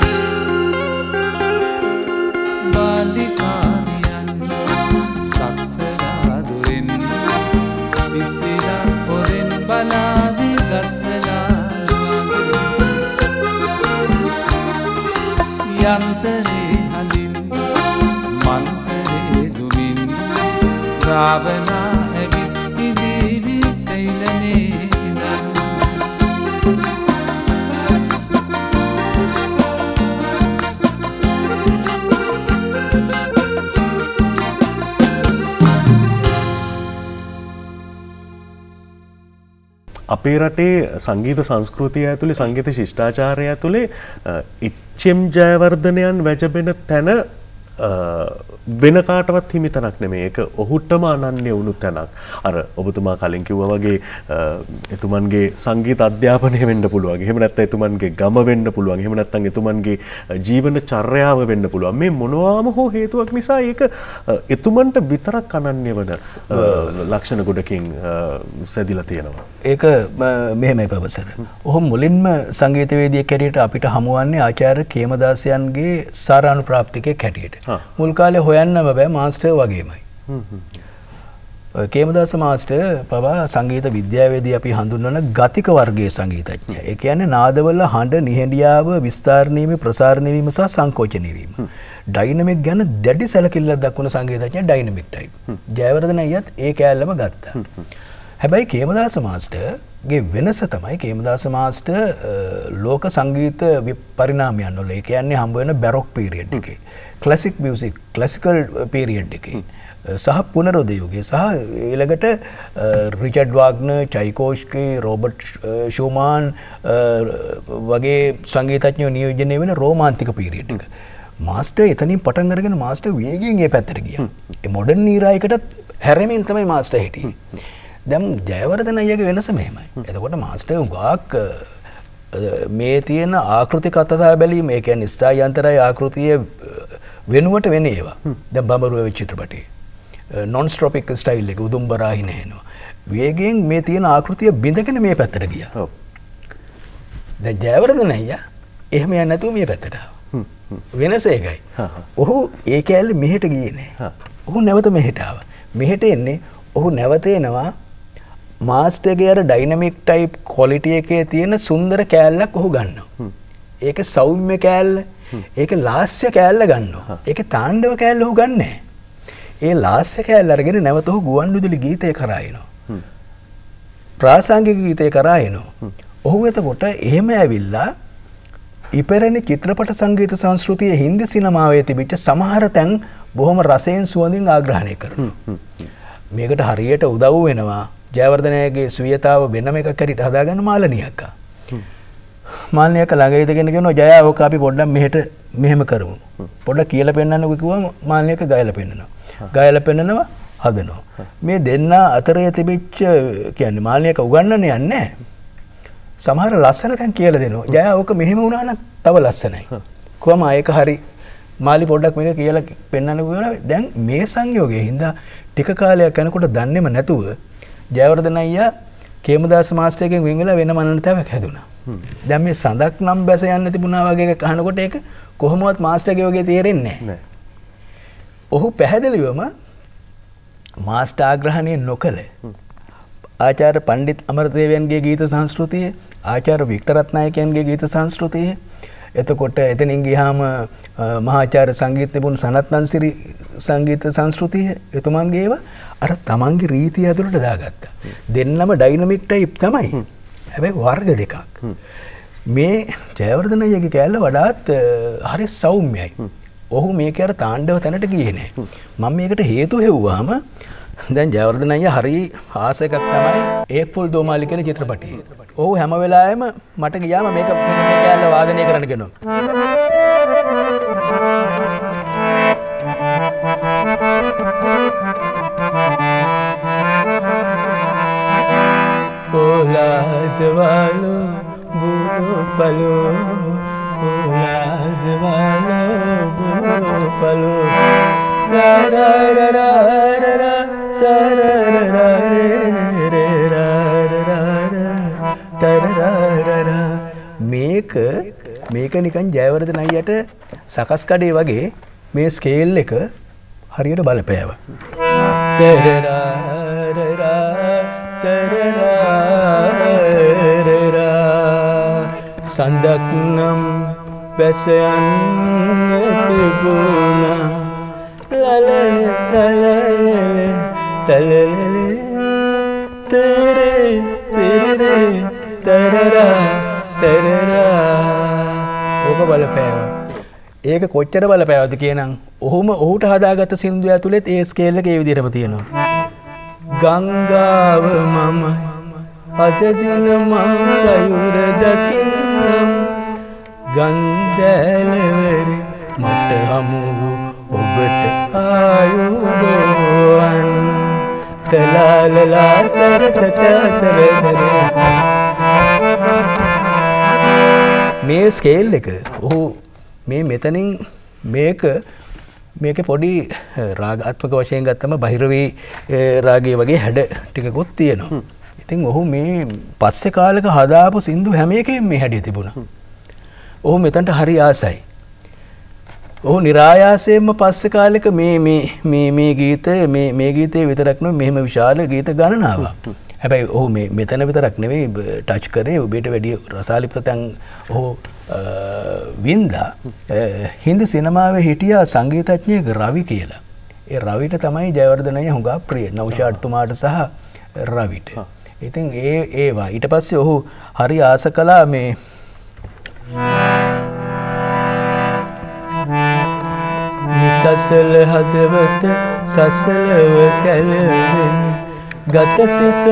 බාලිකානියන් තක්සලා දුරින් ඉසිලා පොරෙන් බලාවි ගසලා යන්තරේ හඬින් මන්තරේ දුමින් රාවනා ඇවිත් හිඳීවි සෙයිලනේ හිඳන් අපේ රටේ සංගීත සංස්කෘතිය ඇතුළේ සංගීත ශිෂ්ටාචාරය ඇතුළේ H.M. ජයවර්ධනයන් වැජබෙන තැන වෙන කාටවත් හිමි තැනක් නෙමෙයි. ඒක ඔහුටම අනන්‍ය වුණු තැනක්. අර ඔබතුමා කලින් කිව්වා වගේ එතුමන්ගේ සංගීත අධ්‍යාපනය වෙන්න පුළුවන්. එහෙම නැත්නම් එතුමන්ගේ ගම වෙන්න පුළුවන්. එහෙම නැත්නම් එතුමන්ගේ ජීවන චර්යාව වෙන්න පුළුවන්. මේ මොනවාම හෝ හේතුවක් නිසා ඒක එතුමන්ට විතරක් අනන්‍ය වන ලක්ෂණ ගොඩකින් සැදිලා තියෙනවා. ඒක මෙහෙමයි ප්‍රොෆෙසර්. ඔහු මුලින්ම සංගීතවේදියෙක් හැටියට අපිට හමුවන්නේ ආචාර්ය කේමදාසයන්ගේ සාරානුප්‍රාප්තිකයෙක් හැටියට. මුල් කාලේ හොයන්නම බෑ මාස්ටර් වගේමයි. කේමදාස මාස්ටර් පවා සංගීත විද්‍යාවේදී අපි හඳුන්වන ගතික වර්ගයේ සංගීතඥයා. ඒ කියන්නේ නාදවල හඬ නිහඬියාව විස්තරණය වීම, ප්‍රසාරණය වීම සහ සංකෝචනය වීම. ඩයිනමික් ගැන දැඩි සැලකිල්ලක් දක්වන සංගීතඥයා ඩයිනමික් ටයිප්. ජයවර්ධන අයියත් ඒ කෑල්ලම ගත්තා. හැබැයි කේමදාස මාස්ටර්ගේ වෙනස තමයි කේමදාස මාස්ටර් ලෝක සංගීත පරිණාමයන් වල ඒ කියන්නේ හම්බ වෙන බැරොක් පීරියඩ් එකේ ක්ලාසික් මියුසික් ක්ලාසිකල් පීරියඩ් එකේ සහ පුනරුදය යුගයේ සහ ඊළඟට රිචඩ් වාග්නර් චයිකෝස්කි රොබර්ට් ෂූමාන් වගේ සංගීතඥයෝ නියෝජනය වෙන රෝමාන්තික පීරියඩ් එක මාස්ටර් එතනින් පටන් අරගෙන මාස්ටර් වේගයෙන් ඒ පැත්තට ගියා ඒ මොඩර්න් ඊරා එකටත් හැරෙමින් තමයි මාස්ටර් හිටියේ දැන් ජයවර්ධන අයියාගේ වෙනස මෙහෙමයි එතකොට මාස්ටර් උගාක් මේ තියෙන ආකෘති කතා බැලීම ඒ කියන්නේ ස්ථායන්තරයි ආකෘතිය වෙනුවට වෙන ඒවා දැන් බඹරුව චිත්‍රපටයේ non-stropic ස්ටයිල් එක උදුම්බරාහි නේනවා වේගයෙන් මේ තියෙන ආකෘතිය බිඳගෙන මේ පැත්තට ගියා ඔව් දැන් ජයවර්ධන අයියා එහෙම යන්නේ නැතුව මේ පැත්තට ආවා වෙනස ඒකයි ඔහු ඒ කැලේ මෙහෙට ගියේ නෑ ඔහු නැවත මෙහෙට ආවා මෙහෙට එන්නේ ඔහු නැවත එනවා මාස්ටර්ගේ අර ඩයිනමික් ටයිප් ක්වොලිටි එකේ තියෙන සුන්දර කෑල්ලක් ඔහු ගන්නවා ඒක සෞම්‍ය කෑල්ල ඒක ලාස්‍ය කෑල්ල ගන්නවා ඒක තාණ්ඩව කෑල්ල ඔහු ගන්නෑ ඒ ලාස්‍ය කෑල්ල අරගෙන නැවත ඔහු ගුවන්විදුලි ගීතය කරා එනවා ප්‍රාසංගික ගීතය කරා එනවා ඔහු එතකොට එහෙම ඇවිල්ලා ඉපැරණි චිත්‍රපට සංගීත සංස්කෘතියේ හින්දි සිනමාවේ තිබිච්ච සමහර තැන් බොහොම රසයෙන් සුවඳින් ආග්‍රහණය කරනවා මේකට හරියට උදව් වෙනවා ජයවර්ධනයාගේ ස්වීයතාව වෙනම එකක් හැටියට හදාගන්න මාළනිය අක්කා. මාළනිය අක්කා ළඟ ඉඳගෙන කියනවා ජයා ඕක අපි පොඩ්ඩක් මෙහෙම කරමු. පොඩ්ඩක් කියලා පෙන්නන්නකෝ කිව්වම මාළනිය අක්කා ගයලා පෙන්නනවා. ගයලා පෙන්නනවා හදනවා. මේ දෙන්න අතරේ තිබිච්ච කියන්නේ මාළනිය අක්කා උගන්නන්නේ නැහැ. සමහර ලස්සන තැන් කියලා දෙනවා. ජයා ඕක මෙහෙම වුණා නම් තව ලස්සනයි. කොහම ඒක හරි මාළි පොඩ්ඩක් මේක කියලා පෙන්නන්නකෝ කියලා දැන් මේ සංයෝගයේ හින්දා ටික කාලයක් යනකොට දන්නේම නැතුව ජයවර්ධන අයියා කේමදාස මාස්ටර්ගෙන් වෙන් වෙලා වෙන මනනතාවක් හැදුනා. දැන් මේ සඳක් නම් බැස යන්න තිබුණා වගේ එකක් අහනකොට ඒක කොහොමවත් මාස්ටර්ගේ වගේ තේරෙන්නේ නැහැ. ඔහු පැහැදිලිවම මාස්ටර් ආග්‍රහණය නොකළ ආචාර්ය පණ්ඩිත් අමරදේවයන්ගේ ගීත සංස්කෘතිය, ආචාර්ය වික්ටර් රත්නායකයන්ගේ ගීත සංස්කෘතිය, එතකොට එතනින් ගියාම මහාචාර්ය සංගීත නිපුණ සනත් නන්සිරි සංගීත සංස්කෘතිය එතුමන්ගේ ඒවා අර තමන්ගේ රීතිය ඇතුළට දාගත්තා. දෙන්නම ඩයිනමික් ටයිප් තමයි. හැබැයි වර්ග දෙකක්. මේ ජයවර්ධන අයියාගේ කැලේ වඩාත් හරි සෞම්‍යයි. ඔහු මේක අර තාණ්ඩව තැනට ගියේ නෑ. මම මේකට හේතු හෙව්වාම දැන් ජයවර්ධන අයියා හරි ආස එකක් තමයි ඒප්පල් දෝමාලි කියන චිත්‍රපටියේ. ඔහු හැම වෙලාවෙම මට ගියාම මේක මේ කැලේ වාදනය කරන්න කියනවා. Oladwalo bupalo Oladwalo bupalo tarararara tarararara මේක නිකන් ජයවර්ධන අයියට සකස් කඩේ වගේ මේ ස්කේල් එක හරියට බලපෑවා. සඳක් නම් බැස යන්න තිබුණා ලලල ලලල තලලල තරේ තරේ තරරා තරරා ඔබ බලපෑවා. ඒක කොච්චර බලපෑවද කියනනම් ඔහුට හදාගත්ත සින්දුව ඇතුළෙත් ඒ ස්කේල් එක ඒ විදිහටම තියෙනවා. ගංගාව මමයි අද දින මා සයුර දකින්නම් ගන්දැලවර මට හමු ඔබට ආයුබෝවන් තලාලලා තරතතතර මේ ස්කේල් එක ඔහු මේ මෙතනින් මේක පොඩි රාගාත්මක වශයෙන් ගත්තම බහිරවී රාගයේ වගේ හැඩ ටිකකුත් තියෙනවා. ඉතින් ඔහු මේ පස්සේ කාලෙක හදාපු සින්දු හැම එකෙම මේ හැඩය තිබුණා. ඔහු මෙතනට හරි ආසයි. ඔහු નિરાයාසයෙන්ම පස්සේ කාලෙක මේ ගීතේ විතරක් නෙවෙයි මෙහෙම විශාල ගීත ගණනාවක්. හැබැයි ඔහු මෙතන විතරක් නෙවෙයි ටච් කරේ ඔබට වැඩි රසාලිප්ත තැන් ඔහු වින්දා. හින්දි සිනමාවේ හිටියා සංගීතඥයෙක් රවි කියලා. ඒ රවිට තමයි ජයවර්ධන අයියා හුඟා ප්‍රිය. නෞෂාද් තුමාට සහ රවිට. ඉතින් ඒවා ඊට පස්සේ ඔහු හරි ආස කළා මේ සසල හදවත සසලව කැළවෙන ගතසිත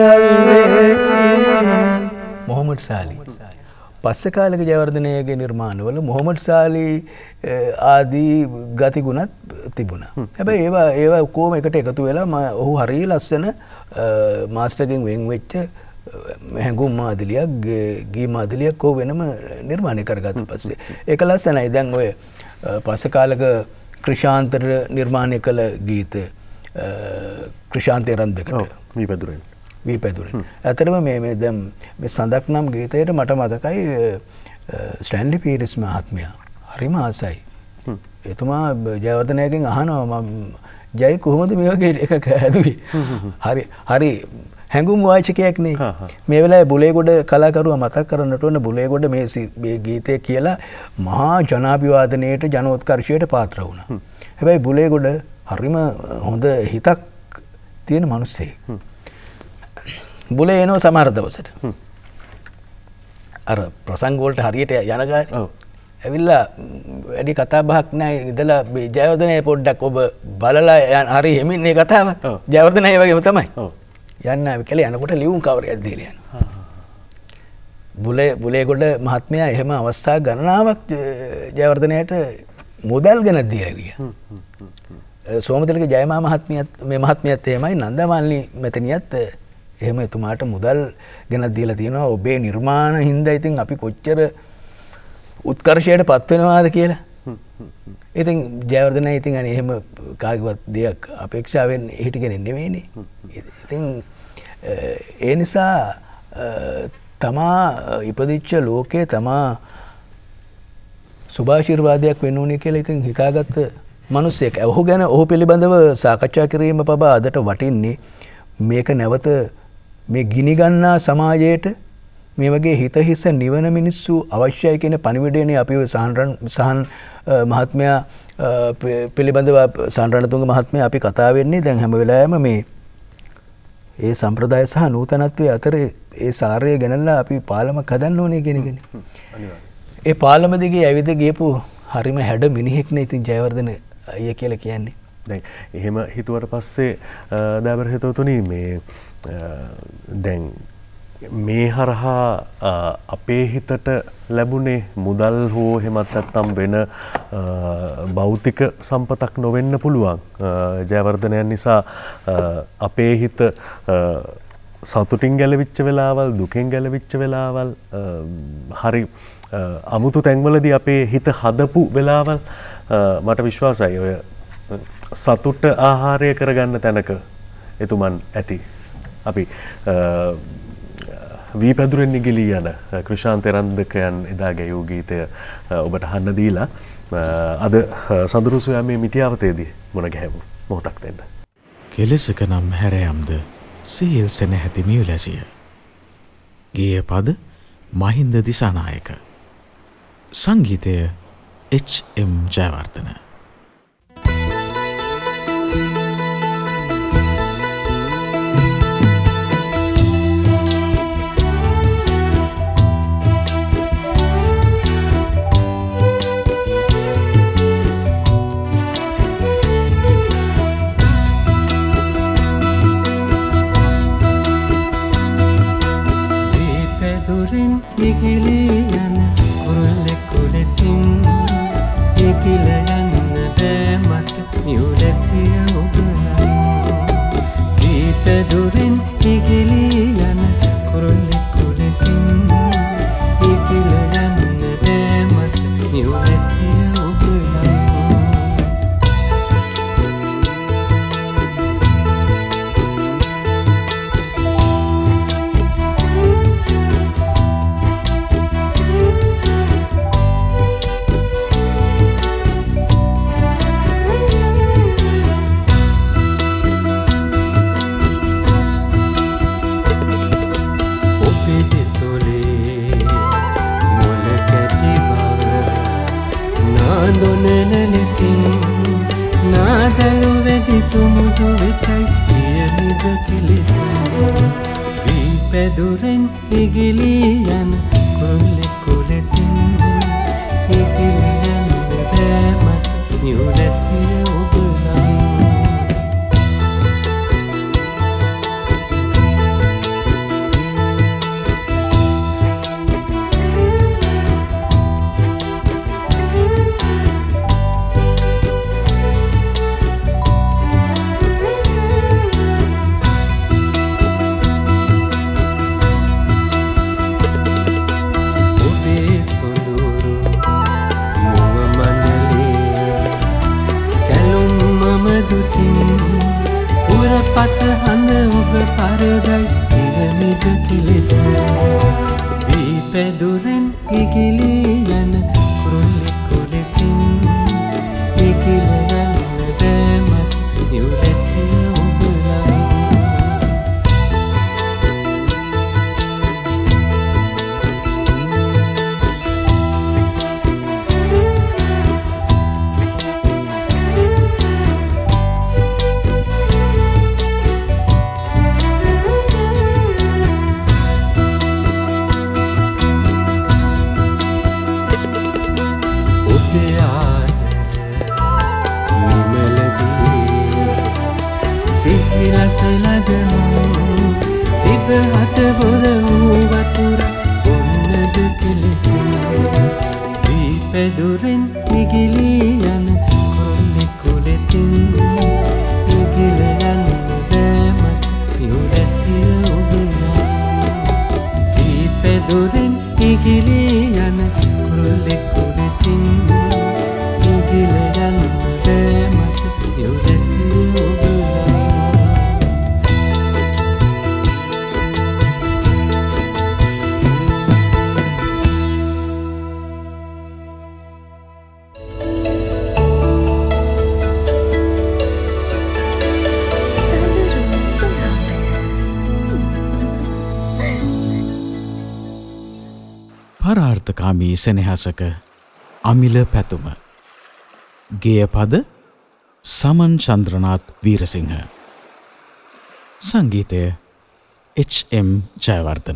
මොහමඩ් සාලි. පස්සේ කාලෙක ජයවර්ධනයගේ නිර්මාණවල මොහමඩ් සාලි ආදී ගතිගුණත් තිබුණා. හැබැයි ඒවා ඔක්කොම එකට එකතු වෙලා ඔහු හරිය ලස්සන මාස්ටර්ගෙන් වෙන් වෙච්ච හැඟුම් මාදිලියක් ගී මාදිලියක් ඔහු වෙනම නිර්මාණය කරගත්ත පස්සේ ඒක ලස්සනයි. දැන් ඔය පස්සේ කාලෙක ක්‍රිෂාන්තර නිර්මාණය කළ ගීත ක්‍රිෂාන්තේ රන්දකට වී පැදුරෙන් ඇතරම මේ දැම් මේ සඳක් නම් ගීතයට මට මතකයි ස්ටැන්ලි පීරිස් මහත්මයා හරිම ආසයි. එතුමා ජයවර්ධනයගෙන් අහනවා ජයි කොහොමද මේ වගේ එකක හැදුවේ? හරි හැඟුම් වාචකයක්නේ. මේ වෙලාවේ බුලේගොඩ කලාකරුවා මතක් කරන්නට ඕන බුලේගොඩ මේ ගීතය කියලා මහා ජනාභිවාදනයේට ජනෝත්කර්ෂයට පාත්‍ර වුණා. හැබැයි බුලේගොඩ හරිම හොඳ හිතක් තියෙන මිනිස්සෙක්. බුලේ එනවා සමහර දවසට. අර ප්‍රසංග වලට හරියට යන ගානේ. ඇවිල්ලා වැඩි කතා බහක් නැහැ. ඉඳලා ජයවර්ධනයේ පොඩ්ඩක් ඔබ බලලා හරි හිමින් මේ කතාව. ජයවර්ධනයේ වගේම තමයි. යන්න කියලා යනකොට ලියුම් කවරයක් දීලා යනවා. බුලේගොඩ මහත්මයා එහෙම අවස්ථා ගණනාවක් ජයවර්ධනයට මුදල් ගැන දීලා ගියා. සෝමතිලක ජයමා මහත්මියත් මේ මහත්මියත් එහෙමයි නන්දමාලි මෙතනියත් එහෙම එතුමාට මුදල් ගැන දීලා තියෙනවා. ඔබේ නිර්මාණ හින්දා ඉතින් අපි කොච්චර උත්කර්ෂයට පත් වෙනවාද කියලා. ඉතින් ජයවර්ධනයි ඉතින් අනේ එහෙම කාගේවත් දෙයක් අපේක්ෂාවෙන් හිටගෙන නෙවෙයිනේ. ඉතින් ඒ නිසා තමා ඉපදිච්ච ලෝකේ තමා සුභාශිර්වාදයක් වෙන්න ඕනේ කියලා ඉතින් හිතාගත්ත මිනිස්සෙක්. ඔහු ගැන ඔහු පිළිබඳව සාකච්ඡා කිරීම පවා අදට වටින්නේ මේක නැවත මේ ගිනි ගන්නා සමාජයට මේ වගේ හිත හිස නිවන මිනිස්සු අවශ්‍යයි කියන පණිවිඩයනේ අපි සහන් මහත්මයා පිළිබඳව සහන් රණතුංග මහත්මයා අපි කතා වෙන්නේ. දැන් හැම වෙලාවෙම මේ ඒ සම්ප්‍රදාය සහ නූතනත්වයේ අතර ඒ සාරය ගැනලා අපි පාලමක් හදන්න ඕනේ කියන එකනේ. ඒ පාලම දිගේ ඇවිද ගියපු හරිම හැඩ මිනිහෙක්නේ ඉතින් ජයවර්ධන අයියා කියලා කියන්නේ. දැන් එහෙම හිතුවට පස්සේ දෑබර හිතවතුනි මේ දැන් මේ හරහා අපේ හිතට ලැබුණේ මුදල් හෝ එහෙමත් නැත්නම් වෙන භෞතික සම්පතක් නොවෙන්න පුළුවන්. ජයවර්ධනයන් නිසා අපේ හිත සතුටින් ගැලවිච්ච වෙලාවල් දුකෙන් ගැලවිච්ච වෙලාවල් හරි අමුතු තැන්වලදී අපේ හිත හදපු වෙලාවල් මට විශ්වාසයි ඔය සතුට ආහාරය කරගන්න තැනක එතුමන් ඇති. අපි වී පැදුරෙන් නිගිලී යන ක්‍රිෂාන්ත රන්දකයන් එදා ගැයූ ගීතය ඔබට අහන්න දීලා අද සඳුරු සොයාමේ මිටියාවතේදී මුණ ගැහෙමු. මොහොතක් දෙන්න. කෙලෙසක නම් හැරයම්ද සීල් සෙනෙහති මියුලැසිය. ගීය පද මහින්ද දිසානායක. සංගීතය H.M. Jayawardena. Nadalo wedi sumudu vetai පියමිද කෙලෙසින් වී පැදුරෙන් ඉගිලී යන කුරුල්ලෙකු ලෙසින් ඉගිලී යන්න බෑ මට නිවුලැසිය ඔබ ළඟින් පස හඳ ඔබ පරදයි පියමිද කෙලෙසින් වී පැදුරෙන් ඉගිලී යන කුරුල්ලෙකු ලෙසින් ඉගිල යන්න බෑ මට නිවුලැසිය ඔබ ළඟින් හටබොර වූ වතුර ඔන්නද කෙලෙසින් වී පැදුරෙන් ඉගිලී යන කුරුල්ලෙකු ලෙසින් ඉගිල යන්න බෑ මට නිවුලැසිය ඔබ ළඟින් වී පැදුරෙන් ඉගිලී යන කුරුල්ලෙකු ලෙසින් ඉගිල යන්න බෑ මට නිවුලැසිය ඔබ ළඟින් පරාර්ථකාමී සෙනෙහසක අමිල පැතුම ගේයපද සමන් චන්ද්‍රනාත් වීරසිංහ සංගීතය H.M. ජයවර්ධන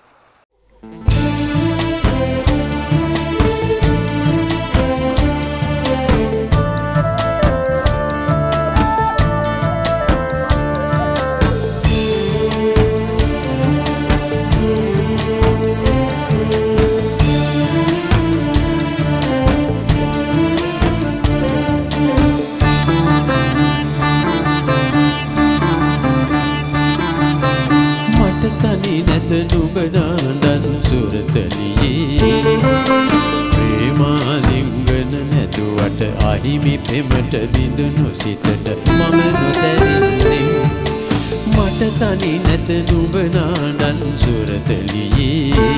නුඹනාදන් සුරතලියේ ප්‍රේමාලිංගන නැතුවට අහිමි පෙමට බිඳුණු සිතට මම නොදැරින්නේ මට තනි නැත නුඹනාදන් සුරතලියේ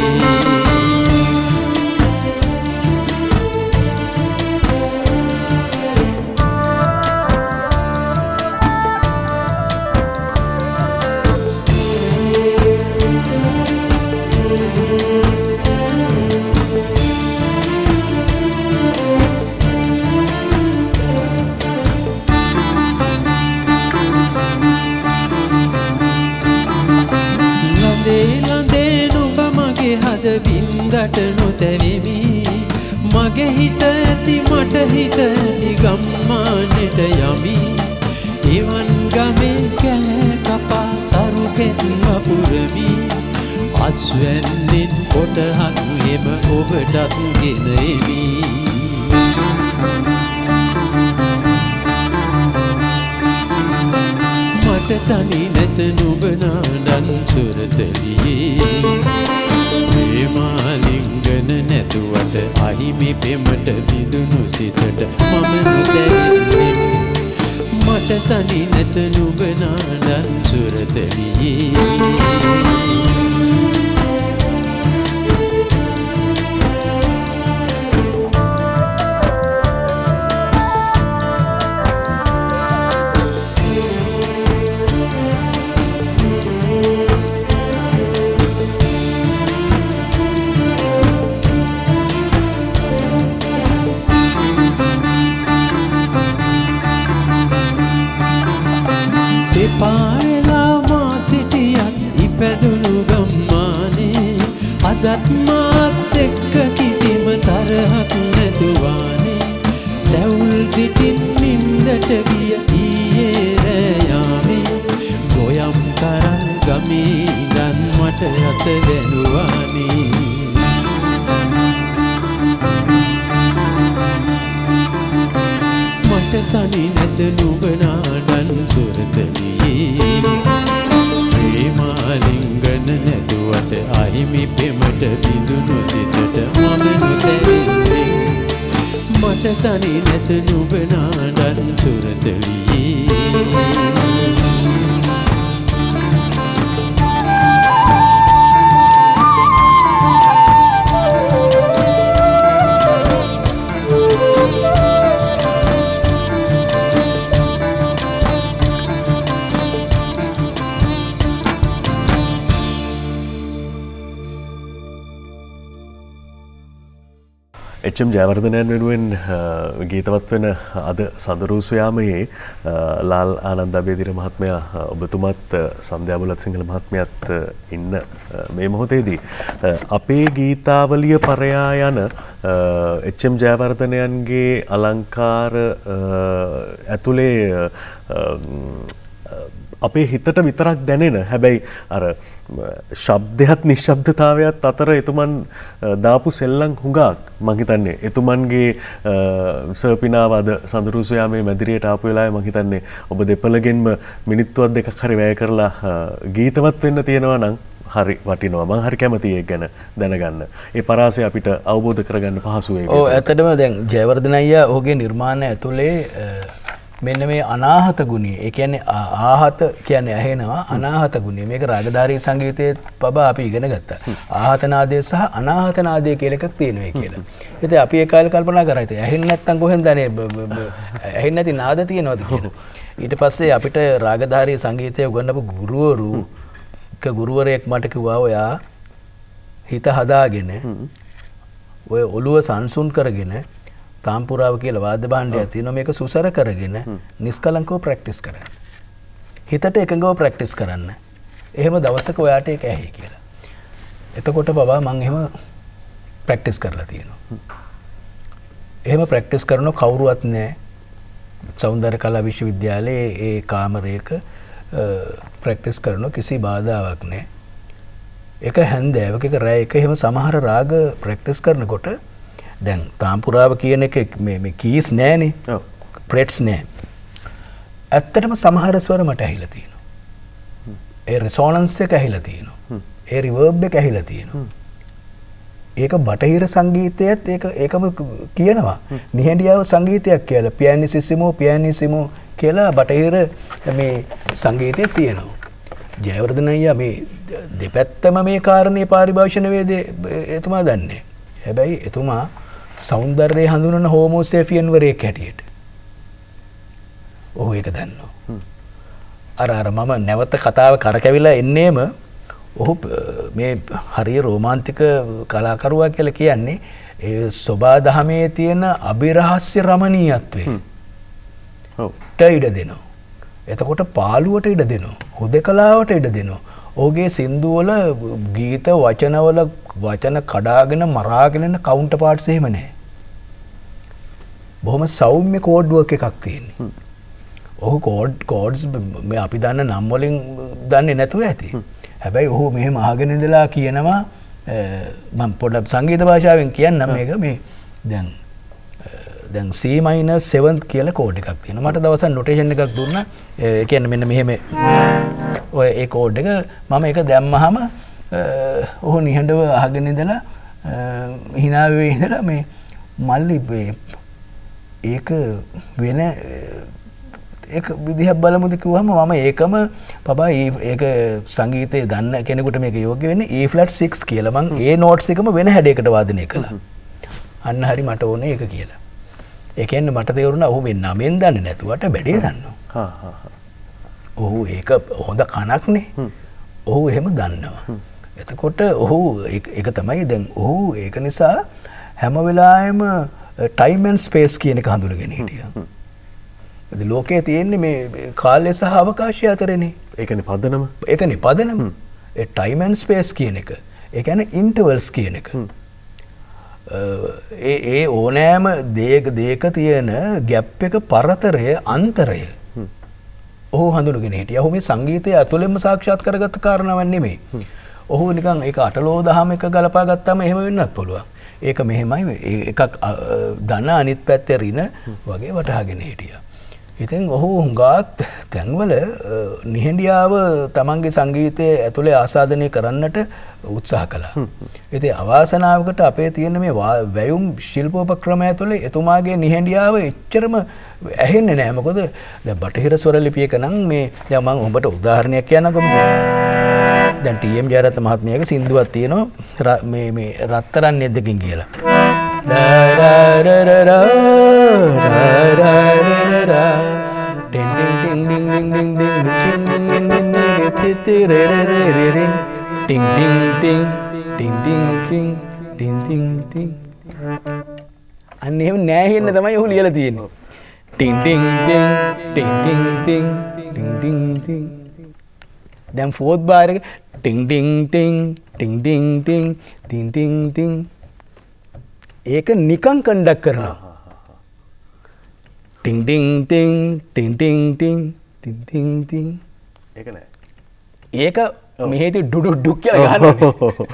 බින්දට නොතැවෙමි මගේ හිත ඇති මට හිත ඇති ගම්මානට යමි එවන් ගමේ කැල කපා සරු කෙටි වපුරමි අස්වැන්නෙන් කොටහත් එම ඔබටත් ගෙන එමි මට තනි නැත නුඹ නාඩන් සුරතලියේ ප්‍රේමාලිංගන නැතුවට අහිමි පෙමට බිඳුණු සිතට මම නොදැරින්නේ මට තනි නැත නුඹ නාඩන් සුරතලියේ පාරලා අදත් මාත් එක්ක කිසිම තරහක් නැතුවානේ දැවුල් සිටින් නින්දට ගිය ඊයේ රෑයාමේ ගොයම් කරන් ගමේ ඉඳන් මට අත ගැනුවානේ මට තනි නැත නුඹනාඩන් සුරතලියේ ප්‍රේමාලිංගන නැතුවට අහිමි පෙමට බිඳුණු සිතට මම නොතැවෙන්නේ මට තනි නැත නුඹනාඩන් සුරතලියේ එච්.එම්. ජයවර්ධනයන් වෙනුවෙන් ගීතවත් වෙන අද සඳරූසු යාමයේ ලාල් ආනන්ද අබේදිර මහත්මයා ඔබතුමත් සන්ධ්‍යා බුලත් සිංහල මහත්මයාත් ඉන්න මේ මොහොතේදී අපේ ගීතාවලිය පරයා යන එච්.එම්. ජයවර්ධනයන්ගේ අලංකාර ඇතුලේ අපේ හිතට විතරක් දැනෙන හැබැයි අර ශබ්දයත් නිශ්ශබ්දතාවයත් අතර එතුමන් දාපු සෙල්ලම් හුඟක් මං හිතන්නේ එතුමන්ගේ සර්පිනාව අද සඳරූසු යාමේ මැදිරියට ආපු වෙලාවේ මං හිතන්නේ ඔබ දෙපළගෙන්ම මිනිත්තුවක් දෙකක් හරි වැය කරලා ගීතවත් වෙන්න තියෙනවා නම් හරි වටිනවා මං හරි කැමතියි ඒක ගැන දැනගන්න. ඒ පරාසය අපිට අවබෝධ කරගන්න පහසු වෙයි. ඔව් ඇත්තටම දැන් ජයවර්ධන අයියා ඔහුගේ නිර්මාණ ඇතුලේ මෙන්න මේ අනාහත ගුණය ඒ කියන්නේ ආහත කියන්නේ ඇහෙනවා අනාහත ගුණය මේක රාගධාරී සංගීතයේ පබා අපි ඉගෙන ගත්තා ආහත නාදය සහ අනාහත නාදය කියලා එකක් තියෙනවා කියලා. ඉතින් අපි ඒ කාලේ කල්පනා කරා ඉතින් ඇහෙන්නේ නැත්නම් කොහෙන්ද අනේ ඇහෙන්නේ නැති නාද තියෙනවද කියලා. ඊට පස්සේ අපිට රාගධාරී සංගීතය උගන්වපු ගුරුවරයෙක් මට කිව්වා ඔයා හිත හදාගෙන ඔය ඔළුව සංසුන් කරගෙන තාම්පුරාව කියලා වාද්‍ය භාණ්ඩයක් තියෙනවා මේක සුසර කරගෙන නිස්කලංකව ප්‍රැක්ටිස් කරන්න. හිතට එකඟව ප්‍රැක්ටිස් කරන්න. එහෙම දවසක ඔයාට ඒක ඇහි කියලා. එතකොට බබා මම එහෙම ප්‍රැක්ටිස් කරලා තියෙනවා. එහෙම ප්‍රැක්ටිස් කරන කවුරුවත් නැහැ. සෞන්දර්ය කලා විශ්වවිද්‍යාලයේ ඒ කාමරයක ප්‍රැක්ටිස් කරන කිසි බාධාවක් නැහැ. ඒක හැන්දෑවක එක රැය එක එහෙම සමහර රාග ප්‍රැක්ටිස් කරනකොට දැන් තාම්පුරාව කියන එක මේ කීස් නෑනේ. ඔව්. ප්‍රෙට්ස් නෑ. ඇත්තටම සමහර ස්වර මට ඇහිලා තියෙනවා. ඒ රිසොනන්ස් එක ඇහිලා තියෙනවා. ඒ රිවර්බ් එක ඇහිලා තියෙනවා. ඒක බටහිර සංගීතයේත් ඒකම කියනවා. නිහඬියාව සංගීතයක් කියලා. පියානිසිමෝ කියලා බටහිර මේ සංගීතයේ තියෙනවා. ජයවර්ධන අයියා මේ දෙපැත්තම මේ කාරණේ පාරිභාෂණ වේදේ එතුමා දන්නේ. හැබැයි එතුමා සෞන්දර්යය හඳුනන හෝමෝසේෆියන් වරයෙක් හැටියට. ඔහු ඒක දන්නවා. අර මම නැවත කතාව කරකැවිලා එන්නේම ඔහු මේ හරිය රෝමාන්තික කලාකරුවා කියලා කියන්නේ ඒ සෝබා දහමේ තියෙන අභිරහස්‍ය රමණීයත්වයේ. ඔව්. ඉඩ දෙනවා. එතකොට පාළුවට ඉඩ දෙනවා. හුදකලාවට ඉඩ දෙනවා. ඔහුගේ සින්දුවල ගීත වචනවල වචන කඩාගෙන මරාගෙන යන කවුන්ටර් පාර්ට්ස් එහෙම නැහැ. බොහොම සෞම්‍ය කෝඩ් වර්ක් එකක් තියෙන්නේ. ඔහු කෝඩ්ස් මේ අපි දන්න නම් වලින් දන්නේ නැතුව ඇති. හැබැයි ඔහු මෙහෙම අහගෙන ඉඳලා කියනවා මම පොඩ්ඩක් සංගීත භාෂාවෙන් කියන්නම් මේක මේ දැන් C minor 7th කියලා කෝඩ් එකක් තියෙනවා. මට දවසක් නොටේෂන් එකක් දුන්නා. ඒ කියන්නේ මෙන්න මෙහෙම ඔය ඒ කෝඩ් එක මම ඒක දැම්මහම ඔහු නිහඬව අහගෙන ඉඳලා hina වෙවි ඉඳලා මේ මල්ලි ඒක වෙන ඒක විදිහක් බලමුද කිව්වම මම ඒකම පබා ඒක සංගීතයේ දන්න කෙනෙකුට මේක යෝග්‍ය වෙන්නේ E flat 6 කියලා. මම ඒ නෝට්ස් එකම වෙන හැඩයකට වාදනය කළා. අන්න හරි මට ඕනේ ඒක කියලා. ඒ කියන්නේ මට තේරුණා ඔහු මේ නමෙන් දන්නේ නැතුවට බැඩේ දන්නවා. ඔහු ඒක හොඳ කනක්නේ. ඔහු එහෙම දන්නවා. එතකොට ඔහු ඒක තමයි දැන් ඔහු ඒක නිසා හැම වෙලාවෙම ටයිම් ඇන්ඩ් ස්පේස් කියන එක හඳුනගෙන හිටියා. ලෝකයේ තියෙන්නේ මේ කාලය සහ අවකාශය අතරනේ. ඒකනේ පදනම. ඒකනේ පදනම. ඒ ටයිම් ඇන්ඩ් ස්පේස් කියන එක. ඒ කියන්නේ ඉන්ටර්වල්ස් කියන එක. ඒ ඕනෑම දෙයක තියෙන ගැප් එක පරතරය අන්තරය ඔහු හඳුනගෙන හිටියා. ඔහු මේ සංගීතය ඇතුළෙන්ම සාක්ෂාත් කරගත්ත කාරණාවක් නෙමෙයි. ඔහු නිකන් ඒක අටලෝ දහම එක ගලපා ගත්තාම එහෙම වෙන්නත් පුළුවන්. ඒක මෙහෙමයි එකක් ධන අනිත් පැත්තේ ඍණ වගේ වටහාගෙන හිටියා. ඉතින් ඔහු හුඟක් තැන්වල නිහඬියාව තමන්ගේ සංගීතය ඇතුලේ ආස්වාදනය කරන්නට උත්සාහ කළා. ඉතින් අවාසනාවකට අපේ තියෙන මේ වැයුම් ශිල්පෝපක්‍රමය ඇතුලේ එතුමාගේ නිහඬියාව එච්චරම ඇහෙන්නේ නැහැ. මොකද දැන් බටහිර ස්වර ලිපියක නම් මේ දැන් මම ඔබට උදාහරණයක් කියන්නකෝ. දැන් ටීඑම් ජයරත්න මහත්මයාගේ සින්දුවක් තියෙනවා මේ රත්තරන් නෙද්දකින් කියලා. අන්න එහෙම නෑහෙන්න තමයි ඔහු ලියලා තියෙන්නේ. ටින් ටින් ටින් ටින් ටින් ටින් ටින් ටින් ටින්. දැන් ෆෝර්ත් බාර් එක ටින් ටින් ටින් ටින් ටින් ටින් ටින් ටින් ටින්. ඒක නිකන් කන්ඩක්ට් කරනවා. ටින් ටින් ටින් ටින් ටින් ටින් ටින් ටින් ටින්. ඒක නෑ. ඒක මෙහෙදි ඩුඩු ඩුක් කියලා ගන්නවා.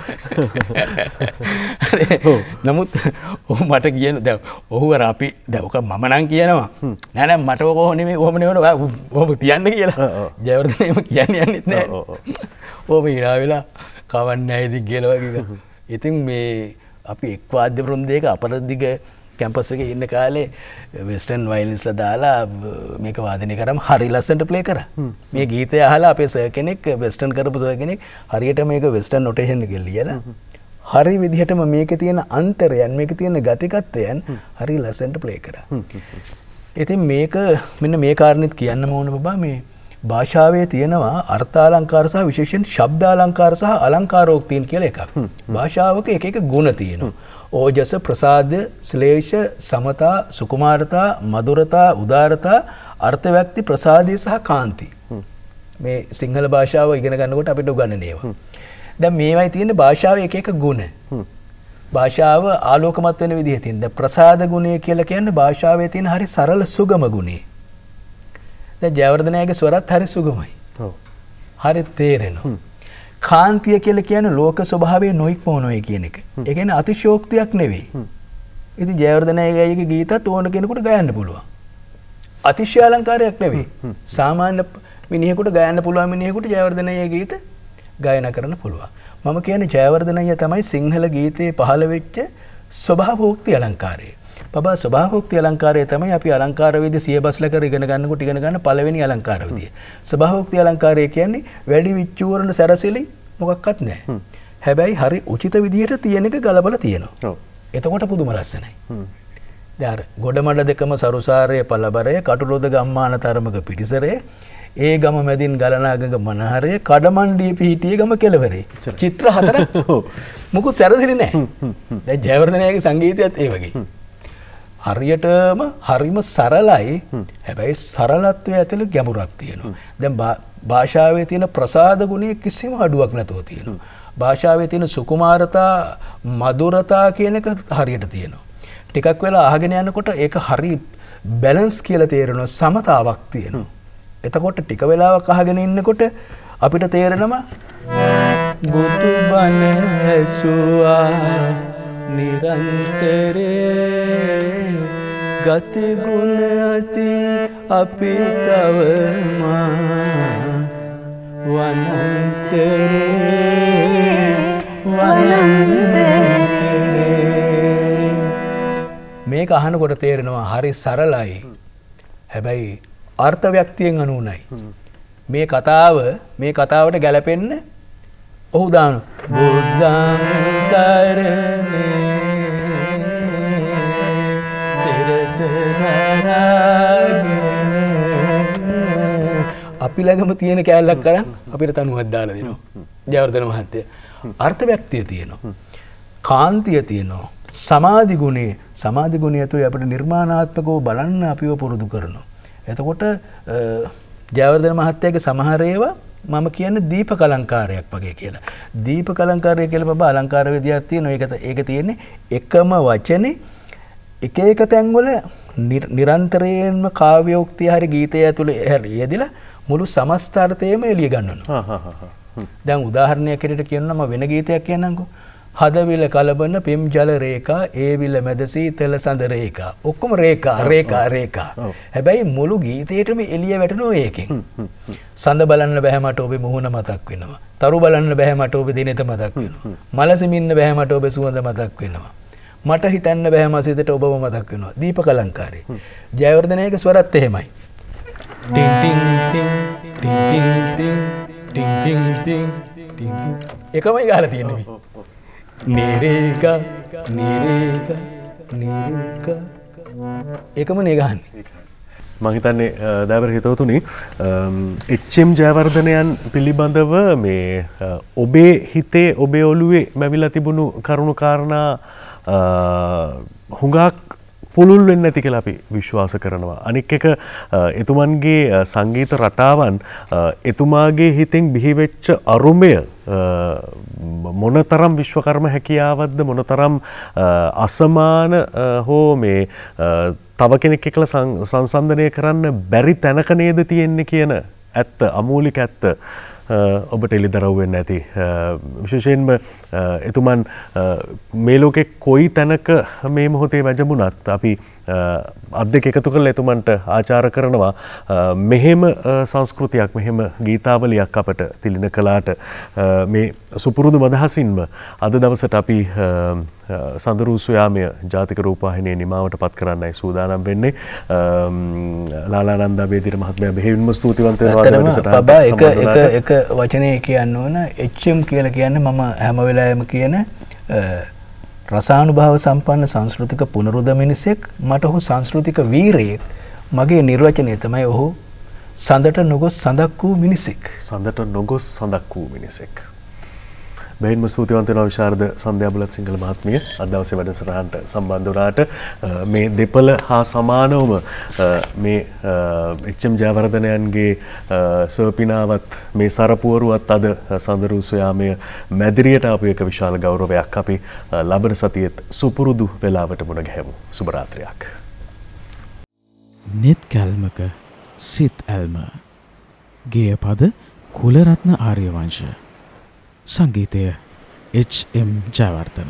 නමුත් ඔහු මට කියන දැන් ඔහු අර අපි දැන් ඔක මම නම් කියනවා. නෑ නෑ මට ඔක නෙමෙයි ඔහොම නෙවෙයි ඔහොම තියන්න කියලා. ජයවර්ධන එහෙම කියන්නේ යන්නෙත් නෑ. ඔහොම ඉනා වෙලා කවන්නේ නැහැ ඉතින් කියලා වගේ. ඉතින් මේ අපි එක් වාද්‍ය වෘන්දයක අපරදිග කැම්පස් එකේ ඉන්න කාලේ වෙස්ටර්න් වයලින්ස්ලා දාලා මේක වාදනය කරාම හරි ලස්සනට ප්ලේ කරා. මේ ගීතය අහලා අපේ සර් කෙනෙක් වෙස්ටර්න් කරපු සර් කෙනෙක් හරියට මේක වෙස්ටර්න් නොටේෂන් එකේ ලියලා හරි විදිහටම මේකේ තියෙන අන්තරයන් මේකේ තියෙන ගතිකත්වයන් හරි ලස්සනට ප්ලේ කරා. ඉතින් මේක මෙන්න මේ කාරණෙත් කියන්නම ඕන බබා මේ භාෂාවේ තියෙනවා අර්ථාලංකාර සහ විශේෂයෙන් ශබ්දාලංකාර සහ අලංකාරෝක්තීන් කියලා එකක්. භාෂාවක එක එක ගුණ තියෙනවා. ඕජස, ප්‍රසාද, ශ්ලේෂ, සමතා, සුකුමාරතා, මధుරතා, උදාරතා, අර්ථව්‍යක්ති, ප්‍රසාදී සහ කාන්ති. මේ සිංහල භාෂාව ඉගෙන ගන්නකොට අපිට උගන්වන්නේ ඒවා. දැන් මේවයි තියෙන භාෂාවේ එක එක ගුණ. භාෂාව ආලෝකමත් වෙන විදිහ තියෙන. දැන් ප්‍රසාද ගුණය කියලා කියන්නේ භාෂාවේ තියෙන හරි සරල සුගම ගුණේ. දැන් ජයවර්ධනයාගේ ස්වරත් හරි සුගමයි. ඔව්. හරි තේරෙනවා. කාන්තිය කියලා කියන්නේ ලෝක ස්වභාවයේ නොයික්මවනොයි කියන එක. ඒ කියන්නේ අතිශෝක්තියක් නෙවෙයි. ඉතින් ජයවර්ධනයාගේ ගීතත් ඕන කෙනෙකුට ගයන්න පුළුවන්. අතිශය අලංකාරයක් නෙවෙයි. සාමාන්‍ය මිනිහෙකුට ගයන්න පුළුවන් මිනිහෙකුට ජයවර්ධනයාගේ ගීත ගායනා කරන්න පුළුවන්. මම කියන්නේ ජයවර්ධනයා තමයි සිංහල ගීතේ පහළ වෙච්ච ස්වභාවෝක්ති අලංකාරය. බබා ස්වභාවෝක්ති අලංකාරය තමයි අපි අලංකාර විදි සියබස්ල කර ඉගෙන ගන්නකොට ඉගෙන ගන්න පළවෙනි අලංකාර විදිය. ස්වභාවෝක්ති අලංකාරය කියන්නේ වැඩි විච්චූරණ සැරසිලි මොකක්වත් නැහැ. හැබැයි හරි උචිත විදියට තියෙන එක ගලපලා තියෙනවා. ඔව්. එතකොට පුදුම ලස්සනයි. දැන් ගොඩමඩ දෙකම සරුසාරයේ පළබරය කටුලොද ගම්මාන තරමක පිටිසරේ ඒ ගම මැදින් ගලනාගඟ මනහරේ කඩමණ්ඩිය පිහිටියේ ගම කෙළවරේ. චිත්‍ර හතරක්. මොකුත් සැරසිලි නැහැ. දැන් ජයවර්ධනයාගේ සංගීතයත් ඒ වගේ. හරියටම හරිම සරලයි. හැබැයි සරලත්වයේ ඇතුළේ ගැඹුරක් තියෙනවා. දැන් භාෂාවේ තියෙන ප්‍රසාද ගුණයේ කිසිම අඩුවක් නැතුව තියෙනවා. භාෂාවේ තියෙන සුකුමාරතා, මధుරතා කියන එක හරියට තියෙනවා. ටිකක් වෙලා අහගෙන යනකොට ඒක හරි බැලන්ස් කියලා තේරෙනවා. සමතාවක් තියෙනවා. එතකොට ටික වෙලාවක් අහගෙන ඉන්නකොට අපිට තේරෙනවා බුදු බණ ඇසුවා නිරන්තරේ ගති ගුණ අතින් අපි තවමා වනන්තරේ මේක අහනකොට තේරෙනවා හරි සරලයි. හැබැයි අර්ථව්‍යක්තියෙන් අනුුණයි. මේ කතාවට ගැලපෙන්න ඔහු දාන බුද්ධං සරණේ සිරස නරගෙන අපි ළඟම තියෙන කැලලක් කරන් අපිට තනුවක් දාලා දෙනවා. ජයවර්ධන මහත්තයා අර්ථව්‍යක්තිය තියෙනවා. කාන්තිය තියෙනවා. සමාධි ගුණය ඇතුලේ අපිට නිර්මාණාත්මකව බලන්න අපිව පුරුදු කරනවා. එතකොට ජයවර්ධන මහත්තයාගේ සමහර ඒවා මම කියන්නේ දීපක අලංකාරයක් වගේ කියලා. දීපක අලංකාරය කියලා බබා අලංකාර විදියක් තියෙනවා. ඒක තියෙන්නේ එකම වචනේ එක එක තැන්වල නිරන්තරයෙන්ම කාව්‍යෝක්තිය හරි ගීතය ඇතුළේ යෙදিলা මුළු සමස්තාර්ථයම එළිය ගන්නවා. දැන් උදාහරණයක් හැටියට කියනවා මම වෙන ගීතයක් කියන්නම්කෝ. හදවිල කලබන පෙම් ජල රේඛා ඒ විල මැද සීතල සඳ රේඛා. ඔක්කොම රේඛා. හැබැයි මුළු ගීතේටම එළිය වැටෙනවා ඒකෙන්. සඳ බලන්න බෑ මට ඔබේ මුහුණ මතක් වෙනවා. තරු බලන්න බෑ මට ඔබේ දිනෙත මතක් වෙනවා. මල සිමින්න බෑ මට ඔබේ සුවඳ මතක් වෙනවා. මට හිතන්න බෑ මසිතට ඔබව මතක් වෙනවා. දීපක අලංකාරය. ජයවර්ධනයගේ ස්වරත් එහෙමයි. ටින් ටින් ටින් ටින් ටින් ටින් ටින් ටින් ටින් ටින් එකමයි ගාලා තියෙන්නේ මේ. නිරේගා එකම නේ ගහන්නේ. මම හිතන්නේ දෑවර හිතවතුනි එච්.එම්. ජයවර්ධනයන් පිළිබඳව මේ ඔබේ හිතේ ඔබේ ඔළුවේ මැවිලා තිබුණු කරුණු කාරණා හුඟක් පුළුල් වෙන්නේ නැති කියලා අපි විශ්වාස කරනවා. අනික් එක එතුමන්ගේ සංගීත රටාවන් එතුමාගේ හිතෙන් බිහිවෙච්ච අරුමය මොනතරම් විශ්වකර්ම හැකියාවක්ද මොනතරම් අසමාන හෝ මේ තව කෙනෙක් එක්කලා සංසන්දනය කරන්න බැරි තැනක නේද තියෙන්නේ කියන ඇත්ත අමූලික ඇත්ත ඔබට එළිදරව් වෙන්නේ නැති. විශේෂයෙන්ම එතුමන් මේ ලෝකේ කොයි තැනක මේ මොහොතේ වැජඹුණත් අපි අත් දෙක එකතු කරලා එතුමන්ට ආචාර කරනවා මෙහෙම සංස්කෘතියක් මෙහෙම ගීතාවලියක් අපට තිලින කළාට මේ සුපුරුදු මදහසින්ම අද දවසට අපි සඳරු සොයාමය ජාතික රූපවාහිනියේ නිමාවට පත් කරන්නයි සූදානම් වෙන්නේ. ලාලානන්ද බේදිර මහත්මයා බෙහෙවින්ම ස්තුතිවන්ත වෙනවා. එක වචනේ කියන්න ඕන එච්.එම්. කියලා කියන්නේ මම හැම වෙලාවෙම කියන රසානුභාව සම්පන්න සංස්කෘතික පුනරුදමිනිසෙක් මට ඔහු සංස්කෘතික වීරයෙක් මගේ නිර්වචනය තමයි ඔහු සඳට නොගොස් සඳක් වූ මිනිසෙක්. සඳට නොගොස් සඳක් වූ මිනිසෙක්. බෙහෙවින්ම ස්තුතිවන්ත වෙනවා විශාරද සන්ධ්‍යාබලත් සිංහල මහත්මිය අද දවසේ වැඩසටහනට සම්බන්ධ වුණාට මේ දෙපළ හා සමානවම මේ එච්.එම්. ජයවර්ධනයන්ගේ සර්පිනාවත් මේ සරපුවරුවත් අද සඳරු සොයාමය මැදිරියට ආපු එක විශාල ගෞරවයක්. අපි ලබන සතියේත් සුපුරුදු වෙලාවට මුණ ගැහෙමු. සුබ රාත්‍රියක්. net කල්මක සිත් ඇල්ම ගේය පද කුලරත්න ආර්යවංශ සංගීතය එච්.එම්. ජයවර්ධන.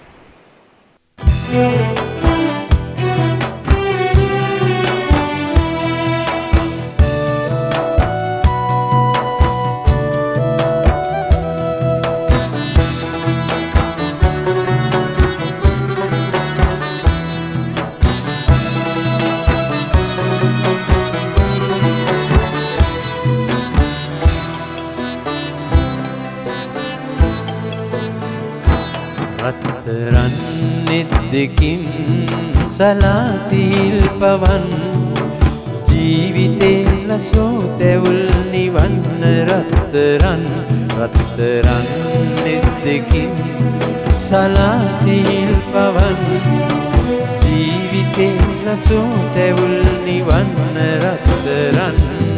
රත්තරන් නෙද්දකින් සලාසිල් පවන් ජීවිතේ ලසෝ තෙවුල් නිවන්න රත්තරන් නෙද්දකින් සලාසිල් පවන් ජීවිතේ ලසෝ තෙවුල් නිවන්න රත්තරන්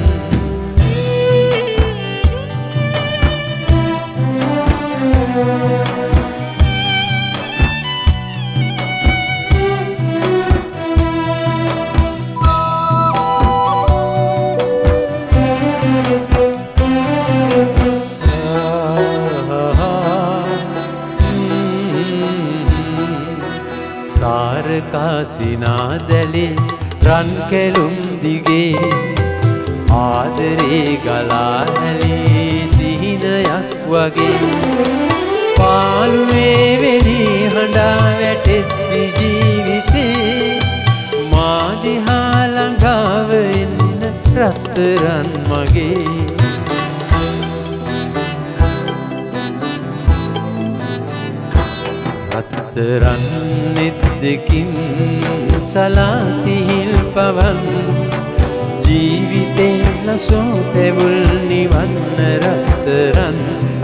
කාසිනාදලේ රන් කෙළුම් දිගේ ආදරේ ගලාහැලී සිහිනයක් වගේ පාළුවේ වෙලි හඬා වැටෙද්දි ජීවිතේ මා දිහා ළඟාව එන්න රත්තරන් මගේ රත්තරන් නෙද්දකින් සලාසිල් පවන් ජීවිතේ ලසෝ තෙවුල් නිවන්න රත්තරන්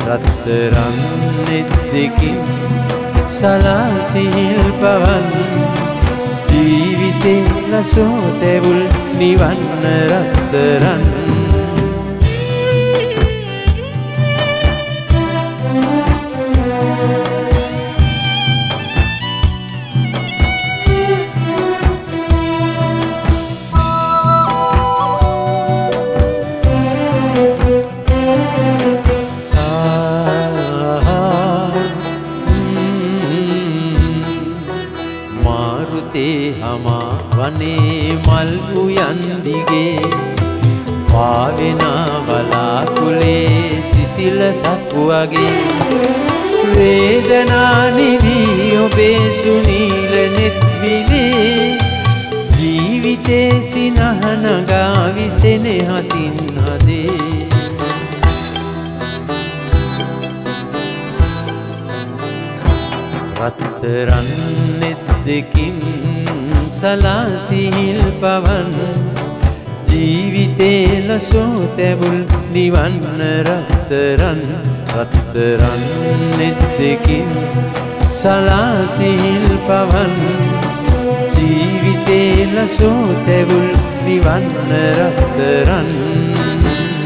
නෙද්දකින් සලාසිල් පවන් ජීවිතේ ලසෝ තෙවුල් නිවන්න රත්තරන් ආවෙනා බලාකුලේ සිසිල සප්පුවගේ වේදනා නිවී ඔබේ සුනීල නෙත්විලේ ජීවිතේ සිනහනගා විසෙනෙහසින් හදේ රත්තරන් නෙත් දෙකින් සලාසිහිල් පවන් ජීවිතේ ලසෝ තැබුල් නිවන්න රත්තරන් රත්තරන් නෙත් දෙකින් සලාසිහිල් පවන් ජීවිතේ ලසෝ තැබුල් නිවන්න රත්තරන්